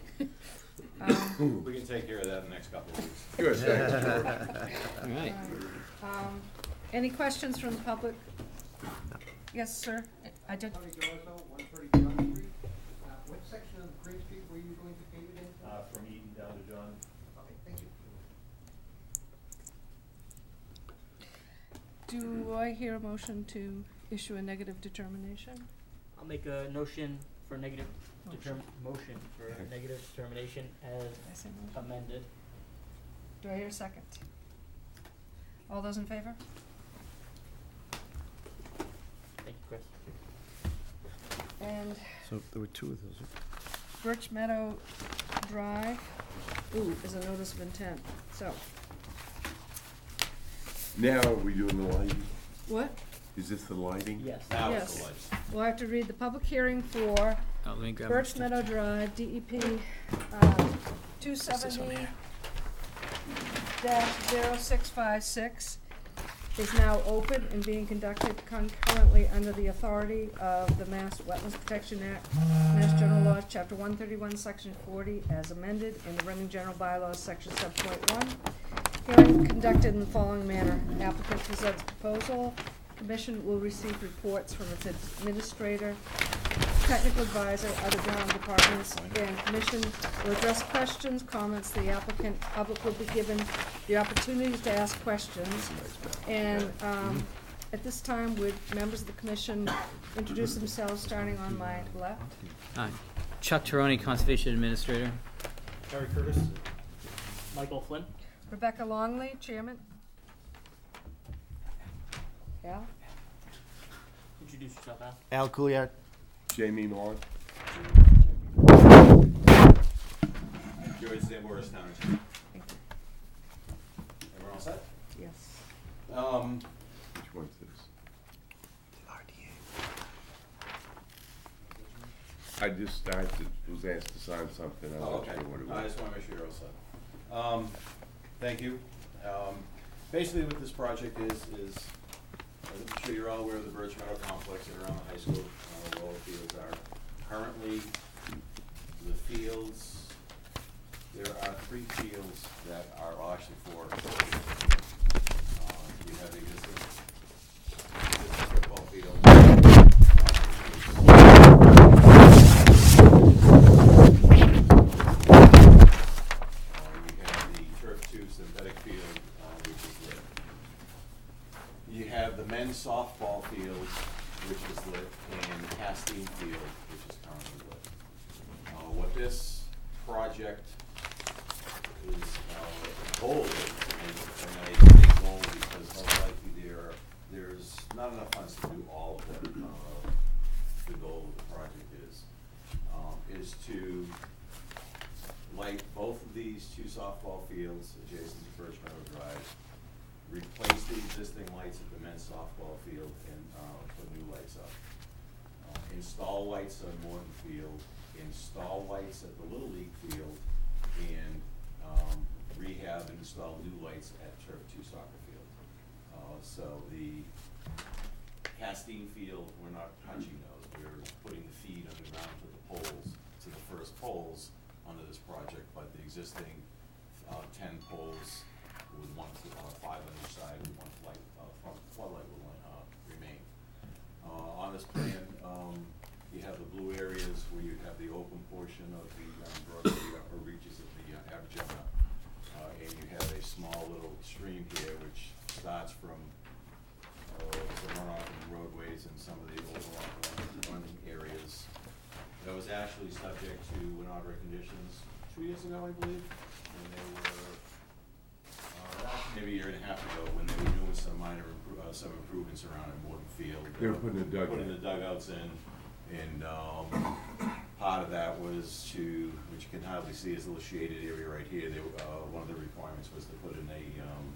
We can take care of that in the next couple of weeks. Good, thanks, George. All right. Any questions from the public? Yes, sir. I did. Tony Gilliso, 130 John Street. What section of Green Street were you going to pave it in? From Eaton down to John. Okay, thank you. Do I hear a motion to issue a negative determination? I'll make a motion for negative determination as I say motion? amended. Do I hear a second? All those in favor? Thank you, Chris. And So there were two of those. Birch Meadow Drive, is a notice of intent, so. Now, are we doing the lighting? What? Is this the lighting? Yes. Now Yes. it's the lights. We'll have to read the public hearing for Let me grab Birch my Meadow Drive, DEP, 270-0656 is now open and being conducted concurrently under the authority of the Mass Wetlands Protection Act, Mass General Laws, Chapter 131, Section 40, as amended in the Reading General Bylaws, Section sub.1. Hearing conducted in the following manner. Applicant presents proposal. Commission will receive reports from its administrator, technical advisor, other town departments, and commission will address questions, comments. The public will be given the opportunity to ask questions. And at this time, would members of the commission introduce themselves, starting on my left? Hi. Chuck Taroni, Conservation Administrator. Harry Curtis. Michael Flynn. Rebecca Longley, Chairman. Al? Introduce yourself, Al. Al Couillard. Jamie Moore? George Zamboris, Town Engineer. Everyone all set? Yes. Which one's this? I was asked to sign something. I'm Oh, not okay. sure what it I was. just wanna make sure you're all set. Thank you. Basically what this project is, I'm sure you're all aware of the Birch Meadow complex and around the high school, where all the fields are. Currently, the fields, there are 3 fields that are actually 4. You have existing football field. You have the Turf 2 synthetic field, which is lit. You have the men's softball field, which is lit, and the Castine field, which is currently lit. What this project is, goal is, and I say goal because most likely there's not enough funds to do all of what the goal of the project is to light both of these 2 softball fields adjacent to Birch Meadow Drive, replace the existing lights at the men's softball field, and put new lights up. Install lights on Morton Field, install lights at the Little League Field, and rehab and install new lights at Turf 2 soccer field. So the Castine field, we're not touching those. We're putting the feed underground to the poles, to the first poles under this project, but the existing 10 poles with one, 5 on each side, with one floodlight will remain. On this plan, you have the blue areas where you have the open portion of the brook, the upper reaches of the Abergena. And you have a small little stream here which starts from the runoff of the roadways and some of the overall running areas. That was actually subject to WinAudra conditions 2 years ago, I believe, when they were, actually maybe a year and a half ago, when they were doing some minor, some improvements around in Morton Field. They were putting the dugouts in, and part of that was to, which you can hardly see is a little shaded area right here. They, one of the requirements was to put in a,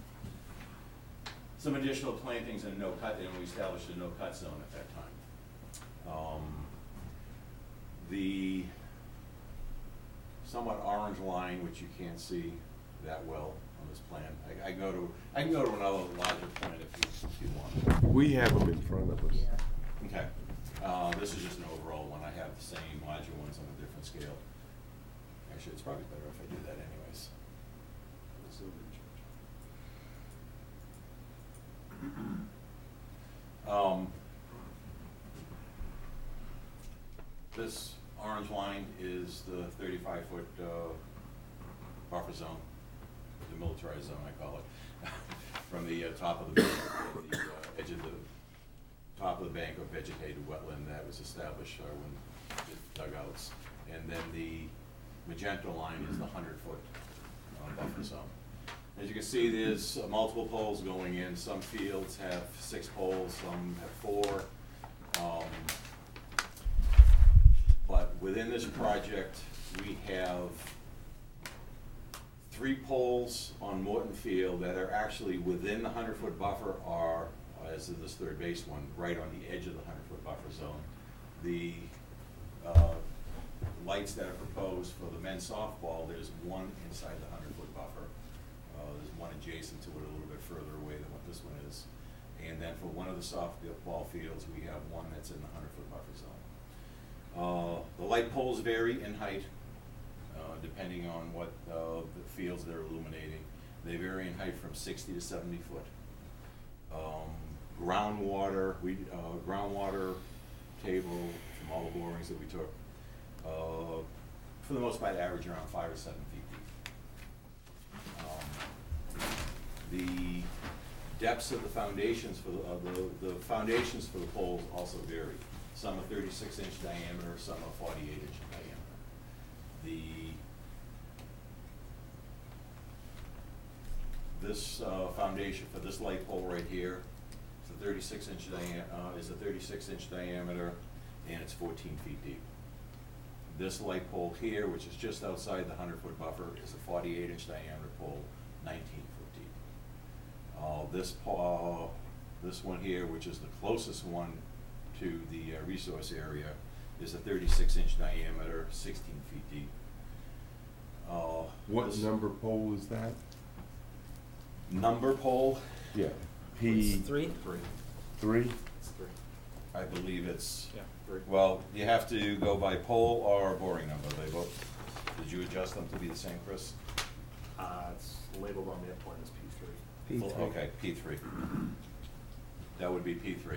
some additional plantings and no cut, and we established a no cut zone at that time. The somewhat orange line, which you can't see that well on this plan, I can go to another larger plan if you want. We have them in front of us. Okay. This is just an overall one. I have the same larger ones on a different scale. Actually, it's probably better if I do that anyways. This orange line is the 35-foot buffer zone, the militarized zone, I call it, from the top of the bank, the edge of the top of the bank of vegetated wetland that was established when we did dugouts. And then the magenta line is the 100-foot buffer zone. As you can see, there's multiple poles going in. Some fields have 6 poles, some have 4. But within this project, we have 3 poles on Morton Field that are actually within the 100-foot buffer, are, as in this third base one, right on the edge of the 100-foot buffer zone. The lights that are proposed for the men's softball, there's one inside the 100-foot buffer. There's one adjacent to it a little bit further away than what this one is. And then for one of the softball fields, we have one that's in the 100-foot buffer zone. The light poles vary in height, depending on what the fields they're illuminating. They vary in height from 60 to 70 foot. Groundwater table from all the borings that we took, for the most part, average around 5 or 7 feet deep. The depths of the foundations for the foundations for the poles also vary. Some are 36-inch diameter, some are 48-inch diameter. This foundation for this light pole right here is a 36-inch diameter, and it's 14 feet deep. This light pole here, which is just outside the 100-foot buffer, is a 48-inch diameter pole, 19 foot deep. This one here, which is the closest one to the resource area, is a 36-inch diameter, 16 feet deep. What number pole is that? Number pole? Yeah. P. 3? 3? It's 3. I believe it's, Yeah, 3. well, you have to go by pole or boring number. They both, did you adjust them to be the same, Chris? It's labeled on the plan as P3. P3. Okay, P3. That would be P3.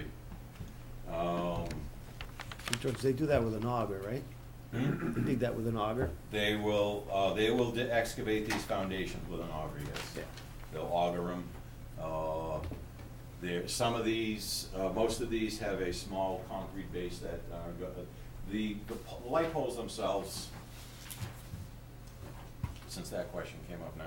George, they do that with an auger, right? They dig that with an auger? They will excavate these foundations with an auger, yes. Yeah. They'll auger them. Some of these, most of these have a small concrete base that the light poles themselves, since that question came up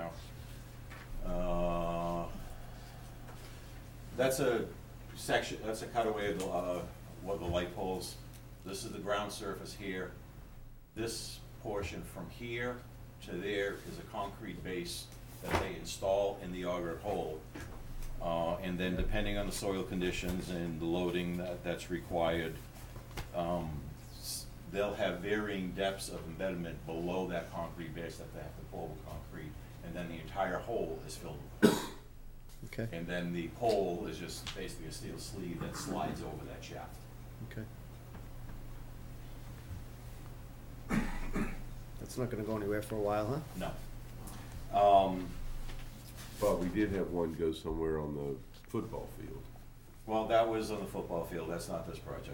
now, that's a section, that's a cutaway of the light poles. This is the ground surface here. This portion from here to there is a concrete base that they install in the auger hole. And then depending on the soil conditions and the loading that's required, they'll have varying depths of embedment below that concrete base that they have to pull with concrete, and then the entire hole is filled with concrete. Okay. And then the pole is just basically a steel sleeve that slides over that shaft. Okay. That's not gonna go anywhere for a while, huh? No. But we did have one go somewhere on the football field. Well, that was on the football field, that's not this project.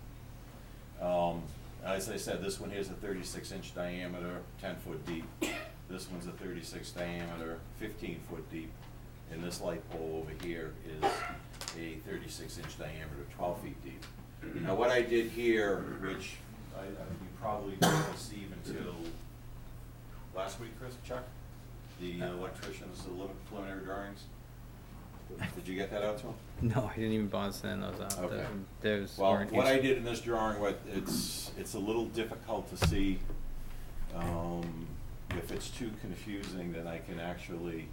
As I said, this one here's a 36-inch diameter, 10-foot deep. This one's a 36 diameter, 15-foot deep. And this light pole over here is a 36-inch diameter, 12 feet deep. Now what I did here, which you probably didn't receive until last week, Chuck? The electrician's preliminary drawings. Did you get that out to him? No, I didn't even bother sending those out. Okay. Those Well, weren't what I did in this drawing, it's a little difficult to see. If it's too confusing, then I can actually,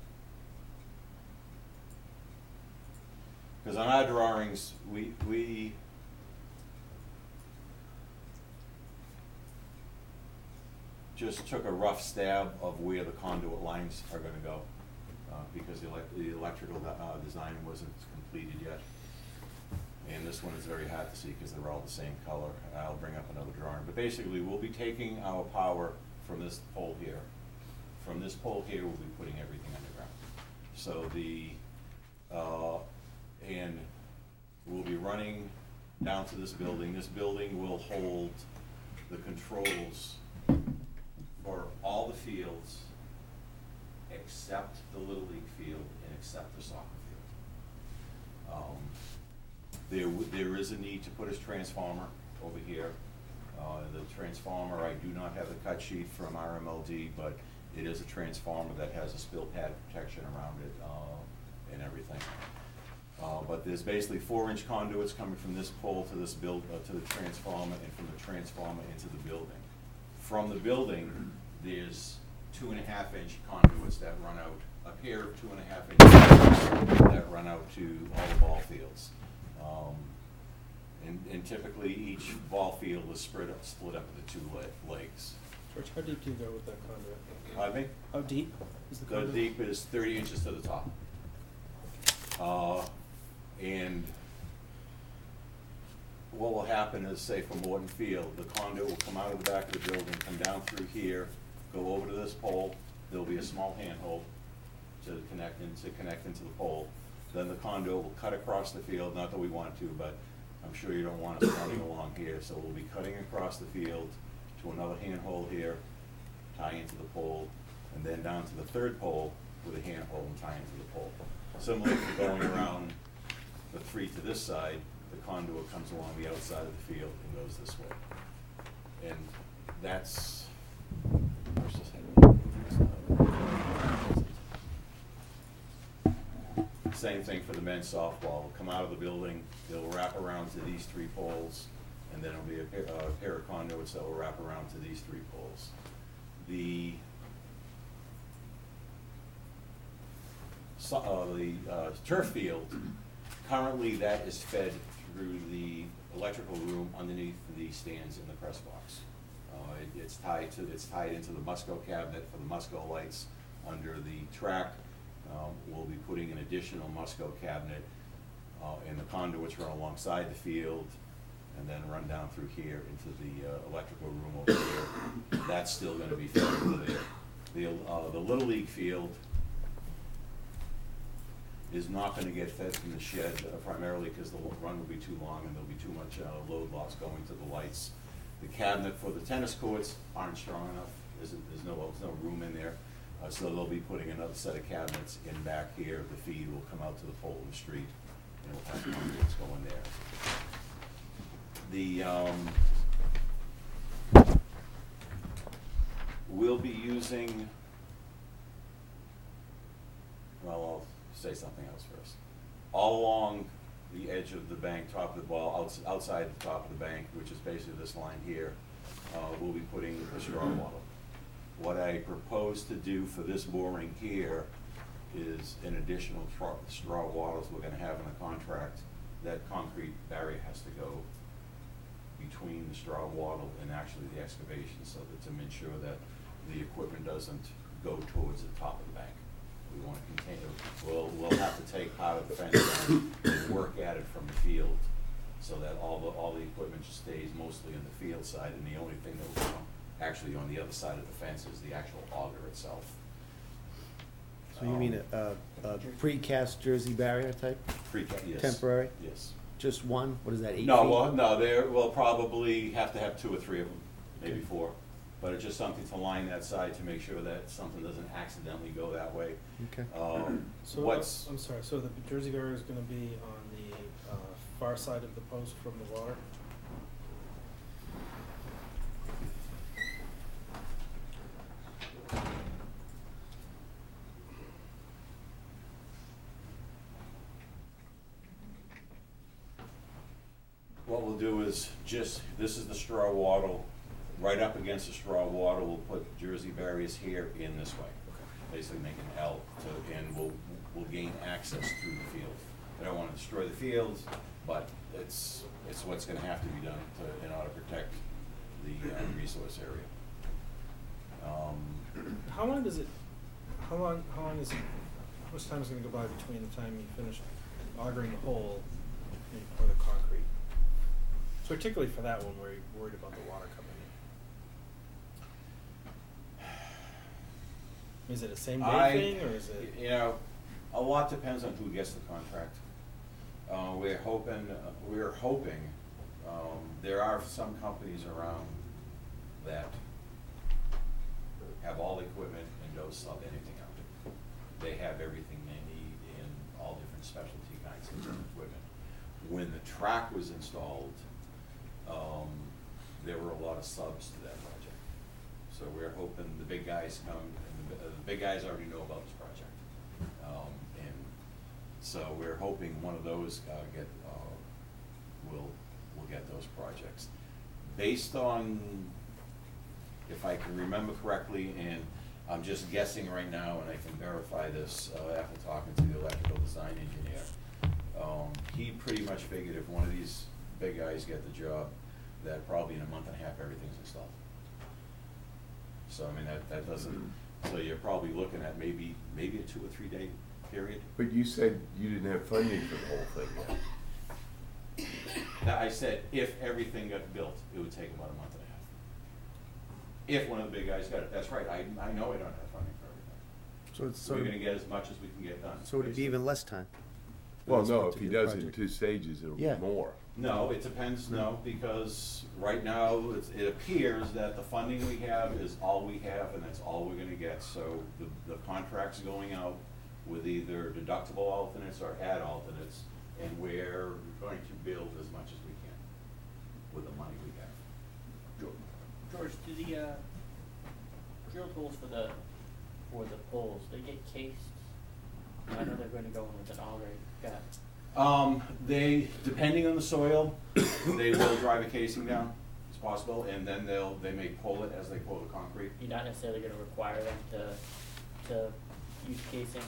because on our drawings, we just took a rough stab of where the conduit lines are gonna go, because the electrical design wasn't completed yet. And this one is very hard to see because they're all the same color. I'll bring up another drawing. But basically, we'll be taking our power from this pole here. From this pole here, we'll be putting everything underground. So and we'll be running down to this building. This building will hold the controls for all the fields except the Little League field and except the soccer field. There is a need to put a transformer over here. The transformer, I do not have the cut sheet from RMLD, but it is a transformer that has a spill pad protection around it and everything. But there's basically 4-inch conduits coming from this pole to this to the transformer, and from the transformer into the building. From the building, there's 2.5-inch conduits that run out, a pair of 2.5-inch conduits that run out to all the ball fields. And typically each ball field is split up into 2 legs. George, how deep do you go with that conduit? Pardon me? How deep is the The conduit? deep is 30 inches to the top. And what will happen is, say for Morton Field, the conduit will come out of the back of the building, come down through here, go over to this pole. There'll be a small handhold to connect into the pole. Then the conduit will cut across the field, not that we want to, but I'm sure you don't want us running along here. So we'll be cutting across the field to another handhold here, tie into the pole, and then down to the third pole with a handhold and tie into the pole. Similarly, if you're going around the 3 to this side, the conduit comes along the outside of the field and goes this way. And that's, where's this head? Same thing for the men's softball. It'll come out of the building, it'll wrap around to these 3 poles, and then it'll be a pair of conduits that will wrap around to these 3 poles. The turf field, currently that is fed through the electrical room underneath the stands in the press box. It's tied into the Musco cabinet for the Musco lights under the track. We'll be putting an additional Musco cabinet, and the conduits run alongside the field and then run down through here into the electrical room over here. That's still going to be fed over there. The Little League field is not going to get fed from the shed, primarily because the run will be too long and there'll be too much load loss going to the lights. The cabinet for the tennis courts aren't strong enough. There's no room in there. So they'll be putting another set of cabinets in back here. The feed will come out to the pole in the street, and we'll have conduits going there. We'll be using, well, I'll say something else first. All along the edge of the bank, top of the ball, outside the top of the bank, which is basically this line here, we'll be putting the straw wattle. What I propose to do for this boring here is an additional straw wattles we're going to have in the contract. That concrete barrier has to go between the straw wattle and actually the excavation, so that to ensure that the equipment doesn't go towards the top of the bank. We want to contain it. We'll have to take part of the fence down and work at it from the field, so that all the equipment just stays mostly in the field side, and the only thing that will come actually on the other side of the fence is the actual auger itself. So you mean a precast Jersey barrier type? Precast, yes. Temporary? Yes. Just one? What is that, 8 feet? No, well, no, we'll probably have to have 2 or 3 of them, maybe 4. But it's just something to line that side to make sure that something doesn't accidentally go that way. Okay. So, What's, I'm sorry, so the Jersey barrier is gonna be on the, far side of the post from the water? what we'll do is just, this is the straw wattle, right up against the straw wattle, we'll put Jersey barriers here in this way. Basically make an L to, and we'll gain access through the field. I don't wanna destroy the fields, but it's what's gonna have to be done to, in order to protect the resource area. How long is it, how much time is gonna go by between the time you finish augering the hole and pour the concrete? So particularly for that one where you're worried about the water coming in. Is it a same day thing, or is it? You know, a lot depends on who gets the contract. We're hoping, there are some companies around that have all the equipment and don't sub anything out. They have everything they need in all different specialty kinds of equipment. When the track was installed, there were a lot of subs to that project. So we're hoping the big guys come, and the big guys already know about this project. And so we're hoping one of those will get those projects. Based on, if I can remember correctly, and I'm just guessing right now, and I can verify this after talking to the electrical design engineer, he pretty much figured if one of these big guys get the job, that probably in a month and a half everything's installed. So I mean that doesn't. So you're probably looking at maybe a 2 or 3 day period. But you said you didn't have funding for the whole thing yet. Now, I said if everything got built, it would take about a month and a half. If one of the big guys got it, that's right. I know I don't have funding for everything. So we're going to get as much as we can get done. So would it be even less time? Well, no, if he does it in 2 stages, it'll be more. No, it depends, no, because right now, it appears that the funding we have is all we have, and that's all we're gonna get. So the contract's going out with either deductible alternates or add alternates, and we're going to build as much as we can with the money we have. George, do the drill holes for the poles, they get cased? I know they're gonna go in with an already got. They, depending on the soil, they will drive a casing down, it's possible, and then they may pull it as they pull the concrete. You're not necessarily gonna require them to use casing?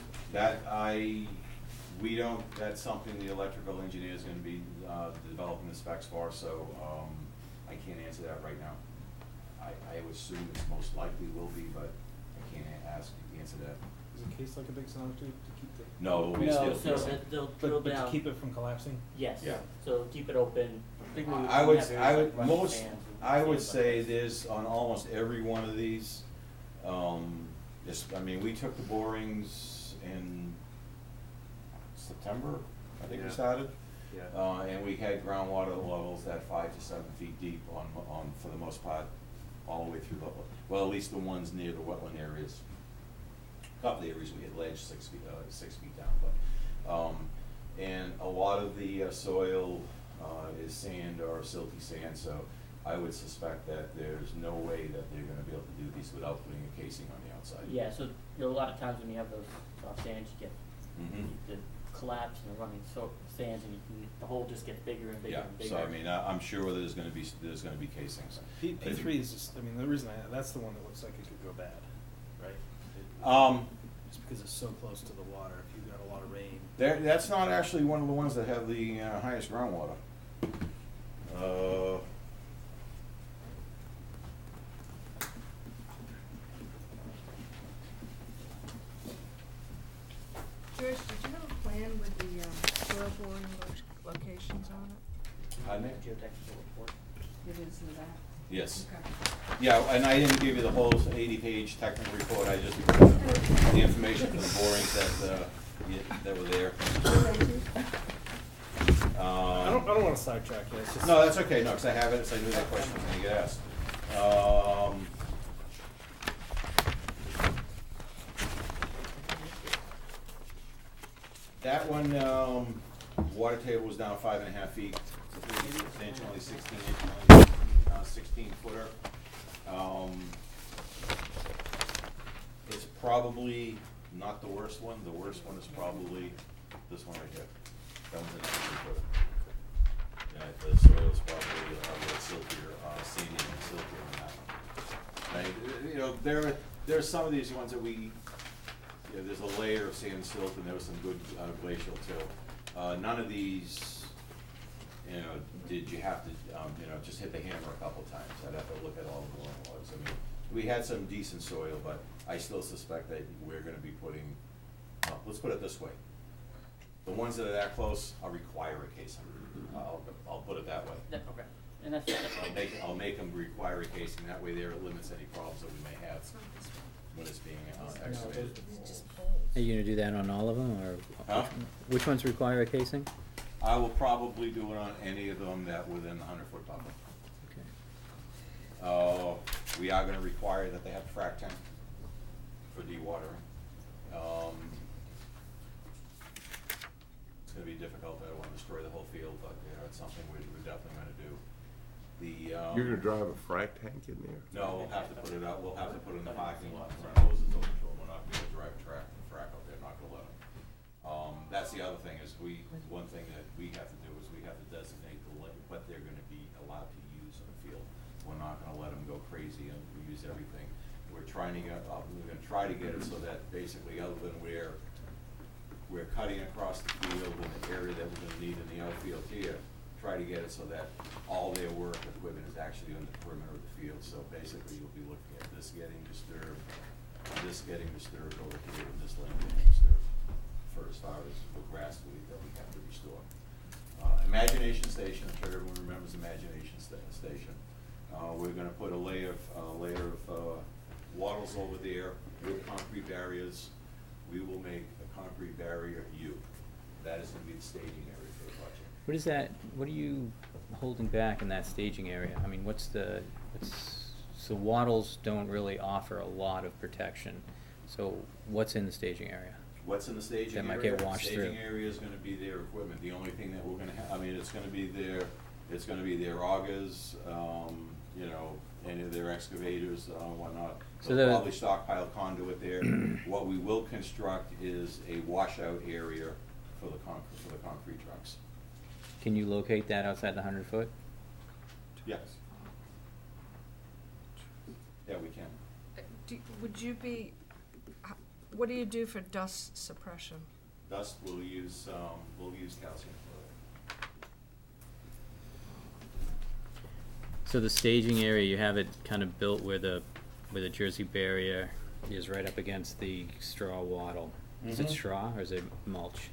We don't, that's something the electrical engineer is gonna be, developing the specs for, so, I can't answer that right now. I would assume it's most likely will be, but I can't answer that. Is it cased like a big sonotube to keep the? No, we No, still. so they'll drill But down. to keep it from collapsing? Yes. Yeah. So keep it open. Particularly I when would, you have I areas would, like running most, fans and I would things like say this. there's, on almost every one of these, I mean, we took the borings in September, I think we Yeah. started. Yeah. And we had groundwater levels at 5 to 7 feet deep on, for the most part, all the way through well, at least the ones near the wetland areas. A couple of areas we had ledge 6 feet down, but, and a lot of the soil is sand or silty sand, so I would suspect that there's no way that they're gonna be able to do these without putting a casing on the outside. Yeah, so a lot of times when you have those soft sands, you get Mhm. the collapse and the running sands, and the hole just gets bigger and bigger Yeah, and bigger. so I mean, I'm sure there's gonna be casings. P3 is just, I mean, the reason that's the one that looks like it could go bad, right? Just because it's so close to the water, if you've got a lot of rain. That's not actually one of the ones that have the highest groundwater. George, did you have a plan with the soil boring locations on it? Pardon me? Geotechnical report. It is in that. Yes. Okay. Yeah, and I didn't give you the whole 80-page technical report, I just, the information for the borings that were there. I don't wanna sidetrack you, it's just. No, that's okay, no, because I have it, so I knew that question was gonna get asked. That one, water table was down 5.5 feet, substantially 16 footer. It's probably not the worst one. The worst one is probably this one right here. That one's an 18 footer. Yeah, the soil is probably a little siltier, sandy and siltier than that one. Right? You know, there are some of these ones that we, you know, there's a layer of sand and silt, and there was some good glacial too. None of these, you know, did you have to, you know, just hit the hammer a couple times. I'd have to look at all the boring logs. I mean, we had some decent soil, but I still suspect that we're gonna be putting, let's put it this way. The ones that are that close, I'll require a casing. I'll put it that way. Okay, and that's. I'll make them require a casing, that way there it limits any problems that we may have when it's being excavated. Are you gonna do that on all of them, or Huh? which ones require a casing? I will probably do it on any of them that within the 100-foot buffer. Okay. We are gonna require that they have a frac tank for dewatering. It's gonna be difficult, I don't wanna destroy the whole field, but, you know, it's something we're definitely gonna do. You're gonna drive a frac tank in there? No, we'll have to put it out, we'll have to put it in the parking lot, run hoses over to it, we're not gonna drive a frac out there, not gonna let them. That's the other thing, is one thing that we have to do is we have to designate what they're gonna be allowed to use in the field. We're not gonna let them go crazy and use everything. We're trying to get, we're gonna try to get it so that basically, other than where we're cutting across the field in the area that we're gonna need in the outfield here, try to get it so that all their work equipment is actually on the perimeter of the field. So basically, you'll be looking at this getting disturbed over here, and this land getting disturbed, for as far as the grass that we have to restore. Imagination Station, I'm sure everyone remembers Imagination Station. We're gonna put a layer of wattles over there with concrete barriers. We will make a concrete barrier U. That is gonna be the staging area for the project. What is that, what are you holding back in that staging area? I mean, so wattles don't really offer a lot of protection. So what's in the staging area? What's in the staging area? That might get washed through. Staging area is gonna be their equipment. The only thing that we're gonna have, I mean, it's gonna be their augers, you know, any of their excavators, whatnot. So They'll probably stockpile conduit there. What we will construct is a washout area for the concrete trucks. Can you locate that outside the 100 foot? Yes. Yeah, we can. Would you be, what do you do for dust suppression? Dust, we'll use calcium chloride. So the staging area, you have it kind of built where the Jersey barrier is right up against the straw wattle. Is it straw or is it mulch?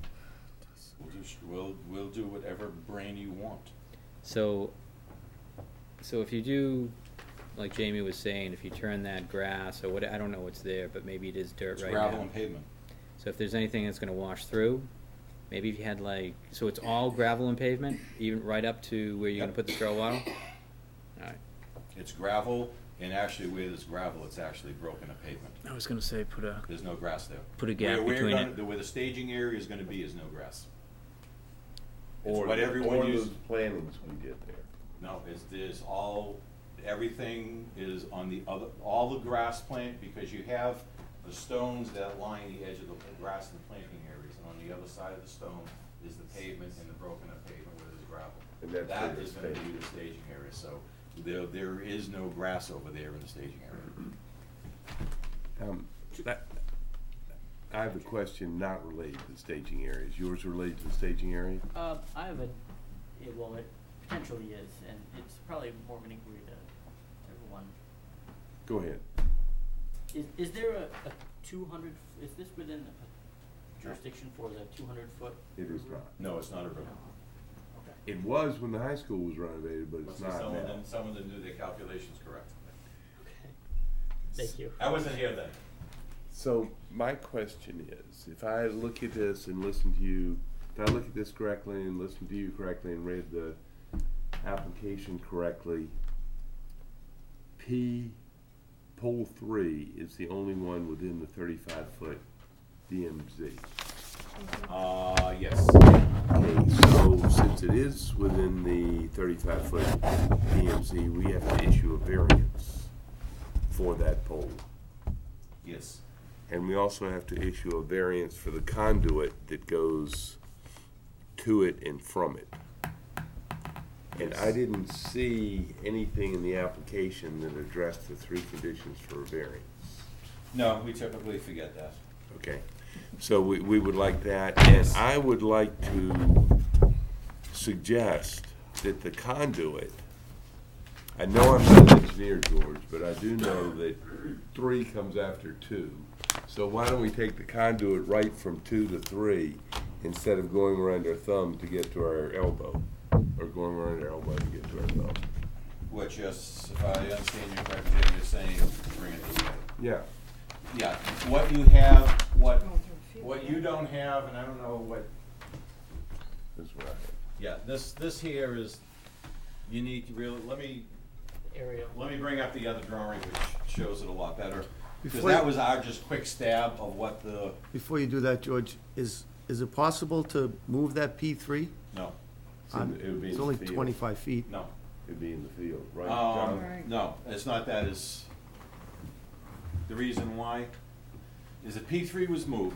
We'll do whatever brain you want. So if you do, like Jamie was saying, if you turn that grass or what, I don't know what's there, but maybe it is dirt It's right now. gravel and pavement. So if there's anything that's gonna wash through, maybe if you had like, so it's all gravel and pavement, even right up to where you're gonna put the straw wattle? Alright. It's gravel, and actually where there's gravel, it's actually broken up pavement. I was gonna say There's no grass there. Put a gap between it. Where the staging area is gonna be is no grass. It's Or what everyone those uses. plantings we did there. No, everything is on the other, all the grass plant, because you have the stones that line the edge of the grass and planting areas, and on the other side of the stone is the pavement and the broken up pavement where there's gravel. And that's That where is it's gonna be staged. the staging area, so there is no grass over there in the staging area. I have a question not related to the staging area. Is yours related to the staging area? I have well, it potentially is, and it's probably more of an inquiry to everyone. Go ahead. Is there a 200, is this within a jurisdiction for the 200-foot? It is not. No, it's not a river. Okay. It was when the high school was renovated, but it's Must be not someone now. didn't- Someone didn't do their calculations correct. Thank you. I wasn't here then. So my question is, if I look at this and listen to you, if I look at this correctly and listen to you correctly and read the application correctly, pole 3 is the only one within the 35-foot DMZ. Yes. Okay, so since it is within the 35-foot DMZ, we have to issue a variance for that pole. Yes. And we also have to issue a variance for the conduit that goes to it and from it. And I didn't see anything in the application that addressed the 3 conditions for a variance. No, we typically forget that. Okay, so we would like that, and I would like to suggest that the conduit, I know I'm not an engineer, George, but I do know that 3 comes after 2. So why don't we take the conduit right from 2 to 3 instead of going around our thumb to get to our elbow, or going around our elbow to get to our thumb? Which is, if I understand you correctly, Jim, you're saying bring it this way. Yeah. Yeah, what you have, what you don't have, and I don't know what. This is what I have. Yeah, this here is, you need to really, let me bring up the other drawing, which shows it a lot better. Because Before that you- was our just quick stab of what the, Before you do that, George, is it possible to move that P3? no, It would be in It's the only field. 25 feet. no. It'd be in the field, right, John? No, it's not that, it's, the reason why is that P3 was moved.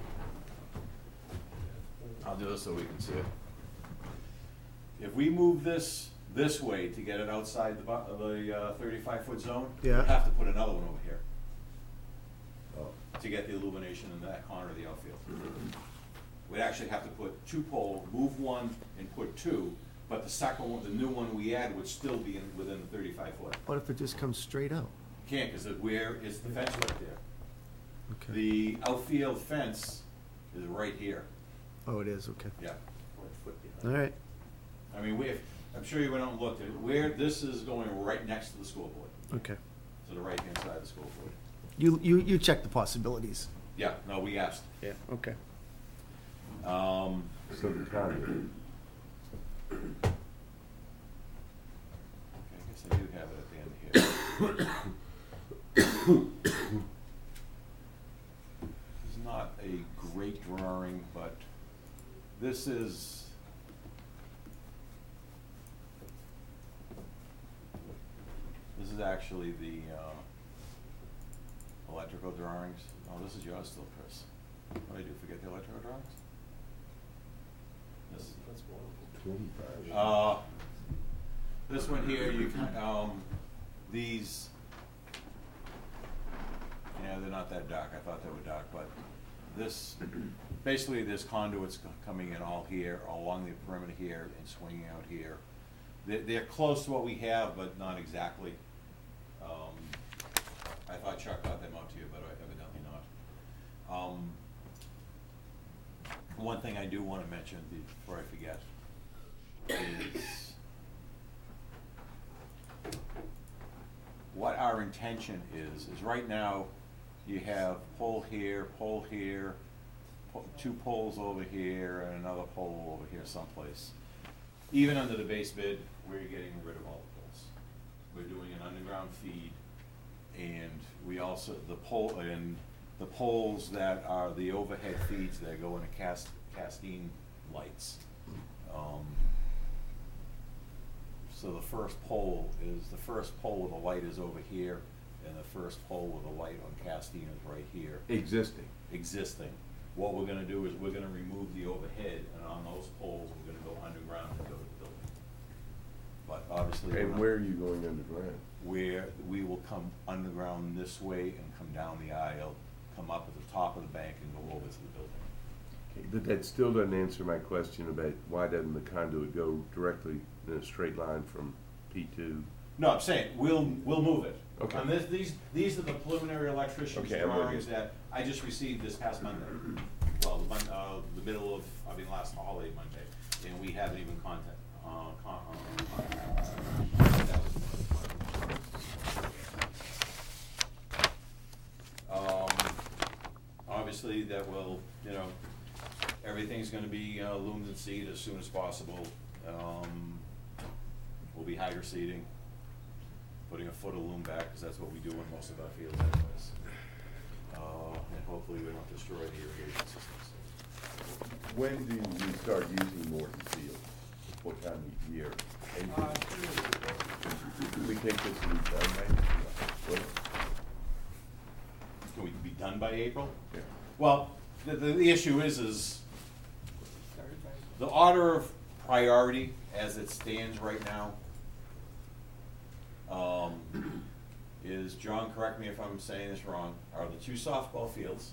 I'll do this so we can see it. If we move this way to get it outside the 35-foot zone, we Yeah. have to put another one over here Oh. to get the illumination in that corner of the outfield. We'd actually have to put 2 poles, move 1 and put 2, but the second one, the new one we add would still be within the 35-foot. What if it just comes straight out? Can't, because where is the fence right there? Okay. The outfield fence is right here, Oh, it is, okay. yeah. All right. I mean, I'm sure you went out and looked at it, where this is going right next to the school board, Okay. to the right-hand side of the school board. You check the possibilities. Yeah, no, we asked. Yeah. Okay. So the conduit. Okay, I guess I do have it at the end here. This is not a great drawing, but this is. This is actually the electrical drawings. Oh, this is yours still, Chris. What did I do, forget the electrical drawings? This. This one here, you can, these, yeah, they're not that dark, I thought they were dark, but this, basically this conduit's coming in all here, all along the perimeter here and swinging out here. They're close to what we have, but not exactly. I thought Chuck got them out to you, but evidently not. One thing I do want to mention before I forget is what our intention is right now you have pole here, 2 poles over here, and another pole over here someplace. Even under the base bid, we're getting rid of all the poles. We're doing an underground feed, and we also, the poles that are the overhead feeds that go into Castine lights. So the first pole with the light is over here, and the first pole with the light on Castine is right here. Existing. What we're gonna do is we're gonna remove the overhead, and on those poles, we're gonna go underground and go to the building. But obviously. And where are you going underground? Where we will come underground this way and come down the aisle, come up at the top of the bank and go over to the building. Okay, but that still doesn't answer my question about why doesn't the conduit go directly in a straight line from P2? No, I'm saying, we'll move it. Okay. And these are the preliminary electrician's Okay, I'm with drawings you. that I just received this past Monday. Well, the middle of, last holiday Monday, and we haven't even Obviously, that will, you know, everything's gonna be loomed and seed as soon as possible. We'll be hydro seeding, putting a foot of loom back, because that's what we do in most of our fields anyways. And hopefully we don't destroy the irrigation systems. When do you start using Morton Field? What time of year? We take this to be done, right? Can we be done by April? Yeah. Well, the issue is the order of priority as it stands right now, is, John, correct me if I'm saying this wrong, are the 2 softball fields,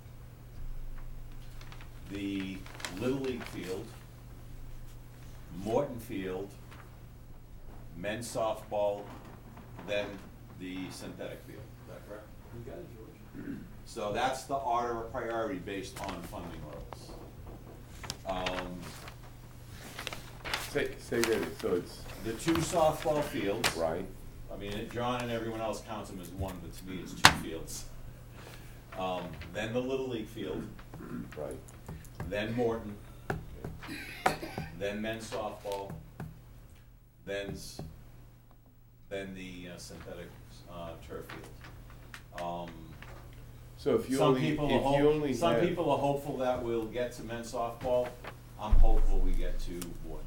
the Little League field, Morton Field, men's softball, then the synthetic field. Is that correct? You got it, George. So that's the order of priority based on funding levels. Say that, so it's. The 2 softball fields. Right. I mean, John and everyone else counts them as one, but to me it's 2 fields. Then the Little League field. Right. Then Morton. Then men's softball. Then the synthetic turf field. So if you some only, people if are you only some have- people are hopeful that we'll get to men's softball. I'm hopeful we get to Morton.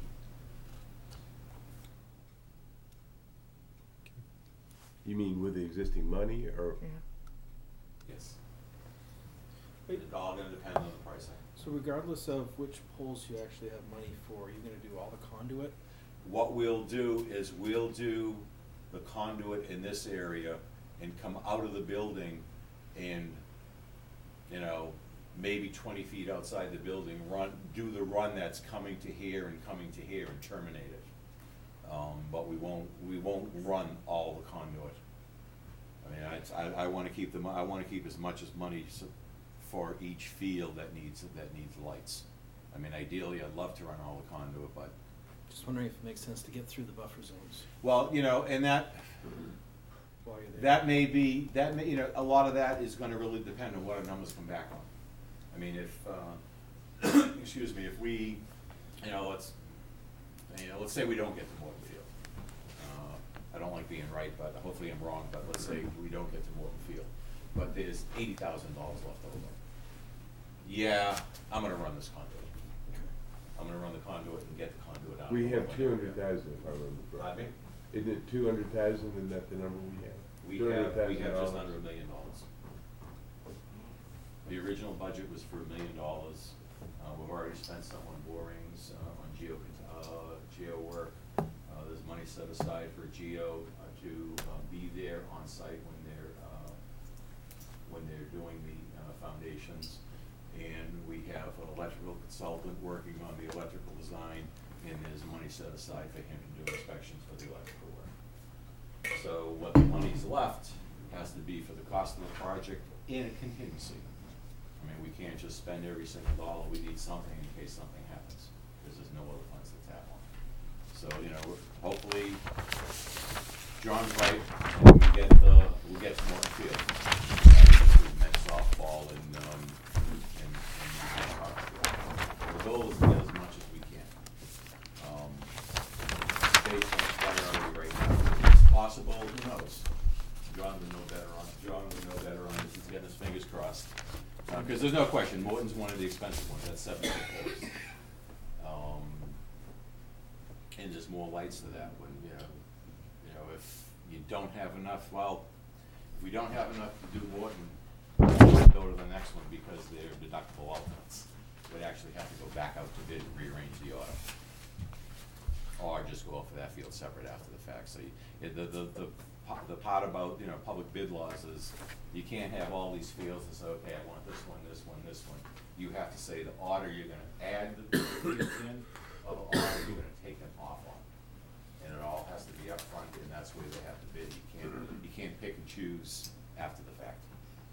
You mean with the existing money, or? Yes. It's all gonna depend on the pricing. So regardless of which poles you actually have money for, are you gonna do all the conduit? What we'll do is we'll do the conduit in this area and come out of the building and, you know, maybe 20 feet outside the building, do the run that's coming to here and terminate it. But we won't run all the conduit. I mean, I wanna keep as much as money for each field that needs lights. I mean, ideally, I'd love to run all the conduit, but. Just wondering if it makes sense to get through the buffer zones Well, you know, and that, while you're there. that may, you know, a lot of that is gonna really depend on what our numbers come back on. I mean, if, excuse me, if we, you know, let's say we don't get to Morton Field. I don't like being right, but hopefully I'm wrong, but let's say we don't get to Morton Field. But there's $80,000 left over. Yeah, I'm gonna run this conduit. I'm gonna run the conduit and get the conduit out. We have 200,000, if I remember correctly. Pardon me? Isn't it 200,000, isn't that the number we have? We have just $200,000. under $1 million. The original budget was for $1 million. We've already spent some on borings, on geo work. There's money set aside for geo to be there on site when they're doing the foundations. And we have an electrical consultant working on the electrical design, and there's money set aside for him to do inspections for the electrical work. So what the money's left has to be for the cost of the project and a contingency. I mean, we can't just spend every single dollar. We need something in case something happens, because there's no other funds to tap on. So, you know, hopefully, John's right, and we'll get to Morton Field. Men's softball and the goal is to get as much as we can. Based on the priority right now, if it's possible, who knows? John would know better on this. He's getting his fingers crossed. Because there's no question, Morton's one of the expensive ones. That's 7 poles. And there's more lights to that when, you know, if you don't have enough, well, if we don't have enough to do Morton, we'll go to the next one because they're deductible alternates. We'd actually have to go back out to bid and rearrange the order. Or just go out for that field separate after the fact. So the part about, you know, public bid laws is you can't have all these fields and say, okay, I want this one, this one, this one. You have to say the order you're gonna add the fields in, or the order you're gonna take them off on. And it all has to be up front, and that's where they have to bid. You can't pick and choose after the fact.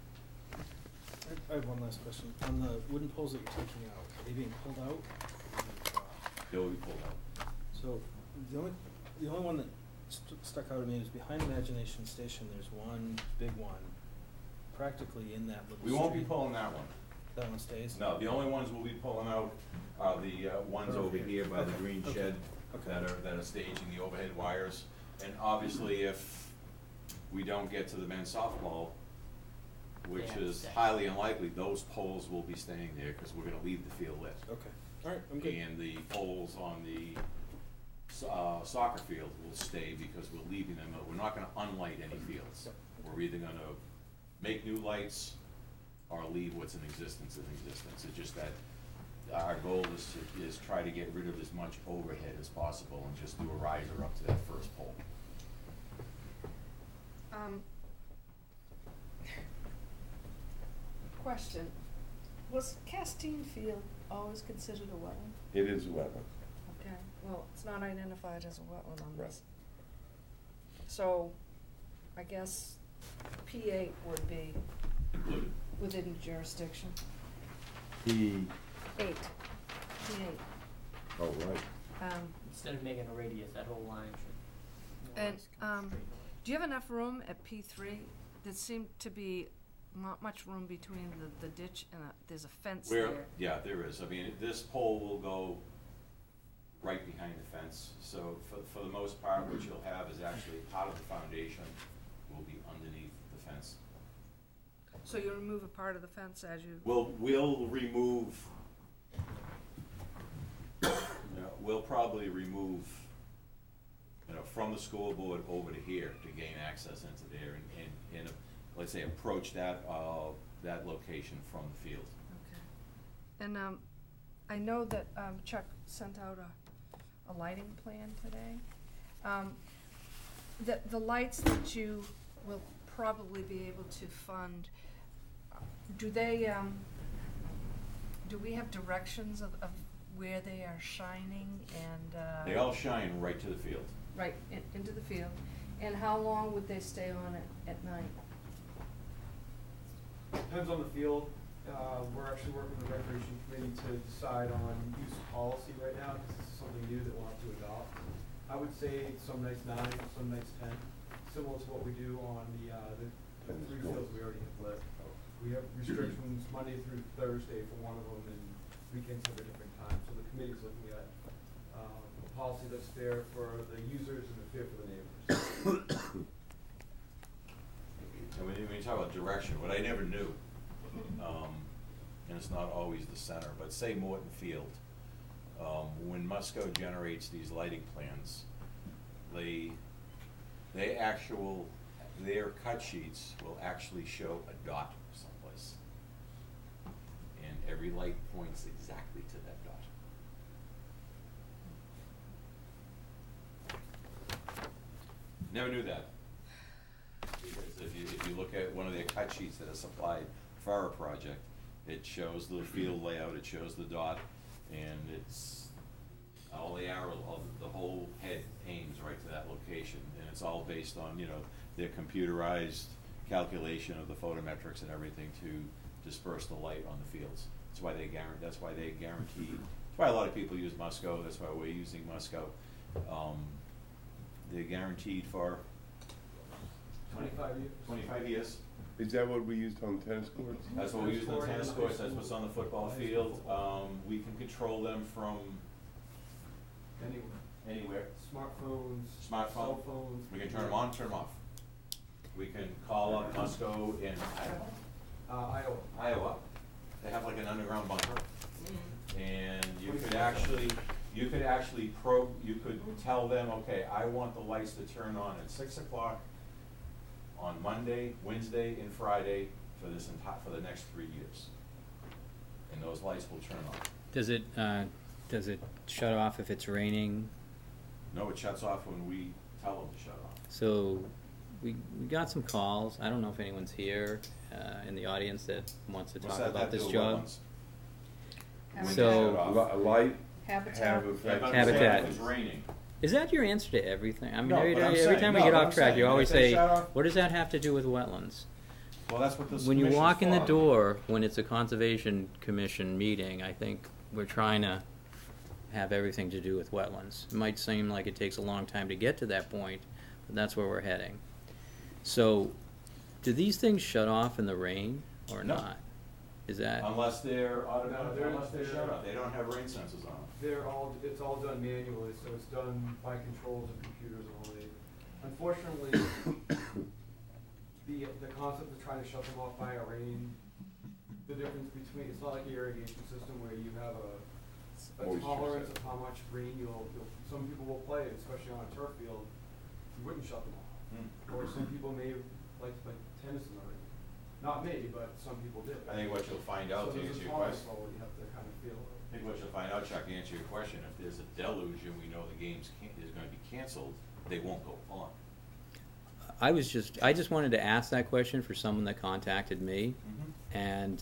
I have one last question. On the wooden poles that you're taking out, are they being pulled out? They'll be pulled out. So, the only one that stuck out to me is behind Imagination Station, there's one big one, practically in that little We won't be street. pulling that one. That one stays? No, the only ones we'll be pulling out are the ones over here by the green Okay. shed Okay. that are staging the overhead wires. And obviously, if we don't get to the men's softball, which Yeah, is exactly. highly unlikely, those poles will be staying there because we're gonna leave the field lit. Okay, all right, I'm good. And the poles on the soccer field will stay because we're leaving them, we're not gonna unlight any fields. We're either gonna make new lights or leave what's in existence in existence. It's just that our goal is try to get rid of as much overhead as possible and just do a riser up to that first pole. Question, was Castine Field always considered a wetland? It is a wetland. Okay, well, it's not identified as a wetland on Right. this. So, I guess P8 would be Included. within jurisdiction. P. 8, P8. Oh, right. Instead of making a radius, that whole line should. more or And, less come straight north. do you have enough room at P3? There seemed to be not much room between the ditch and there's a fence there. Yeah, there is. I mean, this pole will go right behind the fence. So for the most part, what you'll have is actually part of the foundation will be underneath the fence. So you remove a part of the fence as you. We'll remove, we'll probably remove, from the scoreboard over to here to gain access into there and let's say approach that location from the field. Okay. And I know that Chuck sent out a lighting plan today. The lights that you will probably be able to fund, do they, do we have directions of where they are shining and? They all shine right to the field. Right, into the field. And how long would they stay on it at night? Depends on the field. We're actually working with the Recreation Committee to decide on use policy right now, because this is something new that we'll have to adopt. I would say some nights 9, some nights 10, similar to what we do on the 3 fields we already have lit. We have restrictions Monday through Thursday for one of them, and weekends have a different time. So the committee's looking at a policy that's fair for the users and fair for the neighbors. And when you talk about direction, what I never knew, and it's not always the center, but say Morton Field, when Musco generates these lighting plans, their cut sheets will actually show a dot someplace. And every light points exactly to that dot. Never knew that. Because if you look at one of the cut sheets that is supplied for our project, it shows the field layout, it shows the dot, and it's all the arrow, the whole head aims right to that location. And it's all based on, their computerized calculation of the photometrics and everything to disperse the light on the fields. That's why they guarantee, that's why a lot of people use Musco, that's why we're using Musco. They're guaranteed for 25 years. 25 years. Is that what we used on tennis courts? That's what we use on the tennis courts, that's what's on the football field. We can control them from anywhere. Smartphones, Smartphone. cell phones. We can turn them on, turn them off. We can call up Musco in Iowa. They have like an underground bunker. And you could actually tell them, okay, I want the lights to turn on at 6 o'clock on Monday, Wednesday, and Friday for the next 3 years. And those lights will turn on. Does it shut off if it's raining? No, it shuts off when we tell them to shut off. So we got some calls. I don't know if anyone's here in the audience that wants to talk about this job. So light Habitat. Habitat. If it's raining. Is that your answer to everything? I mean, No, every but I'm time we saying- get no, off I'm track, saying you always if they say, shut off- what does that have to do with wetlands? Well, that's what this When you commission's walk in the for. door, when it's a conservation commission meeting, I think we're trying to have everything to do with wetlands. It might seem like it takes a long time to get to that point, but that's where we're heading. So, do these things shut off in the rain or No. not? Is that? Unless they're they're- unless they're they're- shut off, they don't have rain sensors on them. It's all done manually, so it's done by controls and computers only. Unfortunately, the concept of trying to shut them off by a rain, the difference between, it's not like the irrigation system where you have a Moisture tolerance set. of how much rain some people will play, especially on a turf field, you wouldn't shut them off. Or some people may like to play tennis in the rain. Not me, but some people did. I think what you'll find out, to answer your question, You have to kind of feel it. I think what you'll find out, Chuck, to answer your question, if there's a deluge and we know the game's is gonna be canceled, they won't go on. I just wanted to ask that question for someone that contacted me, and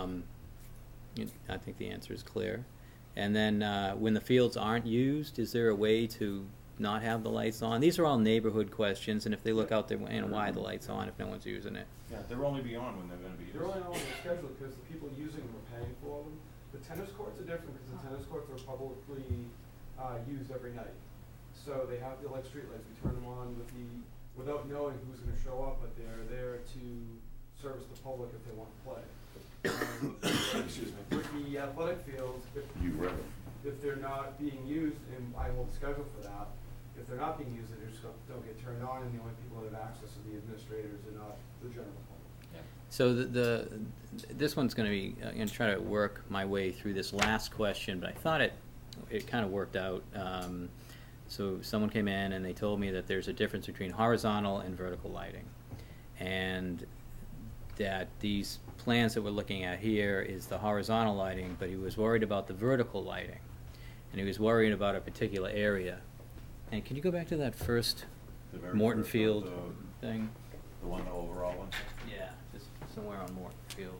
I think the answer is clear. And then when the fields aren't used, is there a way to not have the lights on? These are all neighborhood questions, and if they look out there, why are the lights on if no one's using it? Yeah, they'll only be on when they're gonna be used. They're only on the schedule because the people using them are paying for them. The tennis courts are different because the tennis courts are publicly used every night. So they have, like streetlights, we turn them on without knowing who's gonna show up, but they're there to service the public if they want to play. Excuse me. With the athletic fields, if they're not being used, and I hold the schedule for that, if they're not being used, they just don't get turned on, and the only people that have access are the administrators and not the general public. So this one's going to be, I'm going to try to work my way through this last question, but I thought it kind of worked out. So someone came in and they told me that there's a difference between horizontal and vertical lighting, and that these plans that we're looking at here is the horizontal lighting, but he was worried about the vertical lighting, and he was worried about a particular area. And can you go back to that first The very Morton first one, Field the- thing? The one, the overall one? Yeah, just somewhere on Morton Field.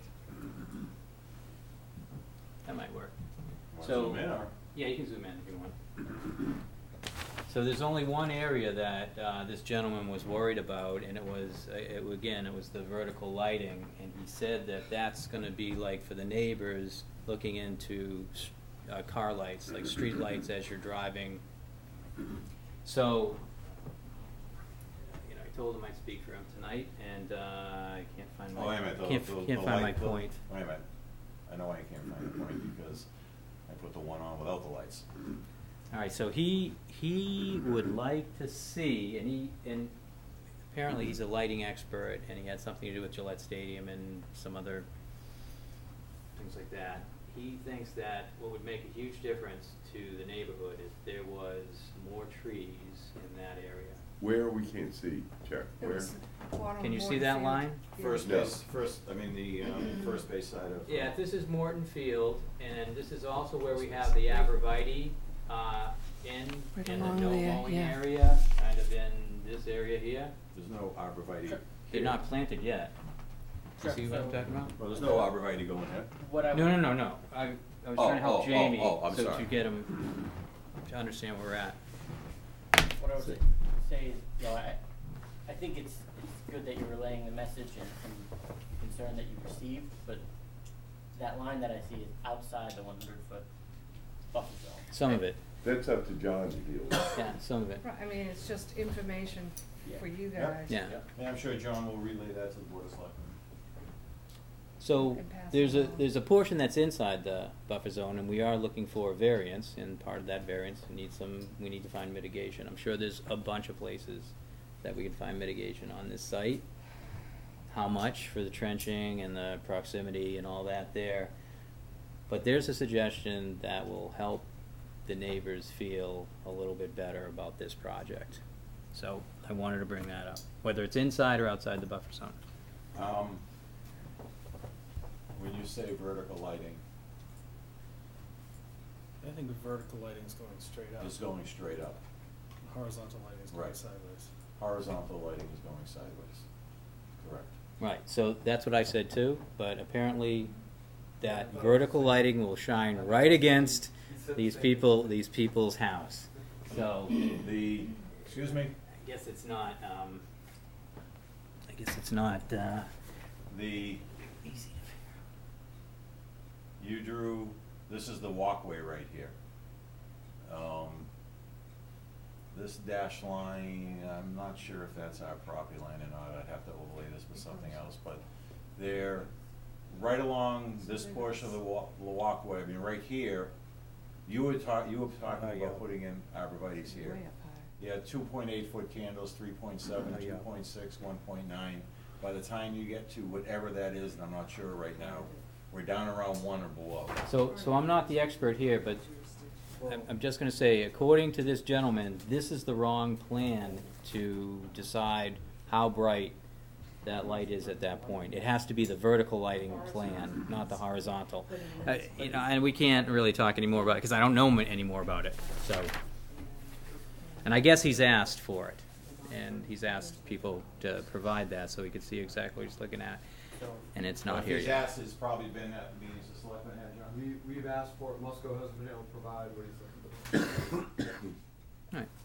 That might work. Want So, zoom in, or? yeah, you can zoom in if you want. So there's only one area that this gentleman was worried about, and it was the vertical lighting, and he said that that's going to be like for the neighbors looking into car lights, like street lights as you're driving. So, I told him I'd speak for him tonight, and I can't find my Oh, wait a minute, can't find my point. Wait a minute, I know I can't find the point because I put the one on without the lights. All right, so he would like to see, and apparently he's a lighting expert, and he had something to do with Gillette Stadium and some other things like that. He thinks that what would make a huge difference to the neighborhood if there was more trees in that area. Where we can't see, Chuck, It where? was bottom Can you of see Morton that Field. line? First No. base, first base side of. Yeah, this is Morton Field, and this is also where we have the arborvitae Right in the along no there, mowing yeah. area, kind of in this area here. There's no arborvitae. They're not planted yet. You see what I'm talking about? Well, there's no arborvitae going here. No. I was trying to help Jamie I'm so sorry. to get him to understand where we're at. What I would say is, I think it's good that you're relaying the message and concern that you've received, but that line that I see is outside the 100-foot buffer zone. Some of it. That's up to John to deal with. Yeah, some of it. Right, I mean, it's just information for you Yep. guys. Yeah. And I'm sure John will relay that to the Board of Selectmen. So And pass there's it on. there's a portion that's inside the buffer zone, and we are looking for a variance, and part of that variance we need to find mitigation. I'm sure there's a bunch of places that we can find mitigation on this site. How much for the trenching and the proximity and all that there. But there's a suggestion that will help the neighbors feel a little bit better about this project. So I wanted to bring that up, whether it's inside or outside the buffer zone. When you say vertical lighting, I think the vertical lighting is going straight up. it's going straight up. Horizontal lighting is going Right. sideways. Horizontal lighting is going sideways. Correct. Right, so that's what I said too, but apparently that vertical lighting will shine right against these people's house. So, Excuse me? I guess it's not, The, easy you drew, this is the walkway right here. This dash line, I'm not sure if that's our property line or not, I'd have to overlay this with something else, but they're right along this portion of the walkway, I mean, right here, you were talking about putting in arborvitae's here. Yeah, 2.8 foot candles, 3.7, 2.6, 1.9. By the time you get to whatever that is, and I'm not sure right now, we're down around 1 or below. So I'm not the expert here, but I'm just gonna say, according to this gentleman, this is the wrong plan to decide how bright that light is at that point. It has to be the vertical lighting plan, not the horizontal. You know, and we can't really talk anymore about it, because I don't know any more about it, so. And I guess he's asked for it, and he's asked people to provide that so he could see exactly what he's looking at, and it's not here He's yet. asked, it's probably been at the meetings the selectmen had, John? We've asked for it, Musco hasn't been able to provide what he's looking for. All right.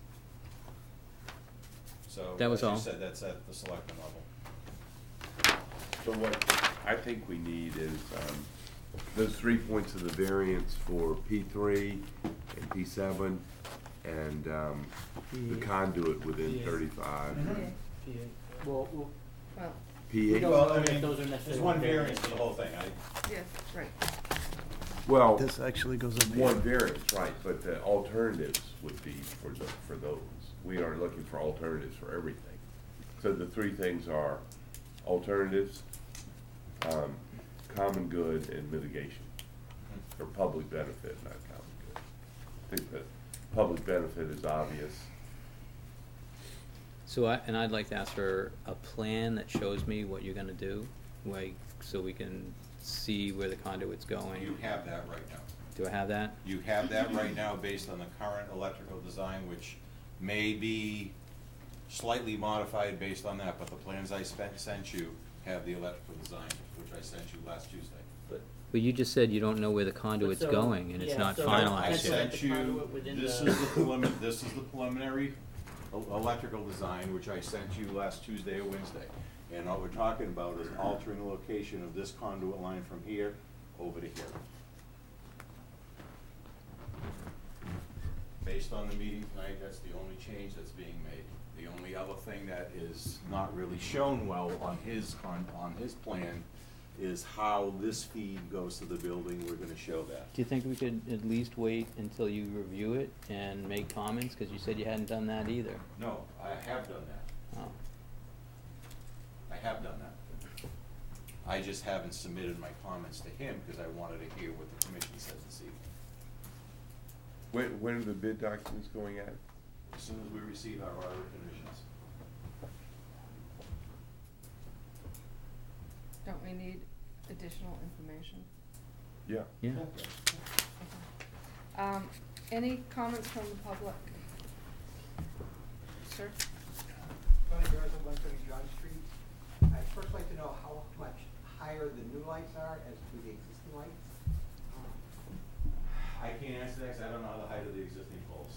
So, That was as all. you said, that's at the selectmen level. So what I think we need is, those 3 points of the variance for P3 and P7, and, the conduit within 35. Well, Well, P8. Well, I know if mean, those are there's necessarily one variants. variance for the whole thing, yeah, right. Well, This actually goes up here. one variance, right, but the alternatives would be for those. We are looking for alternatives for everything. So the 3 things are alternatives, common good, and mitigation, or public benefit, not common good. I think that public benefit is obvious. So I'd like to ask for a plan that shows me what you're gonna do, like, so we can see where the conduit's going. You have that right now. Do I have that? You have that right now based on the current electrical design, which may be slightly modified based on that, but the plans I sent you have the electrical design, which I sent you last Tuesday. Well, you just said you don't know where the conduit's so- going, and it's yeah, not so I finalized yet. sent the you, conduit within this the- is the preliminary electrical design, which I sent you last Tuesday or Wednesday. And all we're talking about is altering the location of this conduit line from here over to here. Based on the meeting tonight, that's the only change that's being made. The only other thing that is not really shown well on his plan is how this feed goes to the building. We're gonna show that. Do you think we could at least wait until you review it and make comments? Because you said you hadn't done that either. No, I have done that. Oh. I have done that. I just haven't submitted my comments to him because I wanted to hear what the commission said this evening. When are the bid documents going out? As soon as we receive our order of conditions. Don't we need additional information? Yeah. Yeah. Any comments from the public? Sir? Tony Garza, 130 John Street. I'd first like to know how much higher the new lights are as to the existing lights. I can't answer that 'cause I don't know the height of the existing poles.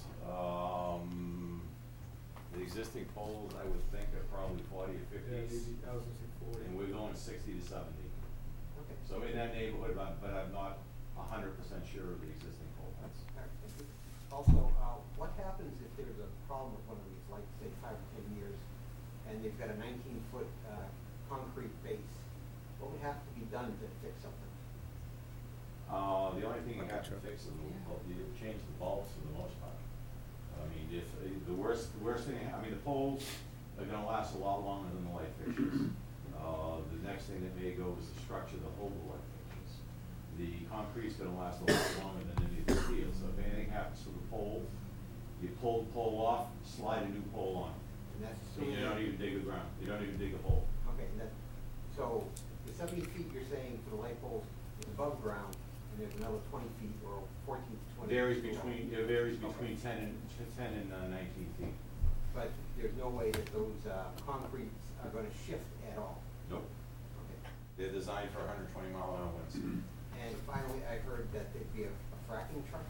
The existing poles, I would think, are probably 40 or 50. I was gonna say 40. And we're going 60 to 70. Okay. So in that neighborhood, but I'm not 100% sure of the existing pole heights. All right, thank you. Also, what happens if there's a problem with one of these lights, say 5 or 10 years, and they've got a 19-foot concrete base? What would have to be done to fix something? The only thing you have to fix is you change the bulbs for the most part. I mean, if the worst thing, I mean, the poles are gonna last a lot longer than the light fixtures. The next thing that may go is the structure to hold the light fixtures. The concrete's gonna last a lot longer than any of the steel, so if anything happens to the pole, you pull the pole off, slide a new pole on. And that's So you don't even dig the ground, you don't even dig a hole. Okay, so the 70 feet you're saying for the light poles is above ground, and there's another 20 feet or 14 to 20 feet. It varies between 10 and 19 feet. But there's no way that those concretes are gonna shift at all? Nope. Okay. They're designed for 120-mile-an-hour winds. And finally, I heard that there'd be a fracking truck.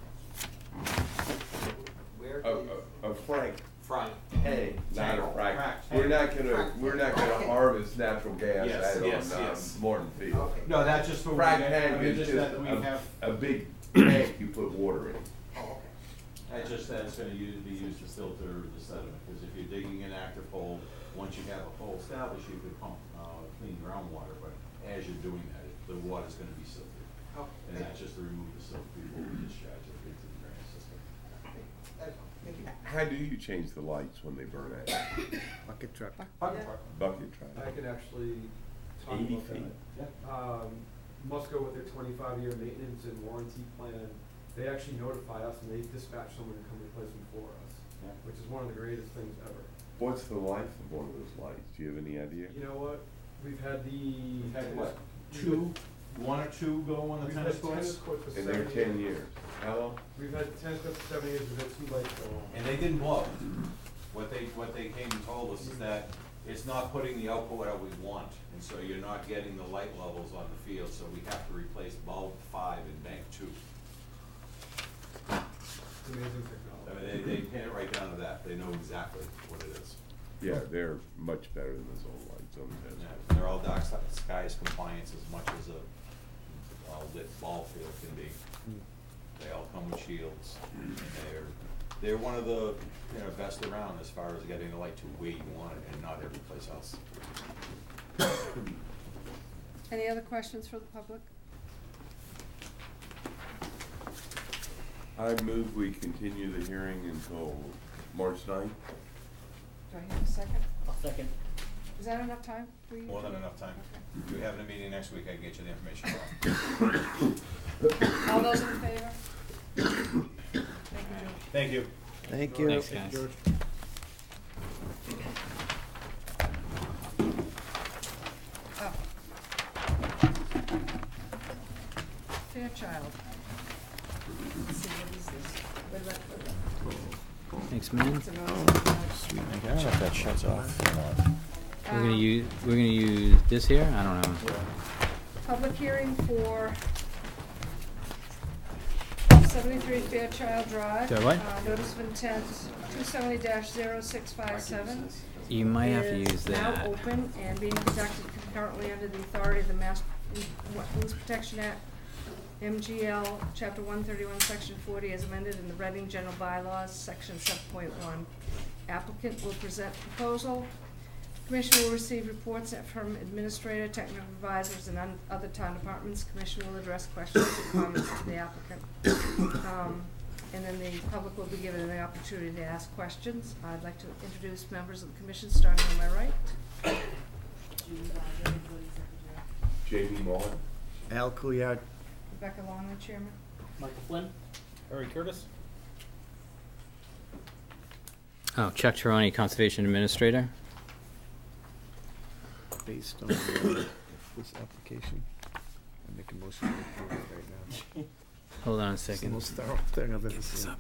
Where is? A Frank. Frank. Hey, not a Frank. Frack. We're not gonna harvest natural gas Yes, out yes, on yes. Morton Field. Okay. No, that's just for. Frack I tank mean, is just that we have. a big tank you put water in. Oh, okay. It's just that it's gonna be used to filter the sediment, because if you're digging an active hole, once you have a hole established, you could pump, clean groundwater, but as you're doing that, the water's gonna be silted. Oh, And that's just to remove the silt before we discharge it into the drainage system. Thank you. How do you change the lights when they burn out? Bucket truck. Bucket truck. Bucket truck. I can actually talk 80 about feet. that. Musco with their 25-year maintenance and warranty plan, they actually notify us and they dispatch someone to come replace them for us, Yeah. which is one of the greatest things ever. What's the life of one of those lights? Do you have any idea? You know what? We've had Had what, one or two go on the We've tennis had courts? tennis courts for And they're 7 10 years. How long? We've had tennis courts for 7 years, we've had 2 lights go on. And they didn't blow. What they came and told us is that it's not putting the output out we want, and so you're not getting the light levels on the field, so we have to replace bulb 5 and bank 2. It's amazing technology. I mean, they pin it right down to that, they know exactly what it is. Yeah, they're much better than those old lights on the tennis Yeah, court. they're all dark skies compliance as much as a lit ball field can be. They all come with shields, and they're one of the, best around as far as getting the light to where you want it and not every place else. Any other questions for the public? I move we continue the hearing until March 9th. Do I have a second? I'll second. Is that enough time for you? More than enough time. Okay. If you're having a meeting next week, I can get you the information. All those in favor? Thank you, George. Thank you. Thank you. Thanks, guys. George. Oh. Fairchild. Let's see, what is this? What about- Thanks, man. It's a notice. Sweet, I don't know if that shuts off or not. We're gonna use this here? I don't know. Public hearing for 73 Fairchild Drive. Is that what? Notice of intent, 270-0657. You might have to use Is now that. open and being conducted concurrently under the authority of the Mass Wetlands Protection Act, MGL, Chapter 131, Section 40, as amended in the Reading General Bylaws, Section 7.1. Applicant will present proposal. Commission will receive reports from administrator, technical advisors, and other town departments. Commission will address questions and comments to the applicant. And then the public will be given the opportunity to ask questions. I'd like to introduce members of the commission, starting on my right. Jamie Mullen. Al Couillard. Rebecca Longley, Chairman. Michael Flynn? Harry Curtis? Oh, Chuck Chironi, Conservation Administrator. Based on this application, I make a motion to approve it right now. Hold on a It's the second. most thorough thing I've ever seen.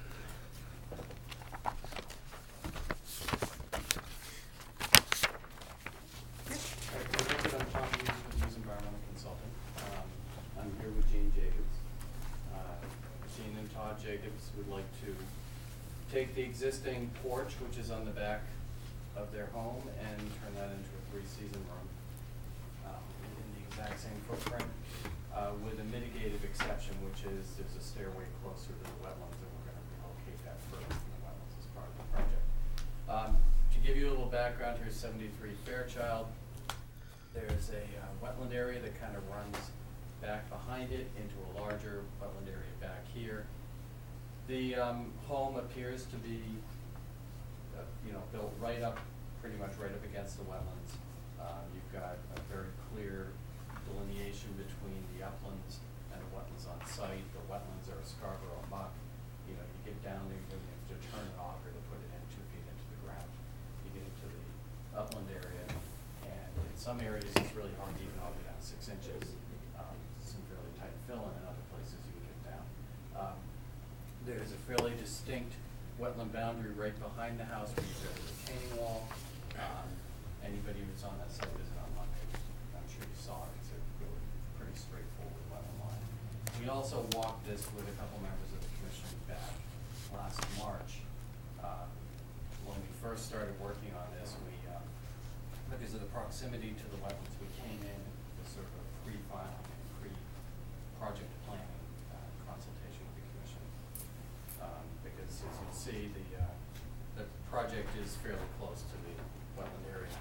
I'm Tom Hughes, environmental consultant. I'm here with Gene Jacobs. Gene and Todd Jacobs would like to take the existing porch, which is on the back of their home, and turn that into a 3-season room in the exact same footprint, with a mitigated exception, which is there's a stairway closer to the wetlands, and we're gonna relocate that further from the wetlands as part of the project. To give you a little background, here's 73 Fairchild. There's a wetland area that kind of runs back behind it into a larger wetland area back here. The home appears to be, built pretty much right up against the wetlands. You've got a very clear delineation between the uplands and the wetlands on site. The wetlands are a Scarborough muck. You get down there, you have to turn an auger to put it in 2 feet into the ground. You get into the upland area, and in some areas it's really hard to even auger down 6 inches. Some fairly tight filling, in other places you can get down. There's a fairly distinct wetland boundary right behind the house where you've got a retaining wall. Anybody who's on that site visit on Monday, I'm sure you saw it. It's a really pretty straightforward wetland line. We also walked this with a couple members of the commission back last March. When we first started working on this, because of the proximity to the wetlands, we came in with sort of a pre-filing and pre-project planning consultation with the commission. Because as you can see, the project is fairly close to the wetland area.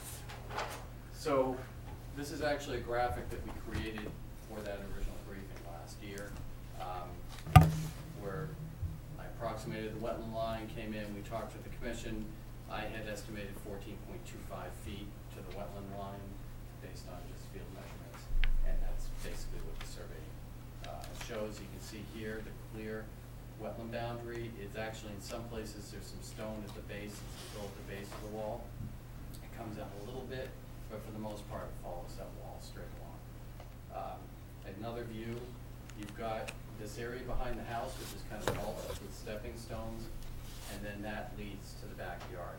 So this is actually a graphic that we created for that original briefing last year, where I approximated the wetland line, came in, we talked with the commission. I had estimated 14.25 feet to the wetland line based on just field measurements, and that's basically what the survey shows. You can see here the clear wetland boundary. It's actually, in some places, there's some stone at the base, it's still at the base of the wall. It comes out a little bit, but for the most part, it follows that wall straight along. Another view, you've got this area behind the house, which is kind of mulched with stepping stones, and then that leads to the backyard.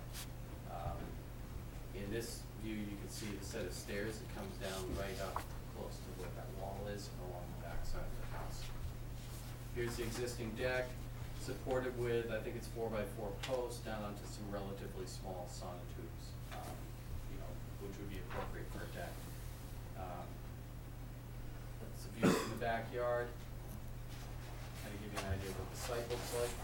In this view, you can see the set of stairs that comes down right up close to where that wall is along the back side of the house. Here's the existing deck, supported with, I think it's 4x4 posts down onto some relatively small sonotubes, which would be appropriate for a deck. That's the view from the backyard. Kind of give you an idea of what the site looks like.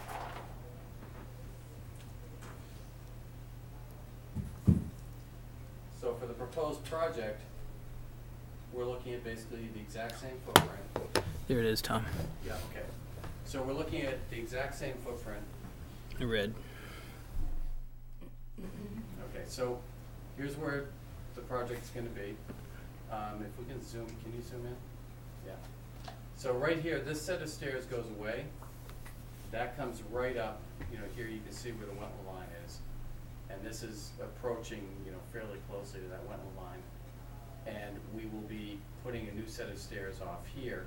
So for the proposed project, we're looking at basically the exact same footprint. There it is, Tom. Yeah, okay. So we're looking at the exact same footprint. Red. Okay, so here's where the project's gonna be. If we can zoom, can you zoom in? Yeah. So right here, this set of stairs goes away. That comes right up, here you can see where the wetland line is. And this is approaching, fairly closely to that wetland line. And we will be putting a new set of stairs off here,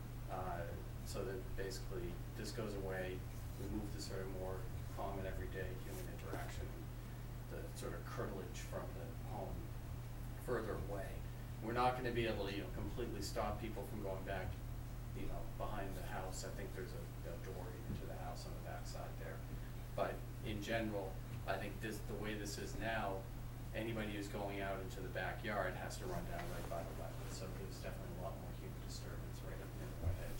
so that basically this goes away. We move the sort of more common everyday human interaction, the sort of curtilage from the home further away. We're not going to be able to, completely stop people from going back, behind the house. I think there's a door even to the house on the back side there. But in general, I think the way this is now, anybody who's going out into the backyard has to run down right by the wetland. So there's definitely a lot more human disturbance right up near the wet edge.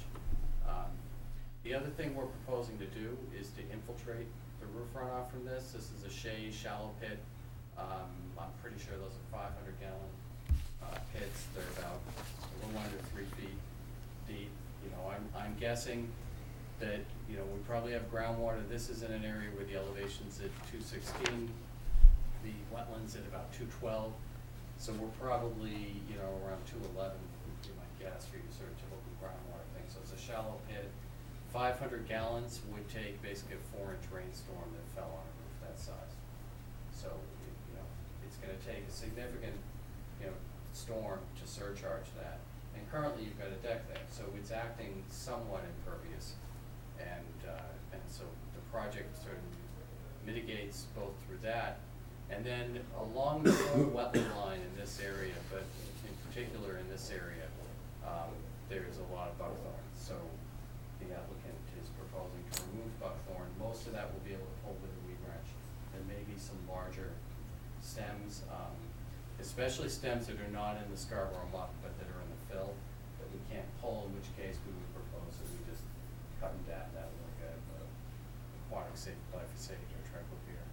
The other thing we're proposing to do is to infiltrate the roof runoff from this. This is a shade shallow pit. I'm pretty sure those are 500-gallon pits. They're about a little under 3 feet deep. I'm guessing that, we probably have groundwater. This is in an area where the elevation's at 216, the wetlands at about 212. So we're probably, around 211, would be my guess for your sort of typical groundwater thing. So it's a shallow pit. 500 gallons would take basically a 4-inch rainstorm that fell on a roof that size. So, it's gonna take a significant, storm to surcharge that. And currently you've got a deck there, so it's acting somewhat impervious. And so the project sort of mitigates both through that. And then along the whole wetland line in this area, but in particular in this area, there's a lot of buckthorn. So the applicant is proposing to remove buckthorn. Most of that will be able to pull with a weed wrench. And maybe some larger stems, especially stems that are not in the Scarborough muck, but that are in the fill, that we can't pull, in which case we would propose that we just cut them down. That would look at aquatic glyphosate or triclopyr.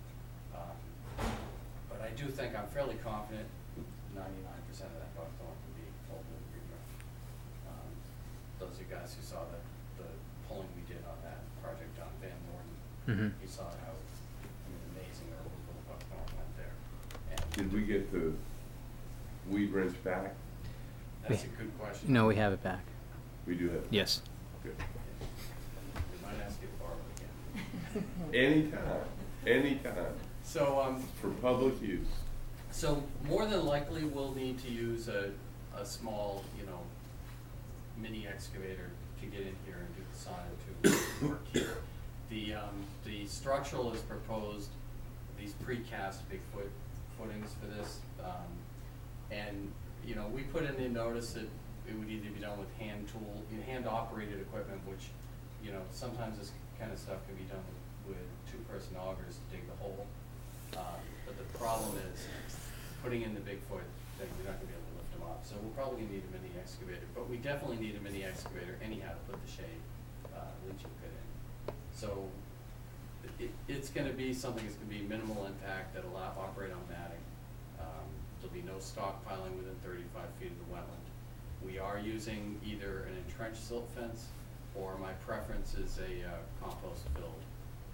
But I do think, I'm fairly confident, 99% of that buckthorn can be pulled with a weed wrench. Those are guys who saw the pulling we did on that project on Van Norden. You saw how amazing the removal of buckthorn went there. And Did we get the weed wrench back? that's a good question. No, we have it back. We do have it. Yes. Good. We might ask you to borrow it again. Anytime. So, for public use. So more than likely, we'll need to use a small, mini excavator to get in here and do the sonotube work here. The structural is proposed, these precast Bigfoot footings for this, and we put in the notice that it would either be done with hand-operated equipment, which sometimes this kind of stuff can be done with 2-person augers to dig the hole. But the problem is, putting in the Bigfoot thing, you're not gonna be able to lift them up. So we're probably gonna need a mini excavator, but we definitely need a mini excavator anyhow to put the shade leaching pit in. So it's gonna be something that's gonna be minimal impact that'll operate on matting. There'll be no stockpiling within 35 feet of the wetland. We are using either an entrenched silt fence, or my preference is a compost-filled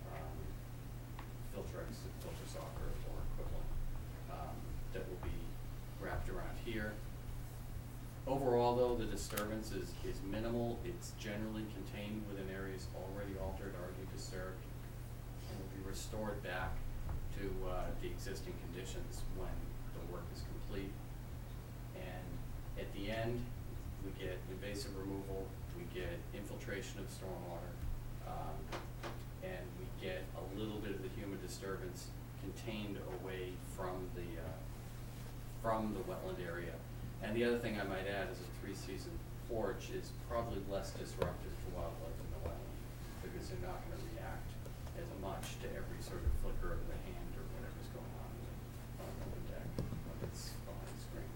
Filtrex, filter soccer or equivalent, that will be wrapped around here. Overall though, the disturbance is minimal. It's generally contained within areas already altered, already disturbed, and will be restored back to the existing conditions when the work is complete. And at the end, we get invasive removal, we get infiltration of stormwater, and we get a little bit of the human disturbance contained away from the wetland area. And the other thing I might add is a 3-season porch is probably less disruptive to wildlife in the wetland, because they're not gonna react as much to every sort of flicker of the hand or whatever's going on the deck when it's behind the screen.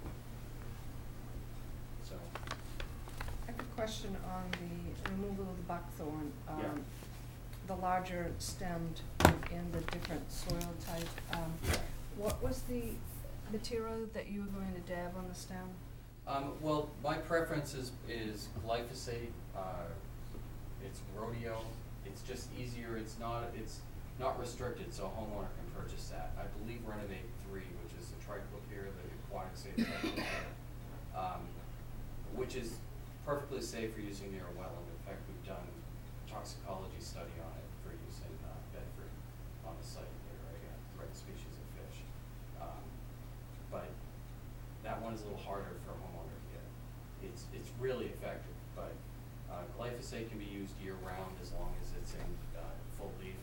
So. I have a question on the removal of the buckthorn. Yeah. The larger stemmed and the different soil type. What was the material that you were going to dab on the stem? Well, my preference is glyphosate. It's rodeo. It's just easier. It's not restricted, so a homeowner can purchase that. I believe Renovate 3, which is the triclopyr, the aquatic safe triclopyr, which is perfectly safe for using near a wetland. In fact, we've done a toxicology study on it for use in Bedford on the site near a threatened species of fish. But that one is a little harder for a homeowner to get. It's really effective, but glyphosate can be used year-round as long as it's in full leaf.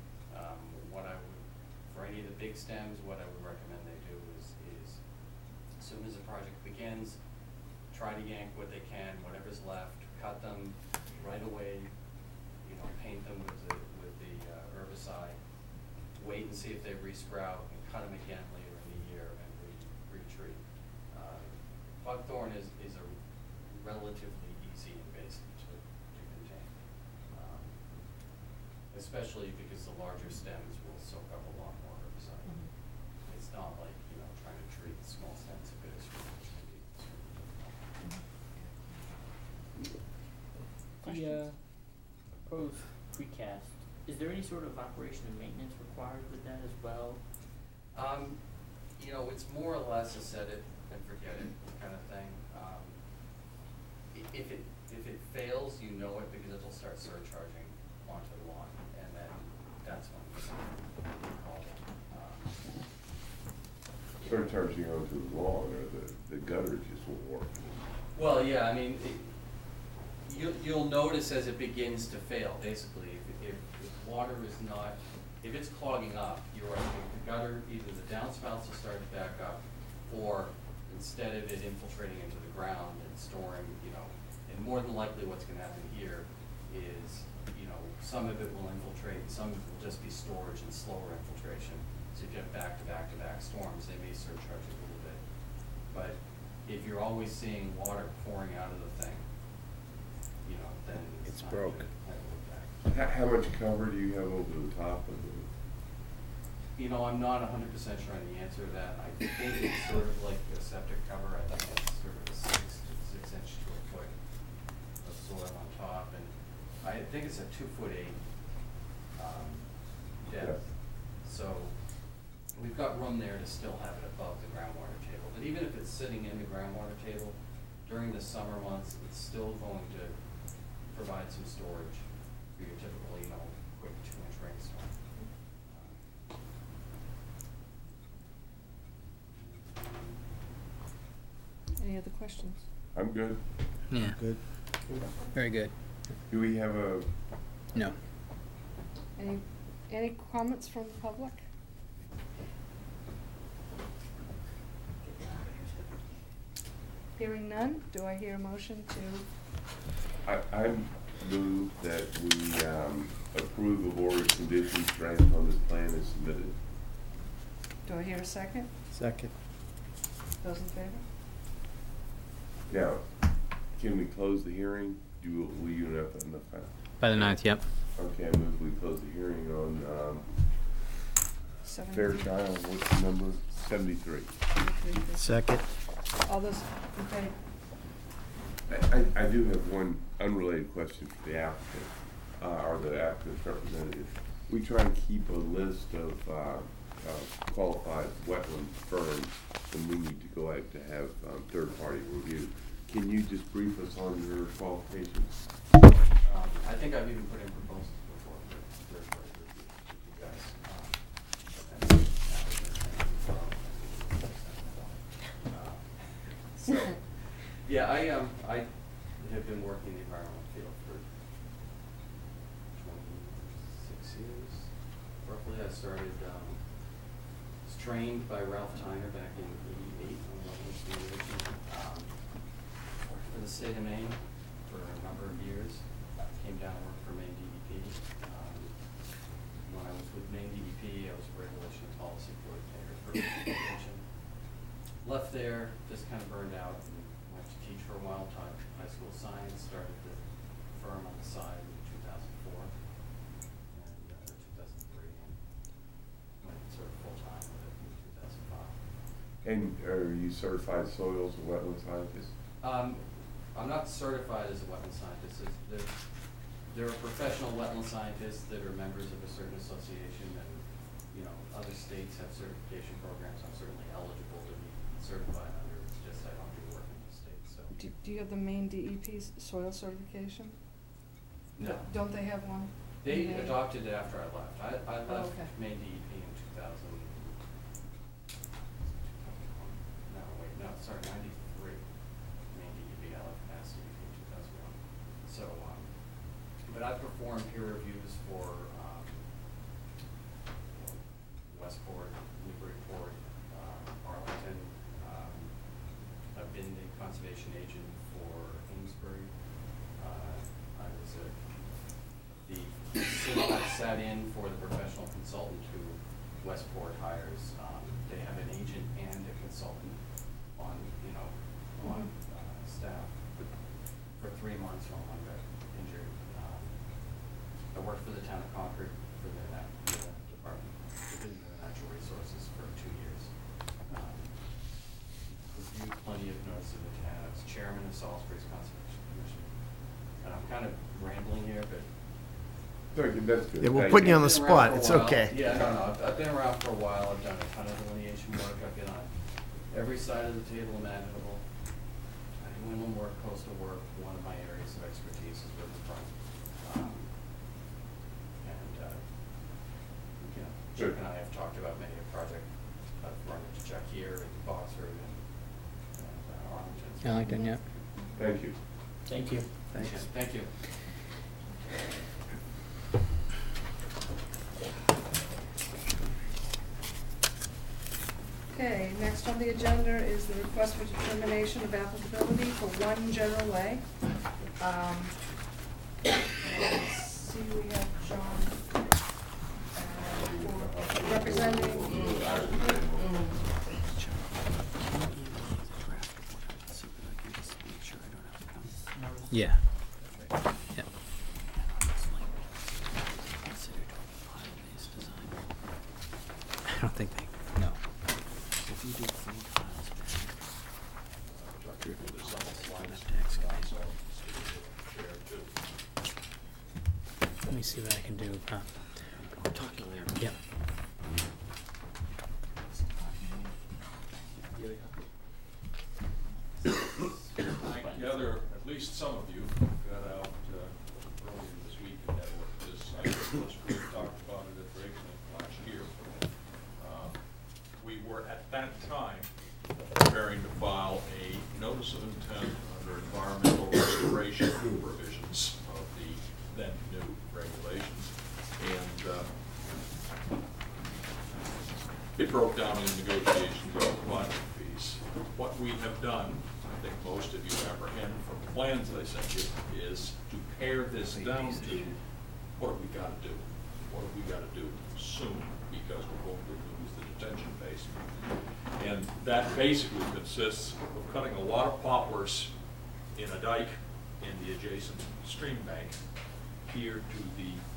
For any of the big stems, what I would recommend they do is as soon as the project begins, try to yank what they can, whatever's left, cut them right away, paint them with the herbicide, wait and see if they resprout, and cut them again later in the year and retreat. Buckthorn is a relatively easy invasive to contain, especially because the larger stems will soak up a lot more herbicide. Mm-hmm. It's not like trying to treat small stems of bittersweet, which can be The proposed precast, is there any sort of operation and maintenance required with that as well? It's more or less a set it and forget it kind of thing. If it fails, you know it because it'll start surcharging onto the lawn, and then that's when we call it. Surcharging onto the lawn, or the gutter just won't work. Well, yeah, I mean, you'll notice as it begins to fail, basically, if water is not, if it's clogging up, you're right, the gutter, either the downspouts will start to back up, or instead of it infiltrating into the ground and storing, and more than likely what's gonna happen here is, some of it will infiltrate, some of it will just be storage and slower infiltration. So if you have back-to-back-to-back storms, they may surcharge a little bit. But if you're always seeing water pouring out of the thing, then it's not broke. gonna have an impact. How much cover do you have over the top of it? I'm not 100% sure on the answer to that. I think it's sort of like a septic cover. I think it's sort of a 6 inch to a foot of soil on top, and I think it's a 2'8" depth. Yeah. So we've got room there to still have it above the groundwater table. But even if it's sitting in the groundwater table, during the summer months, it's still going to provide some storage for your typical, quick 2-inch rainstorm. Any other questions? I'm good. Yeah. Good. Very good. Do we have a? No. Any comments from the public? Hearing none, do I hear a motion to? I move that we approve of order conditions granted on this plan as submitted. Do I hear a second? Second. Those in favor? Now, can we close the hearing? Will you have enough time? By the 9th, yep. Okay, I move we close the hearing on, Seventy-three. Fairchild, what's the number? 73. Second. All those in favor? I do have one unrelated question for the applicant, or the applicant's representative. We try and keep a list of qualified wetland firms when we need to go out to have third-party review. Can you just brief us on your qualifications? I think I've even put in proposals before for third-party review with you guys. So, yeah, I have been working in the environmental field for 26 years, roughly. I started, was trained by Ralph Tyner back in '88 on wetlands remediation, for the state of Maine for a number of years. Came down and worked for Maine DEP. When I was with Maine DEP, I was a regulation and policy coordinator for remediation. Left there, just kind of burned out, and went to teach for a while, taught high school science, started the firm on the side in 2004, and 2003, and went sort of full-time with it in 2005. And are you certified soils and wetland scientist? I'm not certified as a wetland scientist. There are professional wetland scientists that are members of a certain association, and other states have certification programs. I'm certainly eligible to be certified under. It's just I don't do work in the state. So. Do you have the Maine DEP soil certification? No. Don't they have one? They in Maine? adopted it after I left. I left okay. Maine DEP in 2000. Sorry, 93. Maine DEP. I left Mass DEP in 2001. So, but I performed peer reviews for Westport, Newburyport, Arlington. I've been the conservation agent for Amesbury. I sat in for the professional consultant who Westport hires. They have an agent and a consultant on staff for 3 months while one got injured. I worked for the town of Concord for the department, in the natural resources for 2 years. Reviewed plenty of notice of intent. I was chairman of Salisbury's Conservation Commission. And I'm kind of rambling here, but. That's good. Yeah, we'll Thank put you on the spot. It's okay. Yeah, no. I've been around for a while. I've done a ton of delineation work. I've been on every side of the table imaginable. Inland work, coastal work. One of my areas of expertise is riverfront. Chuck and I have talked about many a project. I've run into Chuck here and Boxford and Arlington. Arlington, yeah. Thank you. Thank you. Thanks. Thank you. Okay, next on the agenda is the request for determination of applicability for One General Way. Let's see, we have John representing. Yeah. Yeah. I don't think they, no. Let me see what I can do. Yeah. I gather at least some of you got out earlier this week and had a look at this. I guess we talked about it at Breakneck last year. We were at that time preparing to file a notice of intent under environmental restoration provisions of the then new regulations. And it broke down in negotiations of the project fees. What we have done, I think most of you apprehend from the plans I sent you, is to pare this down to what have we got to do? What have we got to do soon? Because we're going to lose the detention base. And that basically consists of cutting a lot of poplars in a dike in the adjacent stream bank here to the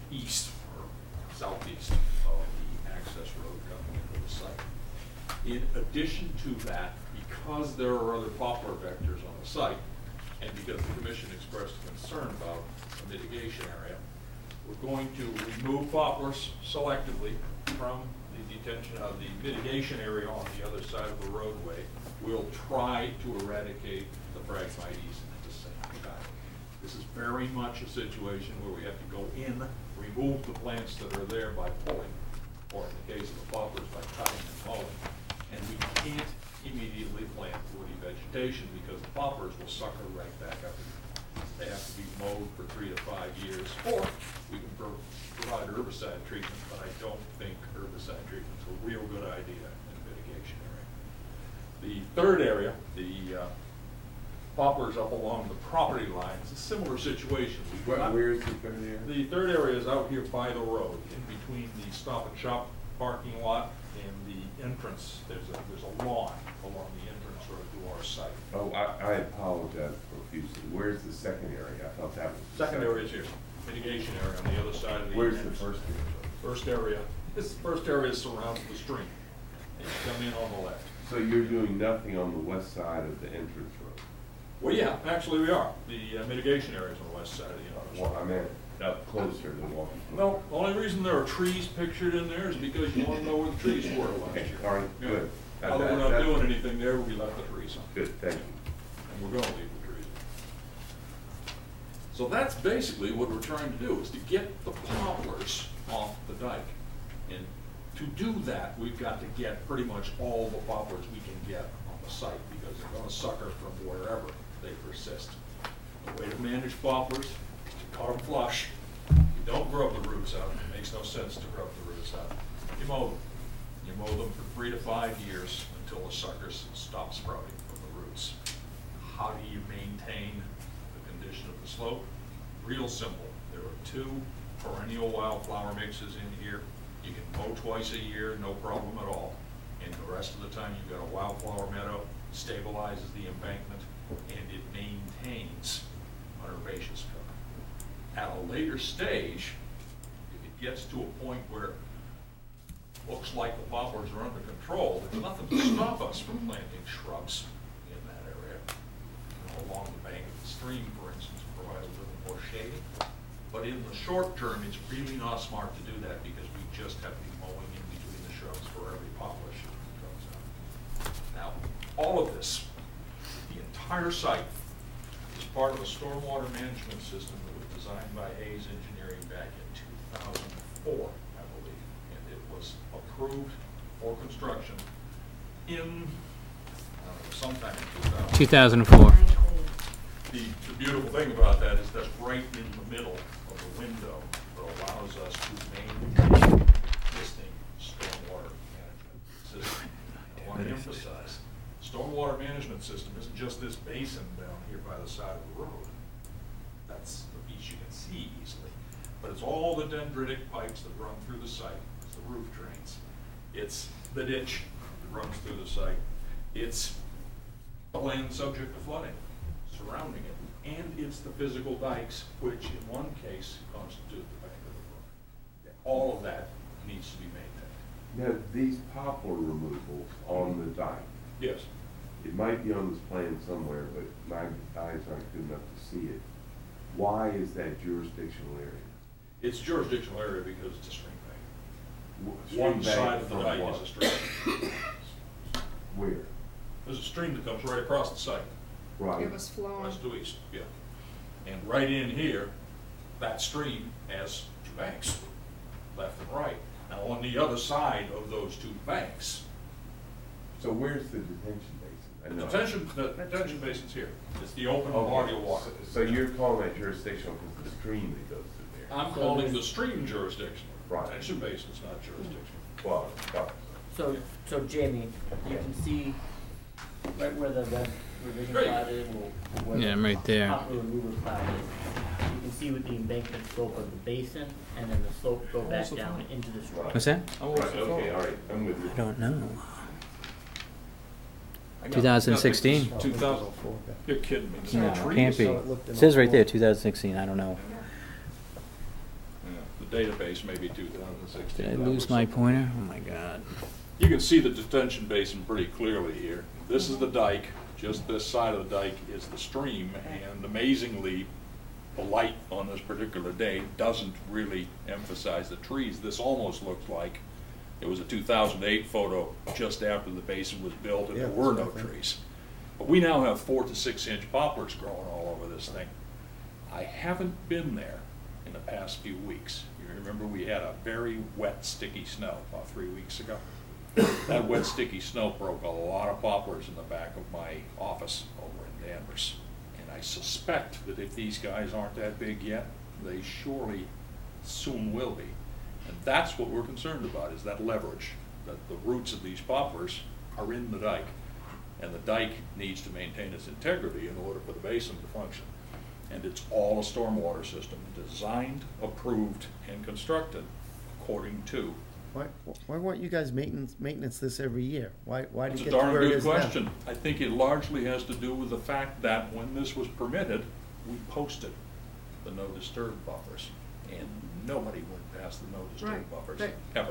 east or southeast of the access road coming into the site. In addition to that, because there are other poplar vectors on the site, and because the commission expressed concern about the mitigation area, we're going to remove poplars selectively from the detention of the mitigation area on the other side of the roadway. We'll try to eradicate the Phragmites at the same time. This is very much a situation where we have to go in, remove the plants that are there by pulling, or in the case of the poplars, by cutting and mowing. And we can't immediately plant woody vegetation because the poplars will sucker right back up. They have to be mowed for 3 to 5 years, or we can provide herbicide treatment, but I don't think herbicide treatment is a real good idea in the mitigation area. The third area, the poplars up along the property line, is a similar situation. Where is the third area? The third area is out here by the road, in between the Stop and Shop parking lot and the entrance. There's a lawn along the entrance road to our site. Oh, I apologize profusely. Where's the second area? I thought that was. Second area is here, mitigation area on the other side of the. Where's entrance. the first area? First area, this first area surrounds the stream. And you come in on the left. So you're doing nothing on the west side of the entrance road? Well, yeah, actually we are. The mitigation area is on the west side of the entrance. Well, I meant up closer to walking. No, the only reason there are trees pictured in there is because you want to know where the trees were last Okay, year. all right, Yeah. good. Although we're not doing anything there, we left the trees on. Good, thank you. And we're gonna leave the trees. So that's basically what we're trying to do, is to get the poplars off the dike. And to do that, we've got to get pretty much all the poplars we can get on the site, because they're gonna sucker from wherever they persist. The way to manage poplars is to cut them flush. You don't grub the roots out. It makes no sense to grub the roots out. You mow them. You mow them for 3 to 5 years until the suckers stop sprouting from the roots. How do you maintain the condition of the slope? Real simple. There are 2 perennial wildflower mixes in here. You can mow twice a year, no problem at all. And the rest of the time, you've got a wildflower meadow, stabilizes the embankment, and it maintains herbaceous cover. At a later stage, if it gets to a point where it looks like the poplars are under control, there's nothing to stop us from planting shrubs in that area. Along the bank of the stream, for instance, provide a little more shading. But in the short term, it's really not smart to do that because we just have to be mowing in between the shrubs for every poplar shoot that comes out. Now, all of this, the entire site, is part of a stormwater management system that was designed by Hayes Engineering back in 2004, I believe. And it was approved for construction in, sometime in 2004. The beautiful thing about that is that's right in the middle of the window that allows us to maintain existing stormwater management system. I want to emphasize, stormwater management system isn't just this basin down here by the side of the road. That's the piece you can see easily. But it's all the dendritic pipes that run through the site. It's the roof drains. It's the ditch that runs through the site. It's the land subject to flooding surrounding it, and it's the physical dikes, which in one case constitute the bank of the brook. All of that needs to be maintained. Now, these poplar removals on the dike. Yes. It might be on this plan somewhere, but my eyes aren't good enough to see it. Why is that jurisdictional area? It's jurisdictional area because it's a stream bank. Stream One bank side of the from dike what? is a stream. Where? There's a stream that comes right across the site. Right. It was flowing. West to east, yeah. And right in here, that stream has 2 banks, left and right. Now, on the other side of those 2 banks. So where's the detention basin? The detention basin's here. It's the open Okay, body of water. So you're calling that jurisdictional because of the stream that goes through there? I'm calling the stream jurisdictional. Right. Detention basin's not jurisdictional. Well, So Jamie, you can see right where the red revision Great. cloud is, or where Yeah, the right there. poplar remover cloud is. You can see with the embankment slope of the basin, and then the slope go back down into the stream. What's that? Right, okay, all right, I'm with you. I don't know. I got- 2016. 2004. You're kidding me. There's No, no trees. can't be. It says right there, 2016, I don't know. Yeah. The database, maybe 2016. Did I that lose was my something. pointer? Oh my God. You can see the detention basin pretty clearly here. This is the dike, just this side of the dike is the stream, and amazingly, the light on this particular day doesn't really emphasize the trees. This almost looks like it was a 2008 photo just after the basin was built and there were no trees. But we now have 4 to 6 inch poplars growing all over this thing. I haven't been there in the past few weeks. You remember we had a very wet, sticky snow about 3 weeks ago. That wet, sticky snow broke a lot of poplars in the back of my office over in Danvers. And I suspect that if these guys aren't that big yet, they surely soon will be. And that's what we're concerned about, is that leverage, that the roots of these poplars are in the dike. And the dike needs to maintain its integrity in order for the basin to function. And it's all a stormwater system, designed, approved, and constructed according to. Why weren't you guys maintenance this every year? Why did It's you a get to darn where it good is now? question. I think it largely has to do with the fact that when this was permitted, we posted the no disturb buffers, and nobody went past the no disturb Right, buffers, right. ever.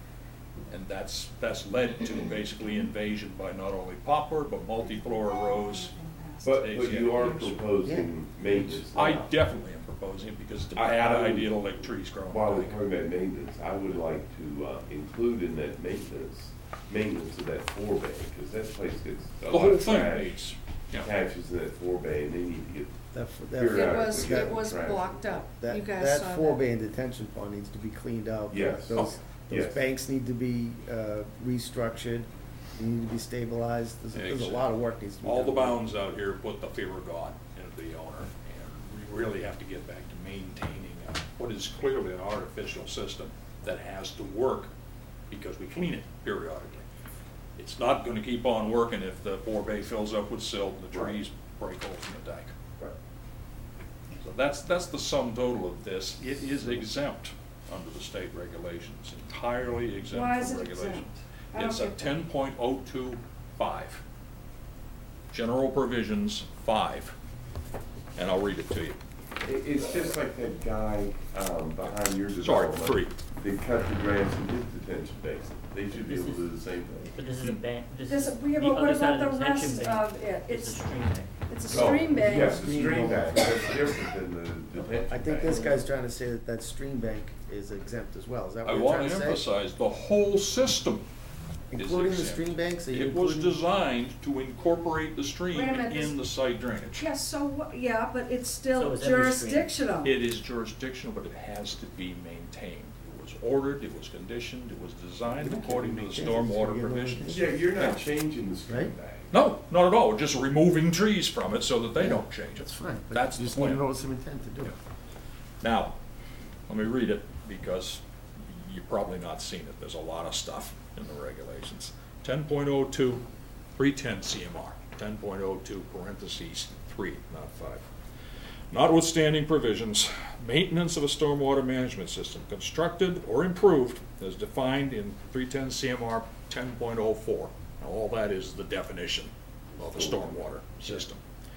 And that's led to basically invasion by not only poplar, but multiflora rose. But you are proposing maintenance. I now. definitely am proposing it because it's a I bad would- idea to let trees grow. While on we're the dike. talking about maintenance, I would like to include in that maintenance of that forebay, because that place gets a The lot whole of thing trash, needs, yeah. catches in that forebay, and they need to get That- periodically It was trash. blocked up. You That, guys that saw that. forebay and detention pond needs to be cleaned out. Yes. Those Yes. banks need to be restructured, they need to be stabilized. There's a lot of work needs to be done. All the bounds out here put the fear of God into the owner, and we really have to get back to maintaining what is clearly an artificial system that has to work because we clean it periodically. It's not gonna keep on working if the forebay fills up with silt and the trees break holes in the dike. Right. So that's the sum total of this. It is exempt under the state regulations, entirely exempt Why is from it regulations. exempt? I don't It's a get that. 10.025, general provisions 5, and I'll read it to you. It's just like that guy behind your Sorry, development. 3. They cut the grass in his detention basin. They should be This able to is- do the same thing. But this is a bank, this This- is, yeah, the but what other side about of the the detention rest bank of it? is It's- a stream bank. It's a stream bank. Yes, the stream bank, that's different than the detention I think bank. this guy's trying to say that that stream bank is exempt as well. Is that I what you're want trying to to say? emphasize, the whole system is Including the exempt. stream banks? Are you It was including- designed to incorporate the stream Wait a minute, in the site drainage. Yes, so, yeah, but it's still So is every stream. jurisdictional. It is jurisdictional, but it has to be maintained. It was ordered, it was conditioned, it was designed according to the stormwater provisions. Yeah, you're not changing the stream bank. No, not at all. We're just removing trees from it so that they don't change it. That's fine. but That's you the just need to plan. know what's the intent to do. Now, let me read it because you've probably not seen it. There's a lot of stuff in the regulations. 10.02, 310 CMR, 10.02 parentheses 3, not 5. Notwithstanding provisions, maintenance of a stormwater management system constructed or improved as defined in 310 CMR 10.04. Now, all that is the definition of a stormwater system.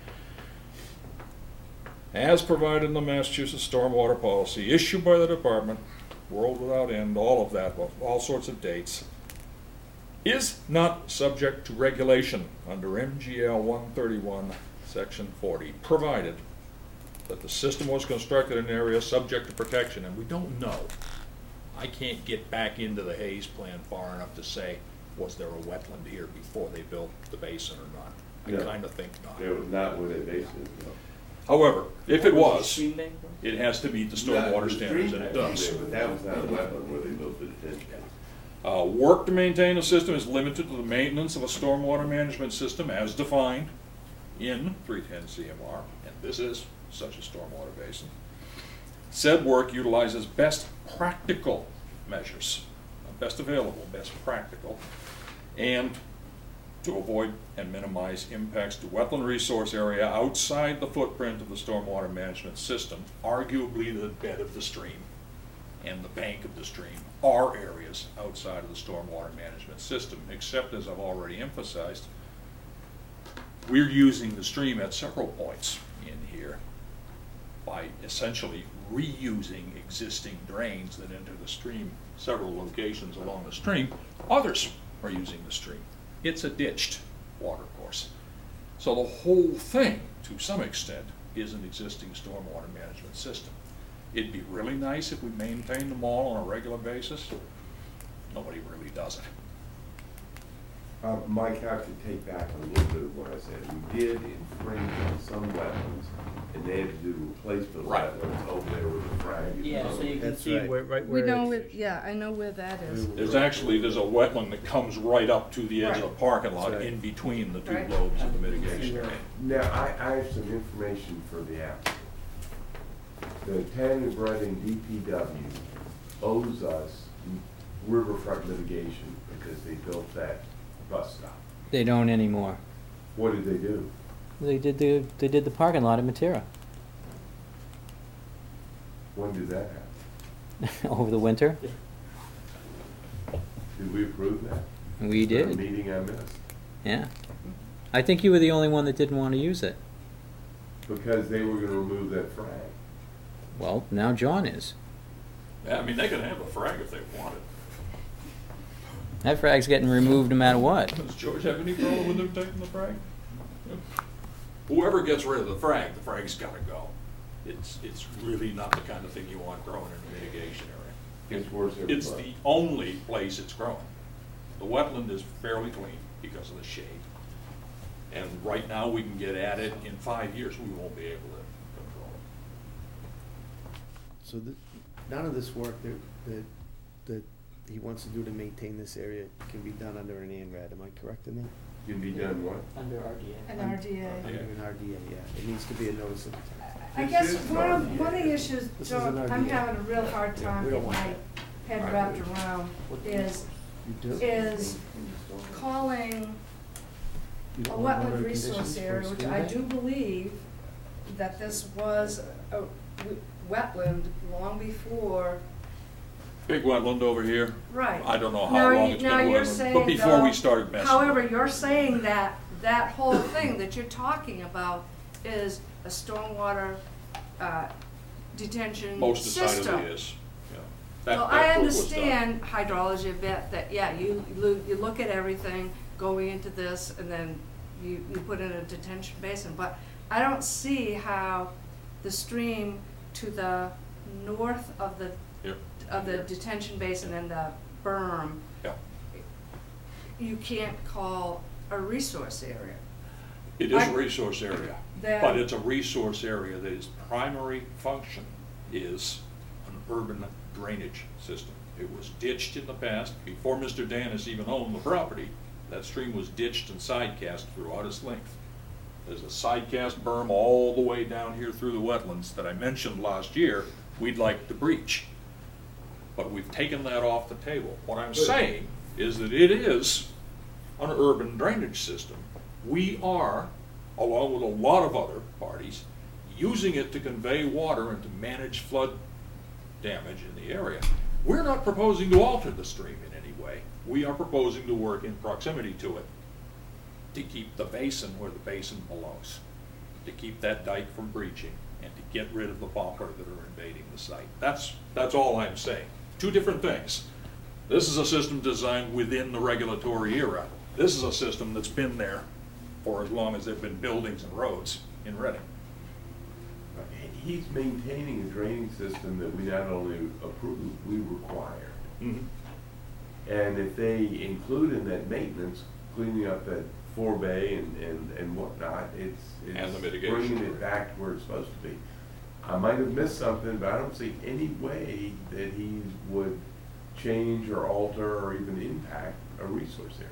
As provided in the Massachusetts Stormwater Policy issued by the department, world without end, all of that, all sorts of dates, is not subject to regulation under MGL 131, Section 40, provided that the system was constructed in an area subject to protection, and we don't know. I can't get back into the Hayes Plan far enough to say, was there a wetland here before they built the basin or not? I No. kind of think not. It was not where that basin is. However, if it What the was, stream bank for? it has to meet the No, stormwater the standards, stream and it bank was does. there, But that was not a wetland where they built the detention. Work to maintain a system is limited to the maintenance of a stormwater management system as defined in 310 CMR, and this is such a stormwater basin. Said work utilizes best practical measures, not best available, best practical, and to avoid and minimize impacts to wetland resource area outside the footprint of the stormwater management system, arguably the bed of the stream and the bank of the stream are areas outside of the stormwater management system, except, as I've already emphasized, we're using the stream at several points in here by essentially reusing existing drains that enter the stream several locations along the stream. Others are using the stream. It's a ditched water course. So the whole thing, to some extent, is an existing stormwater management system. It'd be really nice if we maintained them all on a regular basis. Nobody really does it. Mike, I have to take back a little bit of what I said. We did infringe on some wetlands, and they had to do replacement Right. wetlands over there with the frag. Yeah, so you can That's see right. where, right We where. know, yeah, I know where that is. There's a wetland that comes right up to the edge of the parking lot Right. in between the two Right. lobes of the mitigation area. Now, I have some information for the applicant. The town of Reading DPW owes us riverfront mitigation because they built that bus stop. They don't anymore. What did they do? They did the parking lot at Matera When did that happen? over the winter. Did we approve that? We Was there a did. meeting I missed? Yeah. I think you were the only one that didn't want to use it. Because they were gonna remove that frag. Well, now John is. Yeah, I mean, they can have a frag if they wanted. That frag's getting removed no matter what. Does George have any problem with them taking the frag? Whoever gets rid of the frag's gotta go. It's really not the kind of thing you want growing in the mitigation area. It's worse every It's month. the only place it's growing. The wetland is fairly clean because of the shade. And right now, we can get at it. In 5 years, we won't be able to control it. So none of this work that he wants to do to maintain this area can be done under an ANRAD, am I correct in that? Can be done what? Under RDA. An RDA. Under an RDA, yeah, it needs to be a notice of intent. I guess one of the issues, This is John, an I'm RDA. having a real hard time we don't getting want my head wrapped around is You do? calling You a don't want wetland other resource conditions for area, which stream I bed? do believe that this was a wetland long before, Big wetland over here. right. I don't know Now how long you- it's been now a you're wetland, saying, but before we though- started messing. However, you're saying that that whole thing that you're talking about is a stormwater, detention Most system. decidedly is, yeah. That- Well, that I work was done. understand hydrology a bit, that, yeah, you look at everything going into this, and then you put in a detention basin, but I don't see how the stream to the north of the, Yep. of the detention basin and the berm, Yeah. you can't call a resource area. It is I- a resource area, Then- but it's a resource area that its primary function is an urban drainage system. It was ditched in the past, before Mr. Danis even owned the property, that stream was ditched and sidecast throughout its length. There's a sidecast berm all the way down here through the wetlands that I mentioned last year we'd like to breach. But we've taken that off the table. What I'm saying is that it is an urban drainage system. We are, along with a lot of other parties, using it to convey water and to manage flood damage in the area. We're not proposing to alter the stream in any way. We are proposing to work in proximity to it to keep the basin where the basin belongs, to keep that dike from breaching, and to get rid of the bumper that are invading the site. That's all I'm saying. Two different things. This is a system designed within the regulatory era. This is a system that's been there for as long as there've been buildings and roads in Reading. He's maintaining a draining system that we not only approve, we require. And if they include in that maintenance, cleaning up that forebay and whatnot, And the it's mitigation. bringing it back to where it's supposed to be. I might have missed something, but I don't see any way that he would change or alter or even impact a resource area.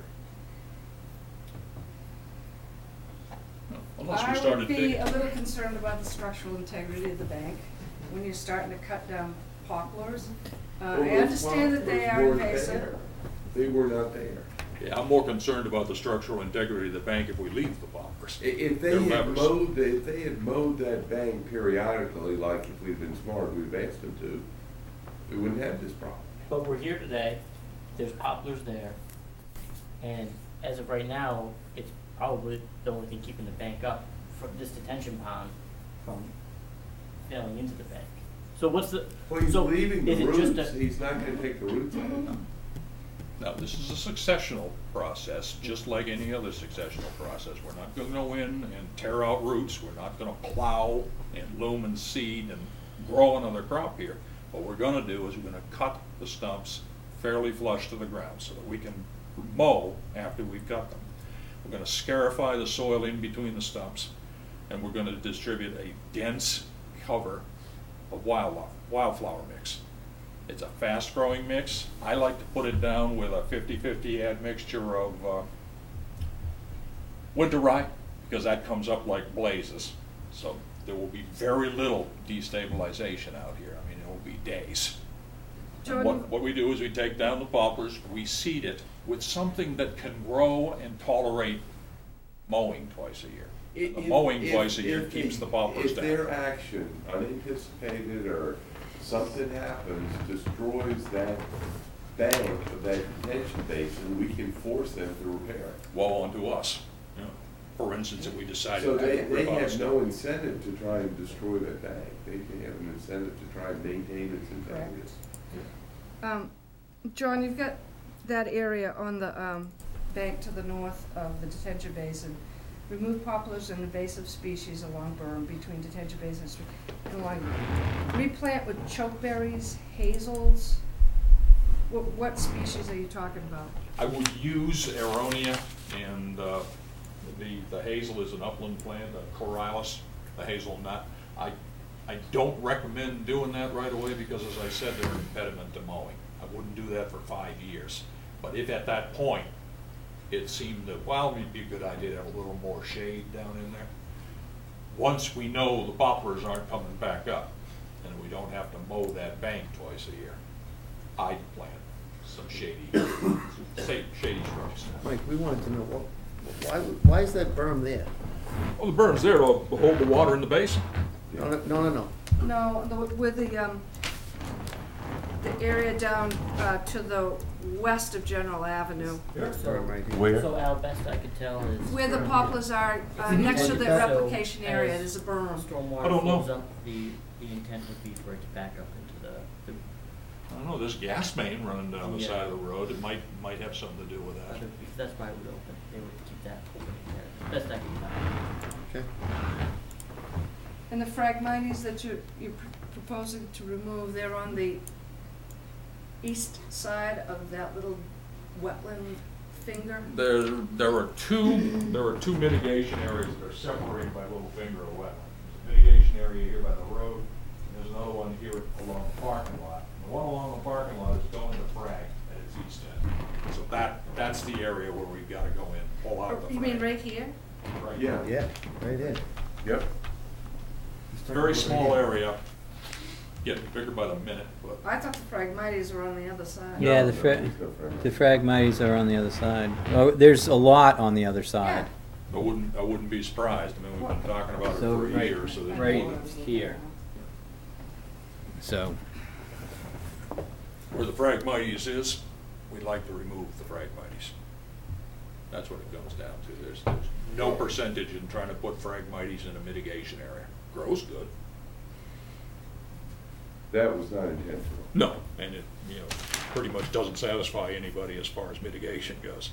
Unless we I started would be digging. a little concerned about the structural integrity of the bank, when you're starting to cut down poplars. Well, I those understand that they poplars are weren't invasive. there. They were not there. Yeah, I'm more concerned about the structural integrity of the bank if we leave the bumpers. If they They're had levers. mowed that bank periodically, like if we'd been smart, we'd asked them to, we wouldn't have this problem. But we're here today, there's poplars there, and as of right now, it's probably the only thing keeping the bank up from this detention pond from failing into the bank. So what's the, Well, he's so leaving is the it just roots, a? he's not gonna take the roots out. Now, this is a successional process, just like any other successional process. We're not gonna go in and tear out roots, we're not gonna plow and loom and seed and grow another crop here. What we're gonna do is we're gonna cut the stumps fairly flush to the ground so that we can mow after we've cut them. We're gonna scarify the soil in between the stumps, and we're gonna distribute a dense cover of wildflower mix. It's a fast-growing mix. I like to put it down with a 50-50 admixture of winter rye, because that comes up like blazes. So there will be very little destabilization out here. I mean, it will be days. And Jordan? what we do is we take down the poplars, we seed it with something that can grow and tolerate mowing twice a year. The mowing twice a year keeps the poplars If down. their action, unanticipated or something happens, destroys that bank of that detention basin, we can force them to repair it. Woe unto us. You know, for instance, if we decided So to they rip out have stuff. no incentive to try and destroy that bank. They have an incentive to try and maintain its integrity. John, you've got that area on the, bank to the north of the detention basin. Remove poplars and invasive species along berm between detention basin street and line. Replant with chokeberries, hazels. What species are you talking about? I would use Aronia, and the hazel is an upland plant, a Corylus, the hazelnut. I don't recommend doing that right away because, as I said, they're an impediment to mowing. I wouldn't do that for 5 years. But if at that point it seemed that, well, it'd be a good idea to have a little more shade down in there, once we know the poplars aren't coming back up and we don't have to mow that bank twice a year, I'd plant some shady shrubs. Mike, we wanted to know, why is that berm there? Well, the berm's there to hold the water in the basin. No. No, with the area down, to the west of General Avenue. Where? So Al, best I could tell is. Where the poplars are, next to the So, replication area, as there's a berm. Stormwater I don't know. flows up, the intent would be for it to back up into the I don't know, there's gas main running down the Yeah. side of the road, it might have something to do with that. because that's why it would open, they would keep that open there, best I can tell. Okay. And the Phragmites that you're proposing to remove, they're on the east side of that little wetland finger? There are two mitigation areas that are separated by a little finger of wetland. There's a mitigation area here by the road, and there's another one here along the parking lot. The one along the parking lot is going to Frag at its east end. So that's the area where we've gotta go in, pull out the You mean right here? Right. Yeah. Right in. Yep. Very small area, getting bigger by the minute, but. I thought the Phragmites were on the other side. Yeah, the Phragmites are on the other side. Oh, there's a lot on the other side. I wouldn't be surprised. I mean, we've been talking about it So for right, years, so there's right more. here. So, Where the Phragmites is, we'd like to remove the Phragmites. That's what it comes down to. There's no percentage in trying to put Phragmites in a mitigation area. Grows good. That was not intentional. No, and it, pretty much doesn't satisfy anybody as far as mitigation goes.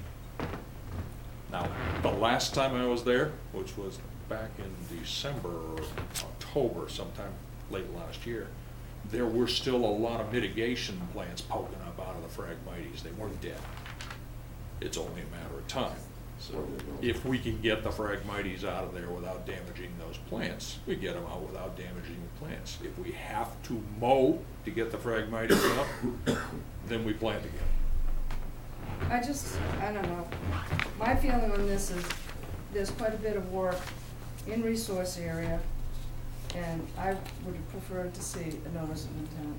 Now, the last time I was there, which was back in December or October, sometime late last year, there were still a lot of mitigation plants poking up out of the Phragmites. They weren't dead. It's only a matter of time. So if we can get the Phragmites out of there without damaging those plants, we get them out without damaging the plants. If we have to mow to get the Phragmites out, then we plant again. I don't know. My feeling on this is there's quite a bit of work in resource area, and I would have preferred to see a notice of intent.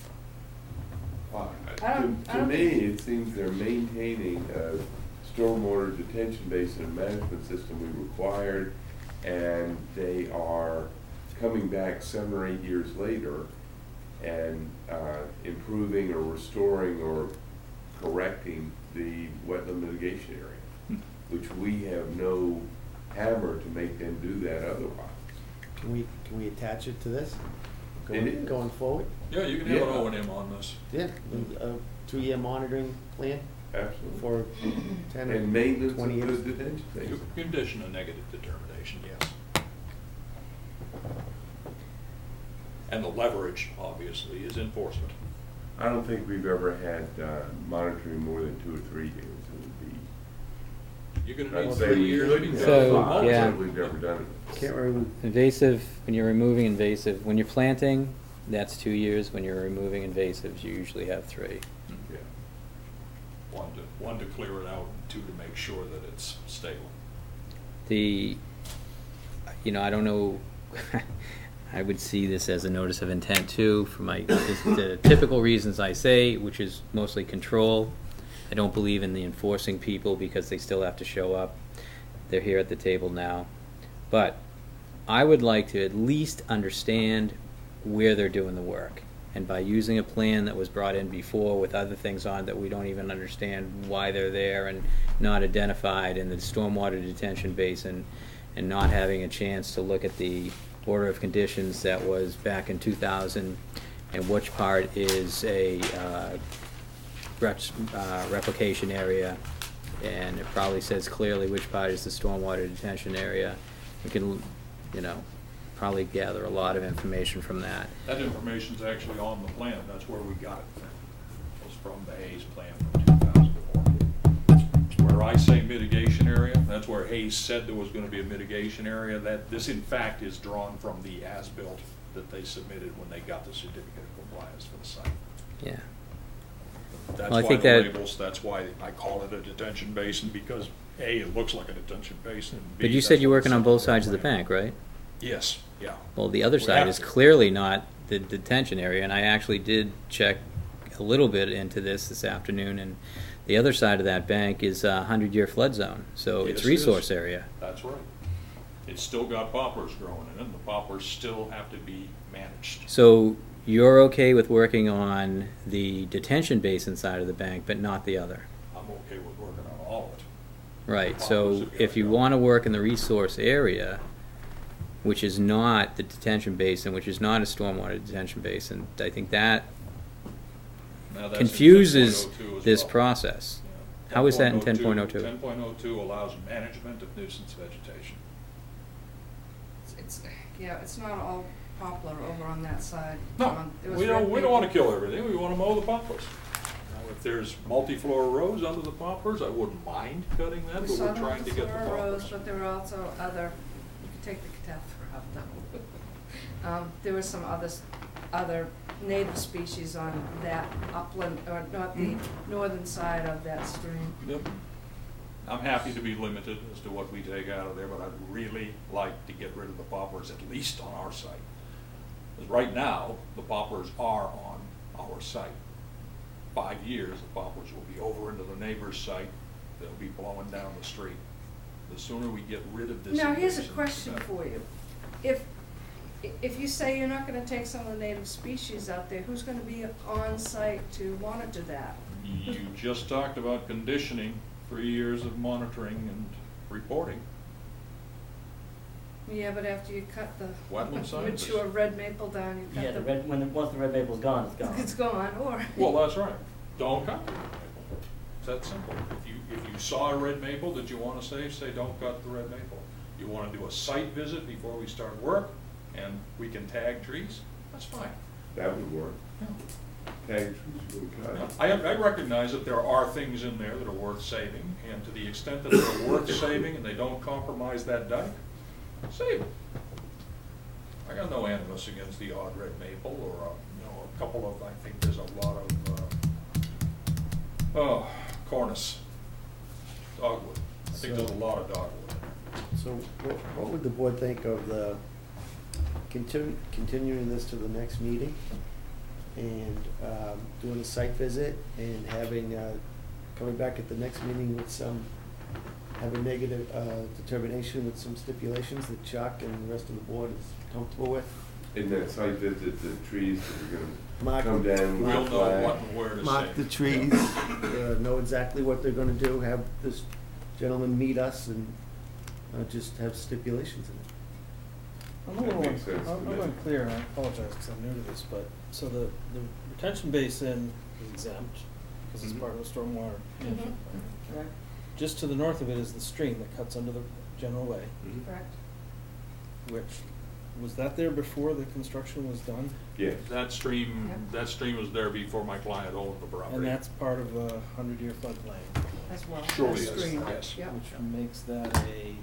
To me, it seems they're maintaining a stormwater detention basin and management system we required, and they are coming back 7 or 8 years later and improving or restoring or correcting the wetland mitigation area, which we have no hammer to make them do that otherwise. Can we attach it to this? It is. Going forward? Yeah, you can have an O and M on this. Yeah, a 2-year monitoring plan Absolutely. for 10 or And maintenance 20 of years. the detention You basin. condition a negative determination, yes. And the leverage, obviously, is enforcement. I don't think we've ever had monitoring more than 2 or 3 years. It would be. You're gonna I'd need say 3 we years could because have So, five, yeah. but we've never done it. Can't remember. Invasive, when you're removing invasive, when you're planting, that's 2 years. When you're removing invasives, you usually have 3. Yeah. One to clear it out, and 2 to make sure that it's stable. I don't know, I would see this as a notice of intent too, for the typical reasons I say, which is mostly control. I don't believe in the enforcing people because they still have to show up. They're here at the table now. But I would like to at least understand where they're doing the work. And by using a plan that was brought in before with other things on that we don't even understand why they're there and not identified in the stormwater detention basin, and not having a chance to look at the order of conditions that was back in 2000 and which part is a replication area, and it probably says clearly which part is the stormwater detention area. We can, probably gather a lot of information from that. That information's actually on the plan, that's where we got it from. It was from the Hayes plan from 2004. It's where I say mitigation area, that's where Hayes said there was gonna be a mitigation area. That this in fact is drawn from the as-built that they submitted when they got the certificate of compliance for the site. Yeah. That's Well, I why think the that- labels, that's why I call it a detention basin, because A, it looks like a detention basin, and B, But you that's said you're what working it's on in both the sides of the plan. bank, right? Yes, yeah. Well, the other We side have is to. clearly not the detention area, and I actually did check a little bit into this afternoon, and the other side of that bank is a 100-year flood zone, so it's Yes, it resource is. area. That's right. It's still got poplars growing in it, and the poplars still have to be managed. So you're okay with working on the detention basin side of the bank, but not the other? I'm okay with working on all of it. Right, Poplars so have if gotta you go. want to work in the resource area, which is not the detention basin, which is not a stormwater detention basin, I think that Now, that's in confuses 10.02 as this well. process. How is that in 10.02? 10.02 allows management of nuisance vegetation. It's not all poplar over on that side. No, There was we red don't maple. wanna kill everything, we wanna mow the poplars. Now, if there's multi-floor rows under the poplars, I wouldn't mind cutting that, We but saw we're them trying with to the get the flower rose, poplars. but there were also other, you could take the catastrophe out though. There were some other native species on that upland, or not the northern side of that stream. Yep. I'm happy to be limited as to what we take out of there, but I'd really like to get rid of the poplars, at least on our site. Because right now, the poplars are on our site. 5 years, the poplars will be over into the neighbor's site, they'll be blowing down the street. The sooner we get rid of this. Now, here's a invasive, the question better. for you. If you say you're not gonna take some of the native species out there, who's gonna be on site to monitor that? You just talked about conditioning 3 years of monitoring and reporting. Yeah, but after you cut the Wetland scientists. mature red maple down, you Yeah, cut once the red maple's gone, it's gone. it's gone, or. Well, that's right. Don't cut the red maple. It's that simple. If you saw a red maple that you want to save, say don't cut the red maple. You want to do a site visit before we start work, and we can tag trees, that's fine. That would work. Tag trees would cut. I recognize that there are things in there that are worth saving, and to the extent that they're worth saving and they don't compromise that dike, save them. I got no animus against the odd red maple or a couple of, I think there's a lot of, cornice, dogwood. I think there's a lot of dogwood. So what would the board think of the continuing this to the next meeting and doing a site visit and having, coming back at the next meeting with have a negative determination with some stipulations that Chuck and the rest of the board is comfortable with? In that site visit, the trees that are Mark gonna come down with We'll a know flag. what and where to Mark save. the trees, know exactly what they're gonna do, have this gentleman meet us and just have stipulations in it. I'm a That little, makes sense to I'm me. unclear, I apologize because I'm new to this, but, so the retention basin is exempt, because it's Mhm. part of the stormwater. Mhm. Correct, Just to the north of it is the stream that cuts under the general way, Mhm. correct. which, was that there before the construction was done? Yeah. That stream was there before my client owned the property. And that's part of a 100-year floodplain. As well. Surely The is, stream, yes. yeah. Which makes that a,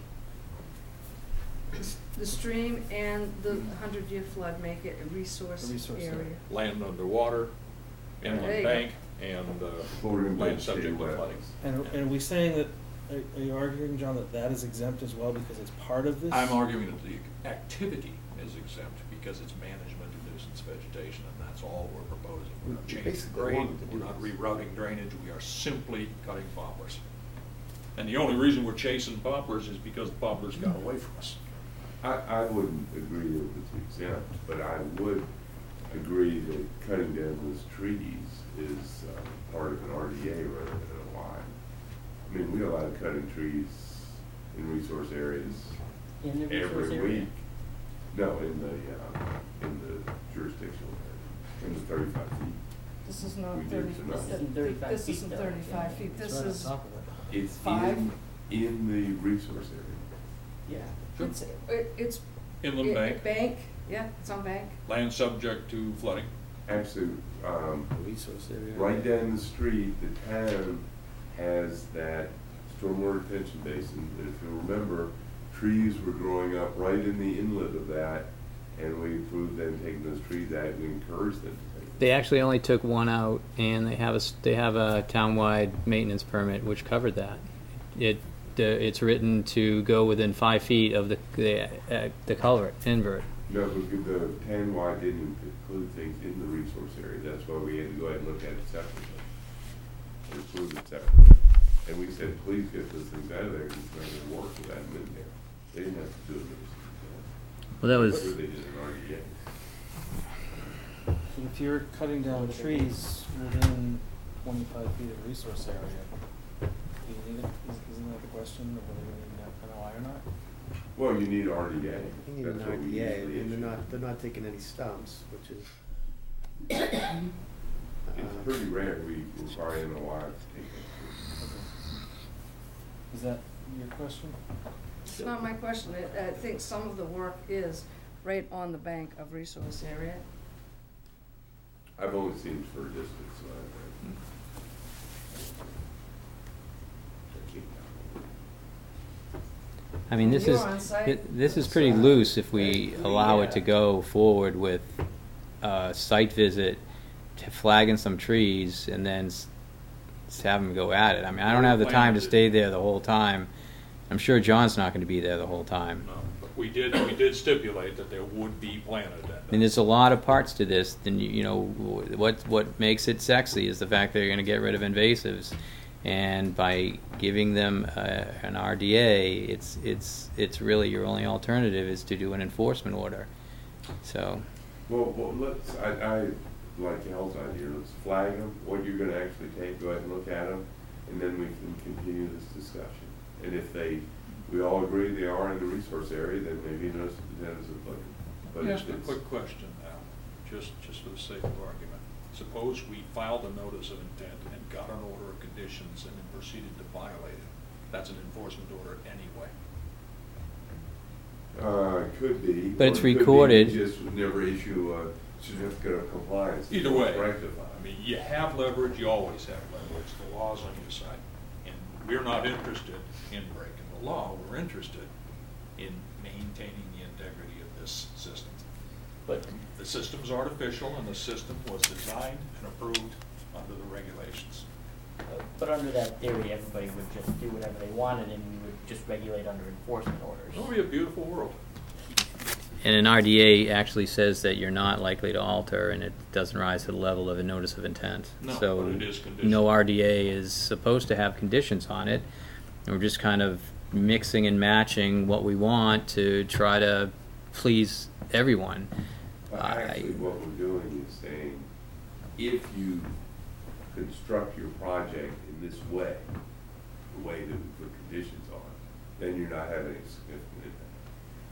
The stream and the 100-year flood make it a resource A resource area. area. Land underwater, There inland you bank, and Bordering by land subject state to flooding. and are we saying that, are you arguing, John, that that is exempt as well because it's part of this? I'm arguing that the activity is exempt because it's management of nuisance vegetation, and that's all we're proposing. We're not We changing basically grade, wanted to we're do not this. rerouting drainage, we are simply cutting poplars. And the only reason we're chasing poplars is because poplars got away from us. I wouldn't agree that it's exempt, but I would agree that cutting down those trees is part of an RDA rather than a Y. I mean, we allow cutting trees in resource areas In the resource every area? week. No, in the jurisdictional area, in the 35 feet. This is not We do 30, tonight. This isn't 35 this feet, isn't though. 35 feet, It's this right on is, top of it. It's 5? in the resource area. Yeah. it's. Inland bank, Bank, yeah, it's on bank. land subject to flooding. Absolutely. Resource area. Right down the street, the town has that stormwater retention basin, and if you remember, trees were growing up right in the inlet of that, and we approved them taking those trees out, we encouraged them to take them. They actually only took one out, and they have a townwide maintenance permit which covered that. It's written to go within 5 feet of the culvert invert. No, but the townwide didn't include things in the resource area, that's why we had to go ahead and look at it separately. We approved it separately, and we said, please get those things out of there, because it's not gonna work without them in there. They didn't have to do it. Well, that was- Sure they did an RDA. So if you're cutting down trees within 25 feet of resource area, do you need it, isn't that the question of whether you need an NOI or not? Well, you need RDA. You need an That's what we RDA, usually and issue. they're not taking any stumps, which is. It's pretty rare we require NOI to take it. Is that your question? It's not my question, I think some of the work is right on the bank of resource area. I've only seen it for a distance, so I mean, this You're is, on site. this is pretty loose if we allow it to go forward with a site visit, to flagging some trees, and then have them go at it. I mean, I don't have the time to stay there the whole time. I'm sure John's not gonna be there the whole time. No, but we did stipulate that there would be planted. I mean, there's a lot of parts to this. Then you know what makes it sexy is the fact that you're going to get rid of invasives, and by giving them an RDA, it's really your only alternative is to do an enforcement order. So. Well, let's, I like Al's idea, let's flag them, what you're gonna actually take, go ahead and look at them, and then we can continue this discussion. And if we all agree they are in the resource area, then maybe notice of intent is applicable. But Let me ask a it's- quick question now, just for the sake of argument. Suppose we filed a notice of intent and got an order of conditions and then proceeded to violate it. That's an enforcement order anyway. Could be. But or it's it could be recorded. you just would never issue a certificate of compliance. Either way, Rectify. I mean, you have leverage, you always have leverage, the law's on your side. And we're not interested in breaking the law, we're interested in maintaining the integrity of this system. But the system's artificial and the system was designed and approved under the regulations. But under that theory, everybody would just do whatever they wanted and we would just regulate under enforcement orders. It'll be a beautiful world. And an RDA actually says that you're not likely to alter, and it doesn't rise to the level of a notice of intent. No, So but it is conditional. no RDA is supposed to have conditions on it. And we're just kind of mixing and matching what we want to try to please everyone. Actually, what we're doing is saying, if you construct your project in this way, the way that we put conditions on, then you're not having a significant impact.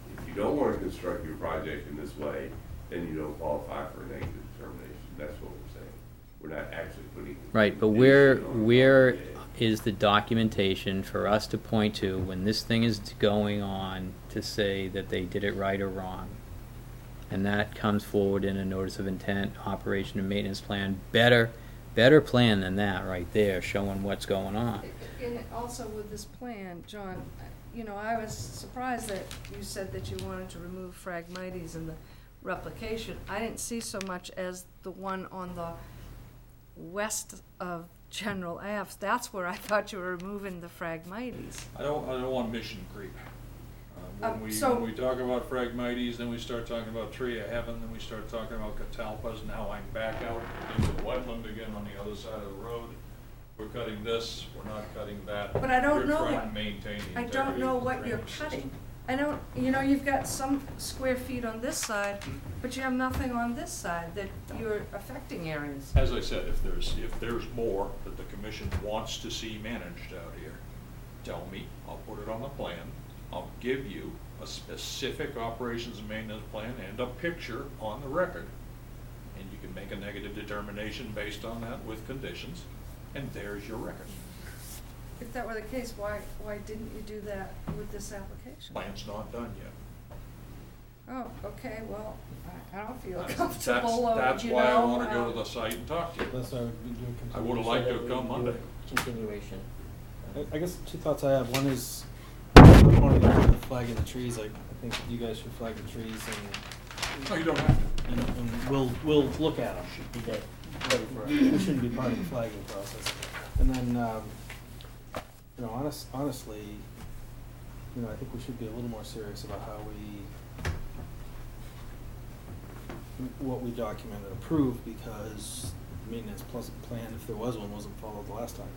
If you don't wanna construct your project in this way, then you don't qualify for a negative determination. That's what we're saying. We're not actually putting. Right, but where is the documentation for us to point to when this thing is going on to say that they did it right or wrong? And that comes forward in a notice of intent, operation and maintenance plan, better plan than that right there, showing what's going on. And also with this plan, John, you know, I was surprised that you said that you wanted to remove Phragmites in the replication. I didn't see so much as the one on the west of General Ave. That's where I thought you were removing the Phragmites. I don't want mission creep. When we talk about Phragmites, then we start talking about tree of heaven, then we start talking about catalpas. Now I'm back out into the wetland again on the other side of the road. We're cutting this, we're not cutting that. But I don't know We're trying what, to maintain the I integrity don't know of the what you're drainage cutting. system. I don't, you know, you've got some square feet on this side, but you have nothing on this side that you're affecting areas. As I said, if there's more that the commission wants to see managed out here, tell me, I'll put it on the plan. I'll give you a specific operations and maintenance plan and a picture on the record. And you can make a negative determination based on that with conditions, and there's your record. If that were the case, why didn't you do that with this application? Plan's not done yet. Oh, okay, well, I don't feel That's comfortable, that's you why I know, wanna go to the site and talk to you. That's why we'd do a I would've liked to have come Monday. Continuation. I guess two thoughts I have. One is, I wanted to put the flag in the trees. I think you guys should flag the trees and. No, you don't have to. And we'll look at them. Should be dead. We shouldn't be part of the flagging process. And then, you know, honestly, you know, I think we should be a little more serious about how what we document and approve, because the maintenance plus plan, if there was one, wasn't followed the last time.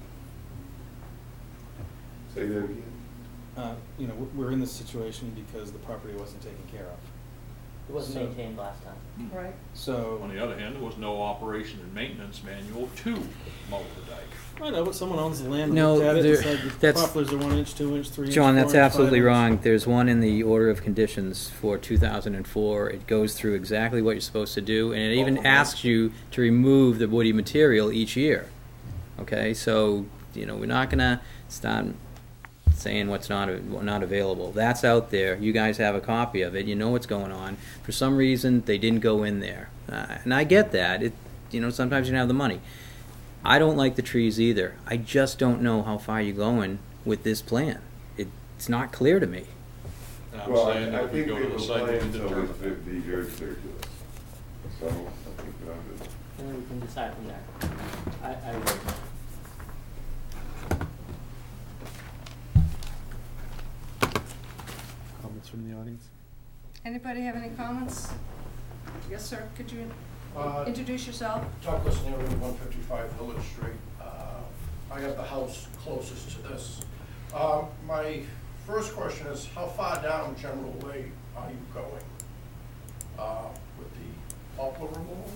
Say that again? You know, we're in this situation because the property wasn't taken care of. It wasn't maintained last time. Right. So. On the other hand, there was no operation and maintenance manual to mow the dike. I know, but someone owns the land, No, looked at it and there- said the that's- poplars are 1 inch, 2 inch, 3 inch, John, 4 that's inch, 5 absolutely inch. wrong. There's one in the order of conditions for 2004. It goes through exactly what you're supposed to do, and it even asks you to remove the woody material each year. Okay, so, you know, we're not gonna start saying what's not available. That's out there. You guys have a copy of it. You know what's going on. For some reason, they didn't go in there. And I get that. You know, sometimes you don't have the money. I don't like the trees either. I just don't know how far you're going with this plan. It's not clear to me. And I'm Well, saying that if we go to the site, we can determine. So it'd be very clear to us. So, I think that I'm good. And then we can decide from there. I agree. Comments from the audience? Anybody have any comments? Yes, sir, could you Uh, introduce yourself? Douglas Neary, 155 Village Street. I have the house closest to this. My first question is, how far down General Way are you going with the poplar removal?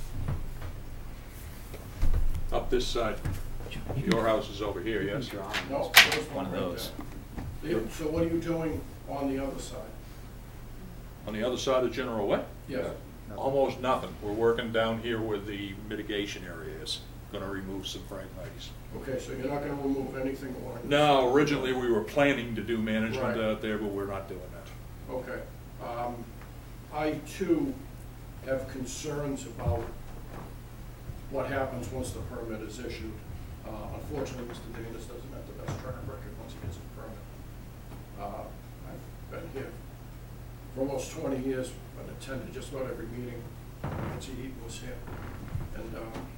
Up this side. Your house is over here, yes? No, there's one right there. So what are you doing on the other side? On the other side of General Way? Yes. Almost nothing. We're working down here with the mitigation areas. Gonna remove some Phragmites. Okay, so you're not gonna remove anything along this No, side? originally we were planning to do management Right. out there, but we're not doing that. Okay. I too have concerns about what happens once the permit is issued. Unfortunately, Mr. Davis doesn't have the best track record once he gets a permit. I've been here for almost 20 years, but attended just about every meeting Nancy Eaton was here. And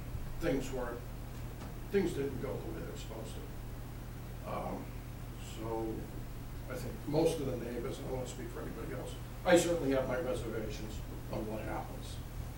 things didn't go the way they were supposed to. So I think most of the neighbors, I don't want to speak for anybody else, I certainly have my reservations on what happens.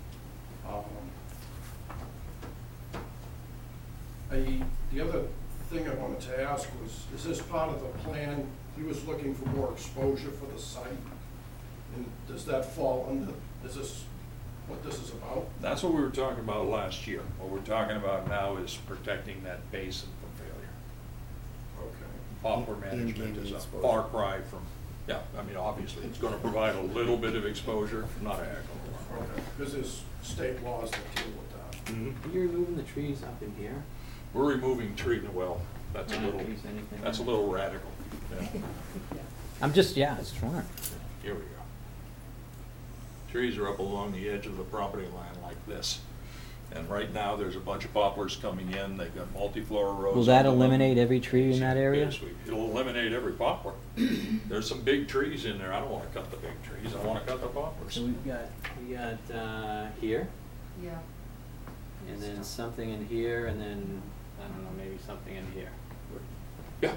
The other thing I wanted to ask was, is this part of the plan? He was looking for more exposure for the site. And does that fall under, is this what this is about? That's what we were talking about last year. What we're talking about now is protecting that basin from failure. Okay. Poplar management is a far cry from Yeah, I mean, obviously, it's gonna provide a little bit of exposure, not a heck of a lot. Okay, because there's state laws that deal with that. Mhm. You're removing the trees up in here? We're removing tree, well, that's a Not little, trees, anything that's a else? little radical. Yeah. I'm just, yeah, it's fine. Here we go. Trees are up along the edge of the property line like this. And right now, there's a bunch of poplars coming in, they've got multiflora rows. Will that on them. eliminate every tree in that area? Yes, it'll eliminate every poplar. There's some big trees in there, I don't wanna cut the big trees, I wanna cut the poplars. So we got here, Yeah. and then something in here, and then, I don't know, maybe something in here. Yeah.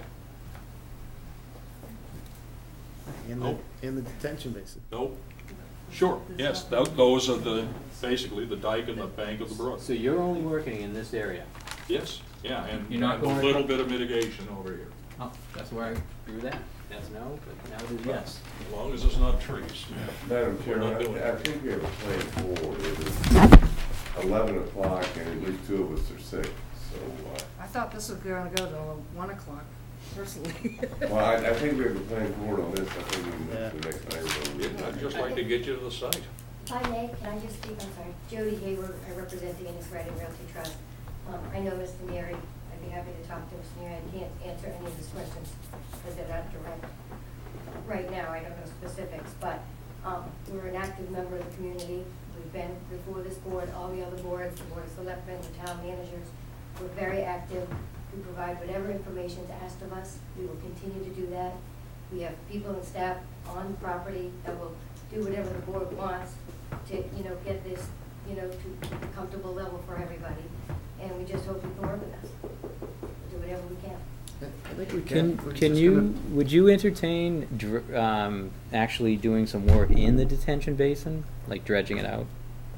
In the detention basin. Nope. Sure, yes, those are basically the dike and the bank of the brook. So you're only working in this area? Yes, yeah, and You're not a going- little bit of mitigation over here. Oh, that's where I drew that. That's no, but now it is yes. As long as it's not trees. Madam We're Chairman, not doing I it. think we have a plan forward. It is 11 o'clock and at least 2 of us are sick, so, I thought this was gonna go till 1 o'clock, personally. well, I think we have a plan forward on this. I think we can move to the next item. Yeah, I'd just like to get you to the site. If I may, can I just speak? I'm sorry. Jody Hayward, I represent the Ennis Redding Realty Trust. I know Mr. Neary, I'd be happy to talk to Mr. Neary. I can't answer any of his questions because they're not direct. Right now, I don't know specifics, but we're an active member of the community. We've been before this board, all the other boards, the Board of Selectmen, the town managers. We're very active. We provide whatever information is asked of us. We will continue to do that. We have people and staff on property that will do whatever the board wants to, get this, to a comfortable level for everybody. And we just hope you can work with us. We'll do whatever we can. I think we can. We're Can just you, gonna- would you entertain actually doing some work in the detention basin, like dredging it out?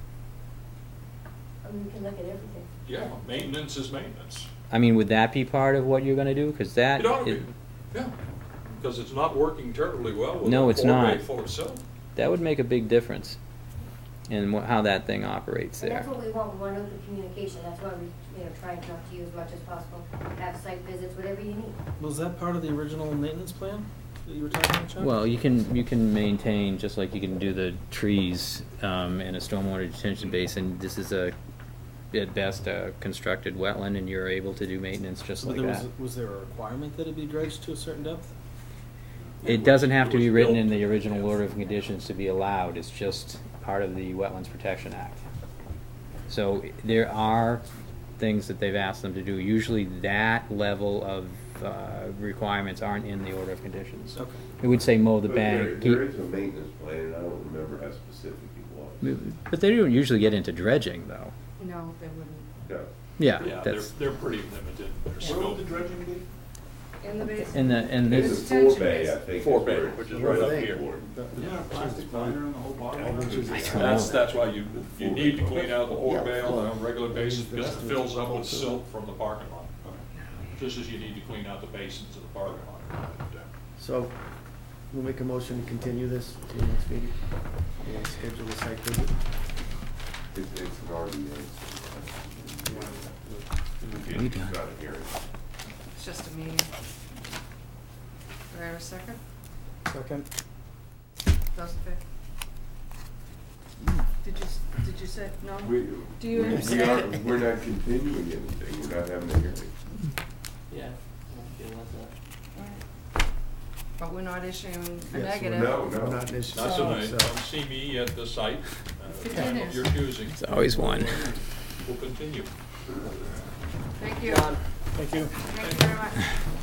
I mean, we can look at everything. Yeah, maintenance is maintenance. I mean, would that be part of what you're gonna do? Cause that It ought to is- be, yeah, because it's not working terribly well with No, a it's 4 bay not. full of silt. that would make a big difference in how that thing operates And there. that's what we want. We want open communication. That's why we, try and talk to you as much as possible. Have site visits, whatever you need. Was that part of the original maintenance plan that you were talking about, Chuck? Well, you can maintain, just like you can do the trees in a stormwater detention basin. This is at best a constructed wetland, and you're able to do maintenance just But like there that. was there a requirement that it be dredged to a certain depth? It doesn't have to It was be written built. in the original order of conditions to be allowed, it's just part of the Wetlands Protection Act. So there are things that they've asked them to do. Usually that level of requirements aren't in the order of conditions. Okay. It would say mow the But bank. there is a maintenance plan, and I don't remember how specific it was. But they don't usually get into dredging, though. No, they wouldn't. No. Yeah, Yeah, that's they're pretty limited in their Where scope. would the dredging be? In the basin. in It's this. a 4 bay, I think. 4 is bay, where it's which is where right up it's here. for. Isn't there a plastic binder in the whole bottom? That's why you need to clean out the water bail on a regular basis, because it fills up with silt from the parking lot. Just as you need to clean out the basins of the parking lot. So, we'll make a motion to continue this to the next meeting. And schedule a site visit. It's an RDA. We done. Got a hearing. It's just a meeting. Do I have a second? Second. Those in favor? Did you say no? Do you understand? We're not continuing anything, we're not having a hearing. Yeah. But we're not issuing a Yes, negative. No, We're no. not an issue. Not tonight, So- come see me at the site, Continue. of your choosing. It's always one. We'll continue. Thank you. Thank you. Thank you very much.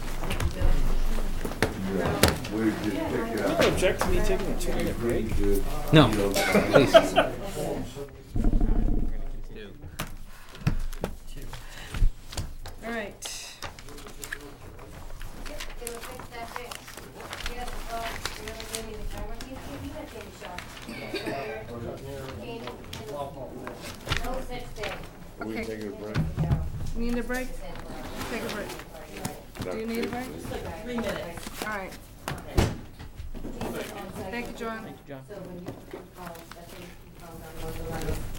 We just picked it up. No object to me taking a 2-minute break? No, You know, please. All right. They will fix that thing. Yes, the other lady in the camera, you had to take a shot. No such thing. Are we Okay. taking a break? Need a break? Take a break. Do you need a break? 3 minutes. All right. Thank you, John. Thank you, John. So when you call, that's when you call 911.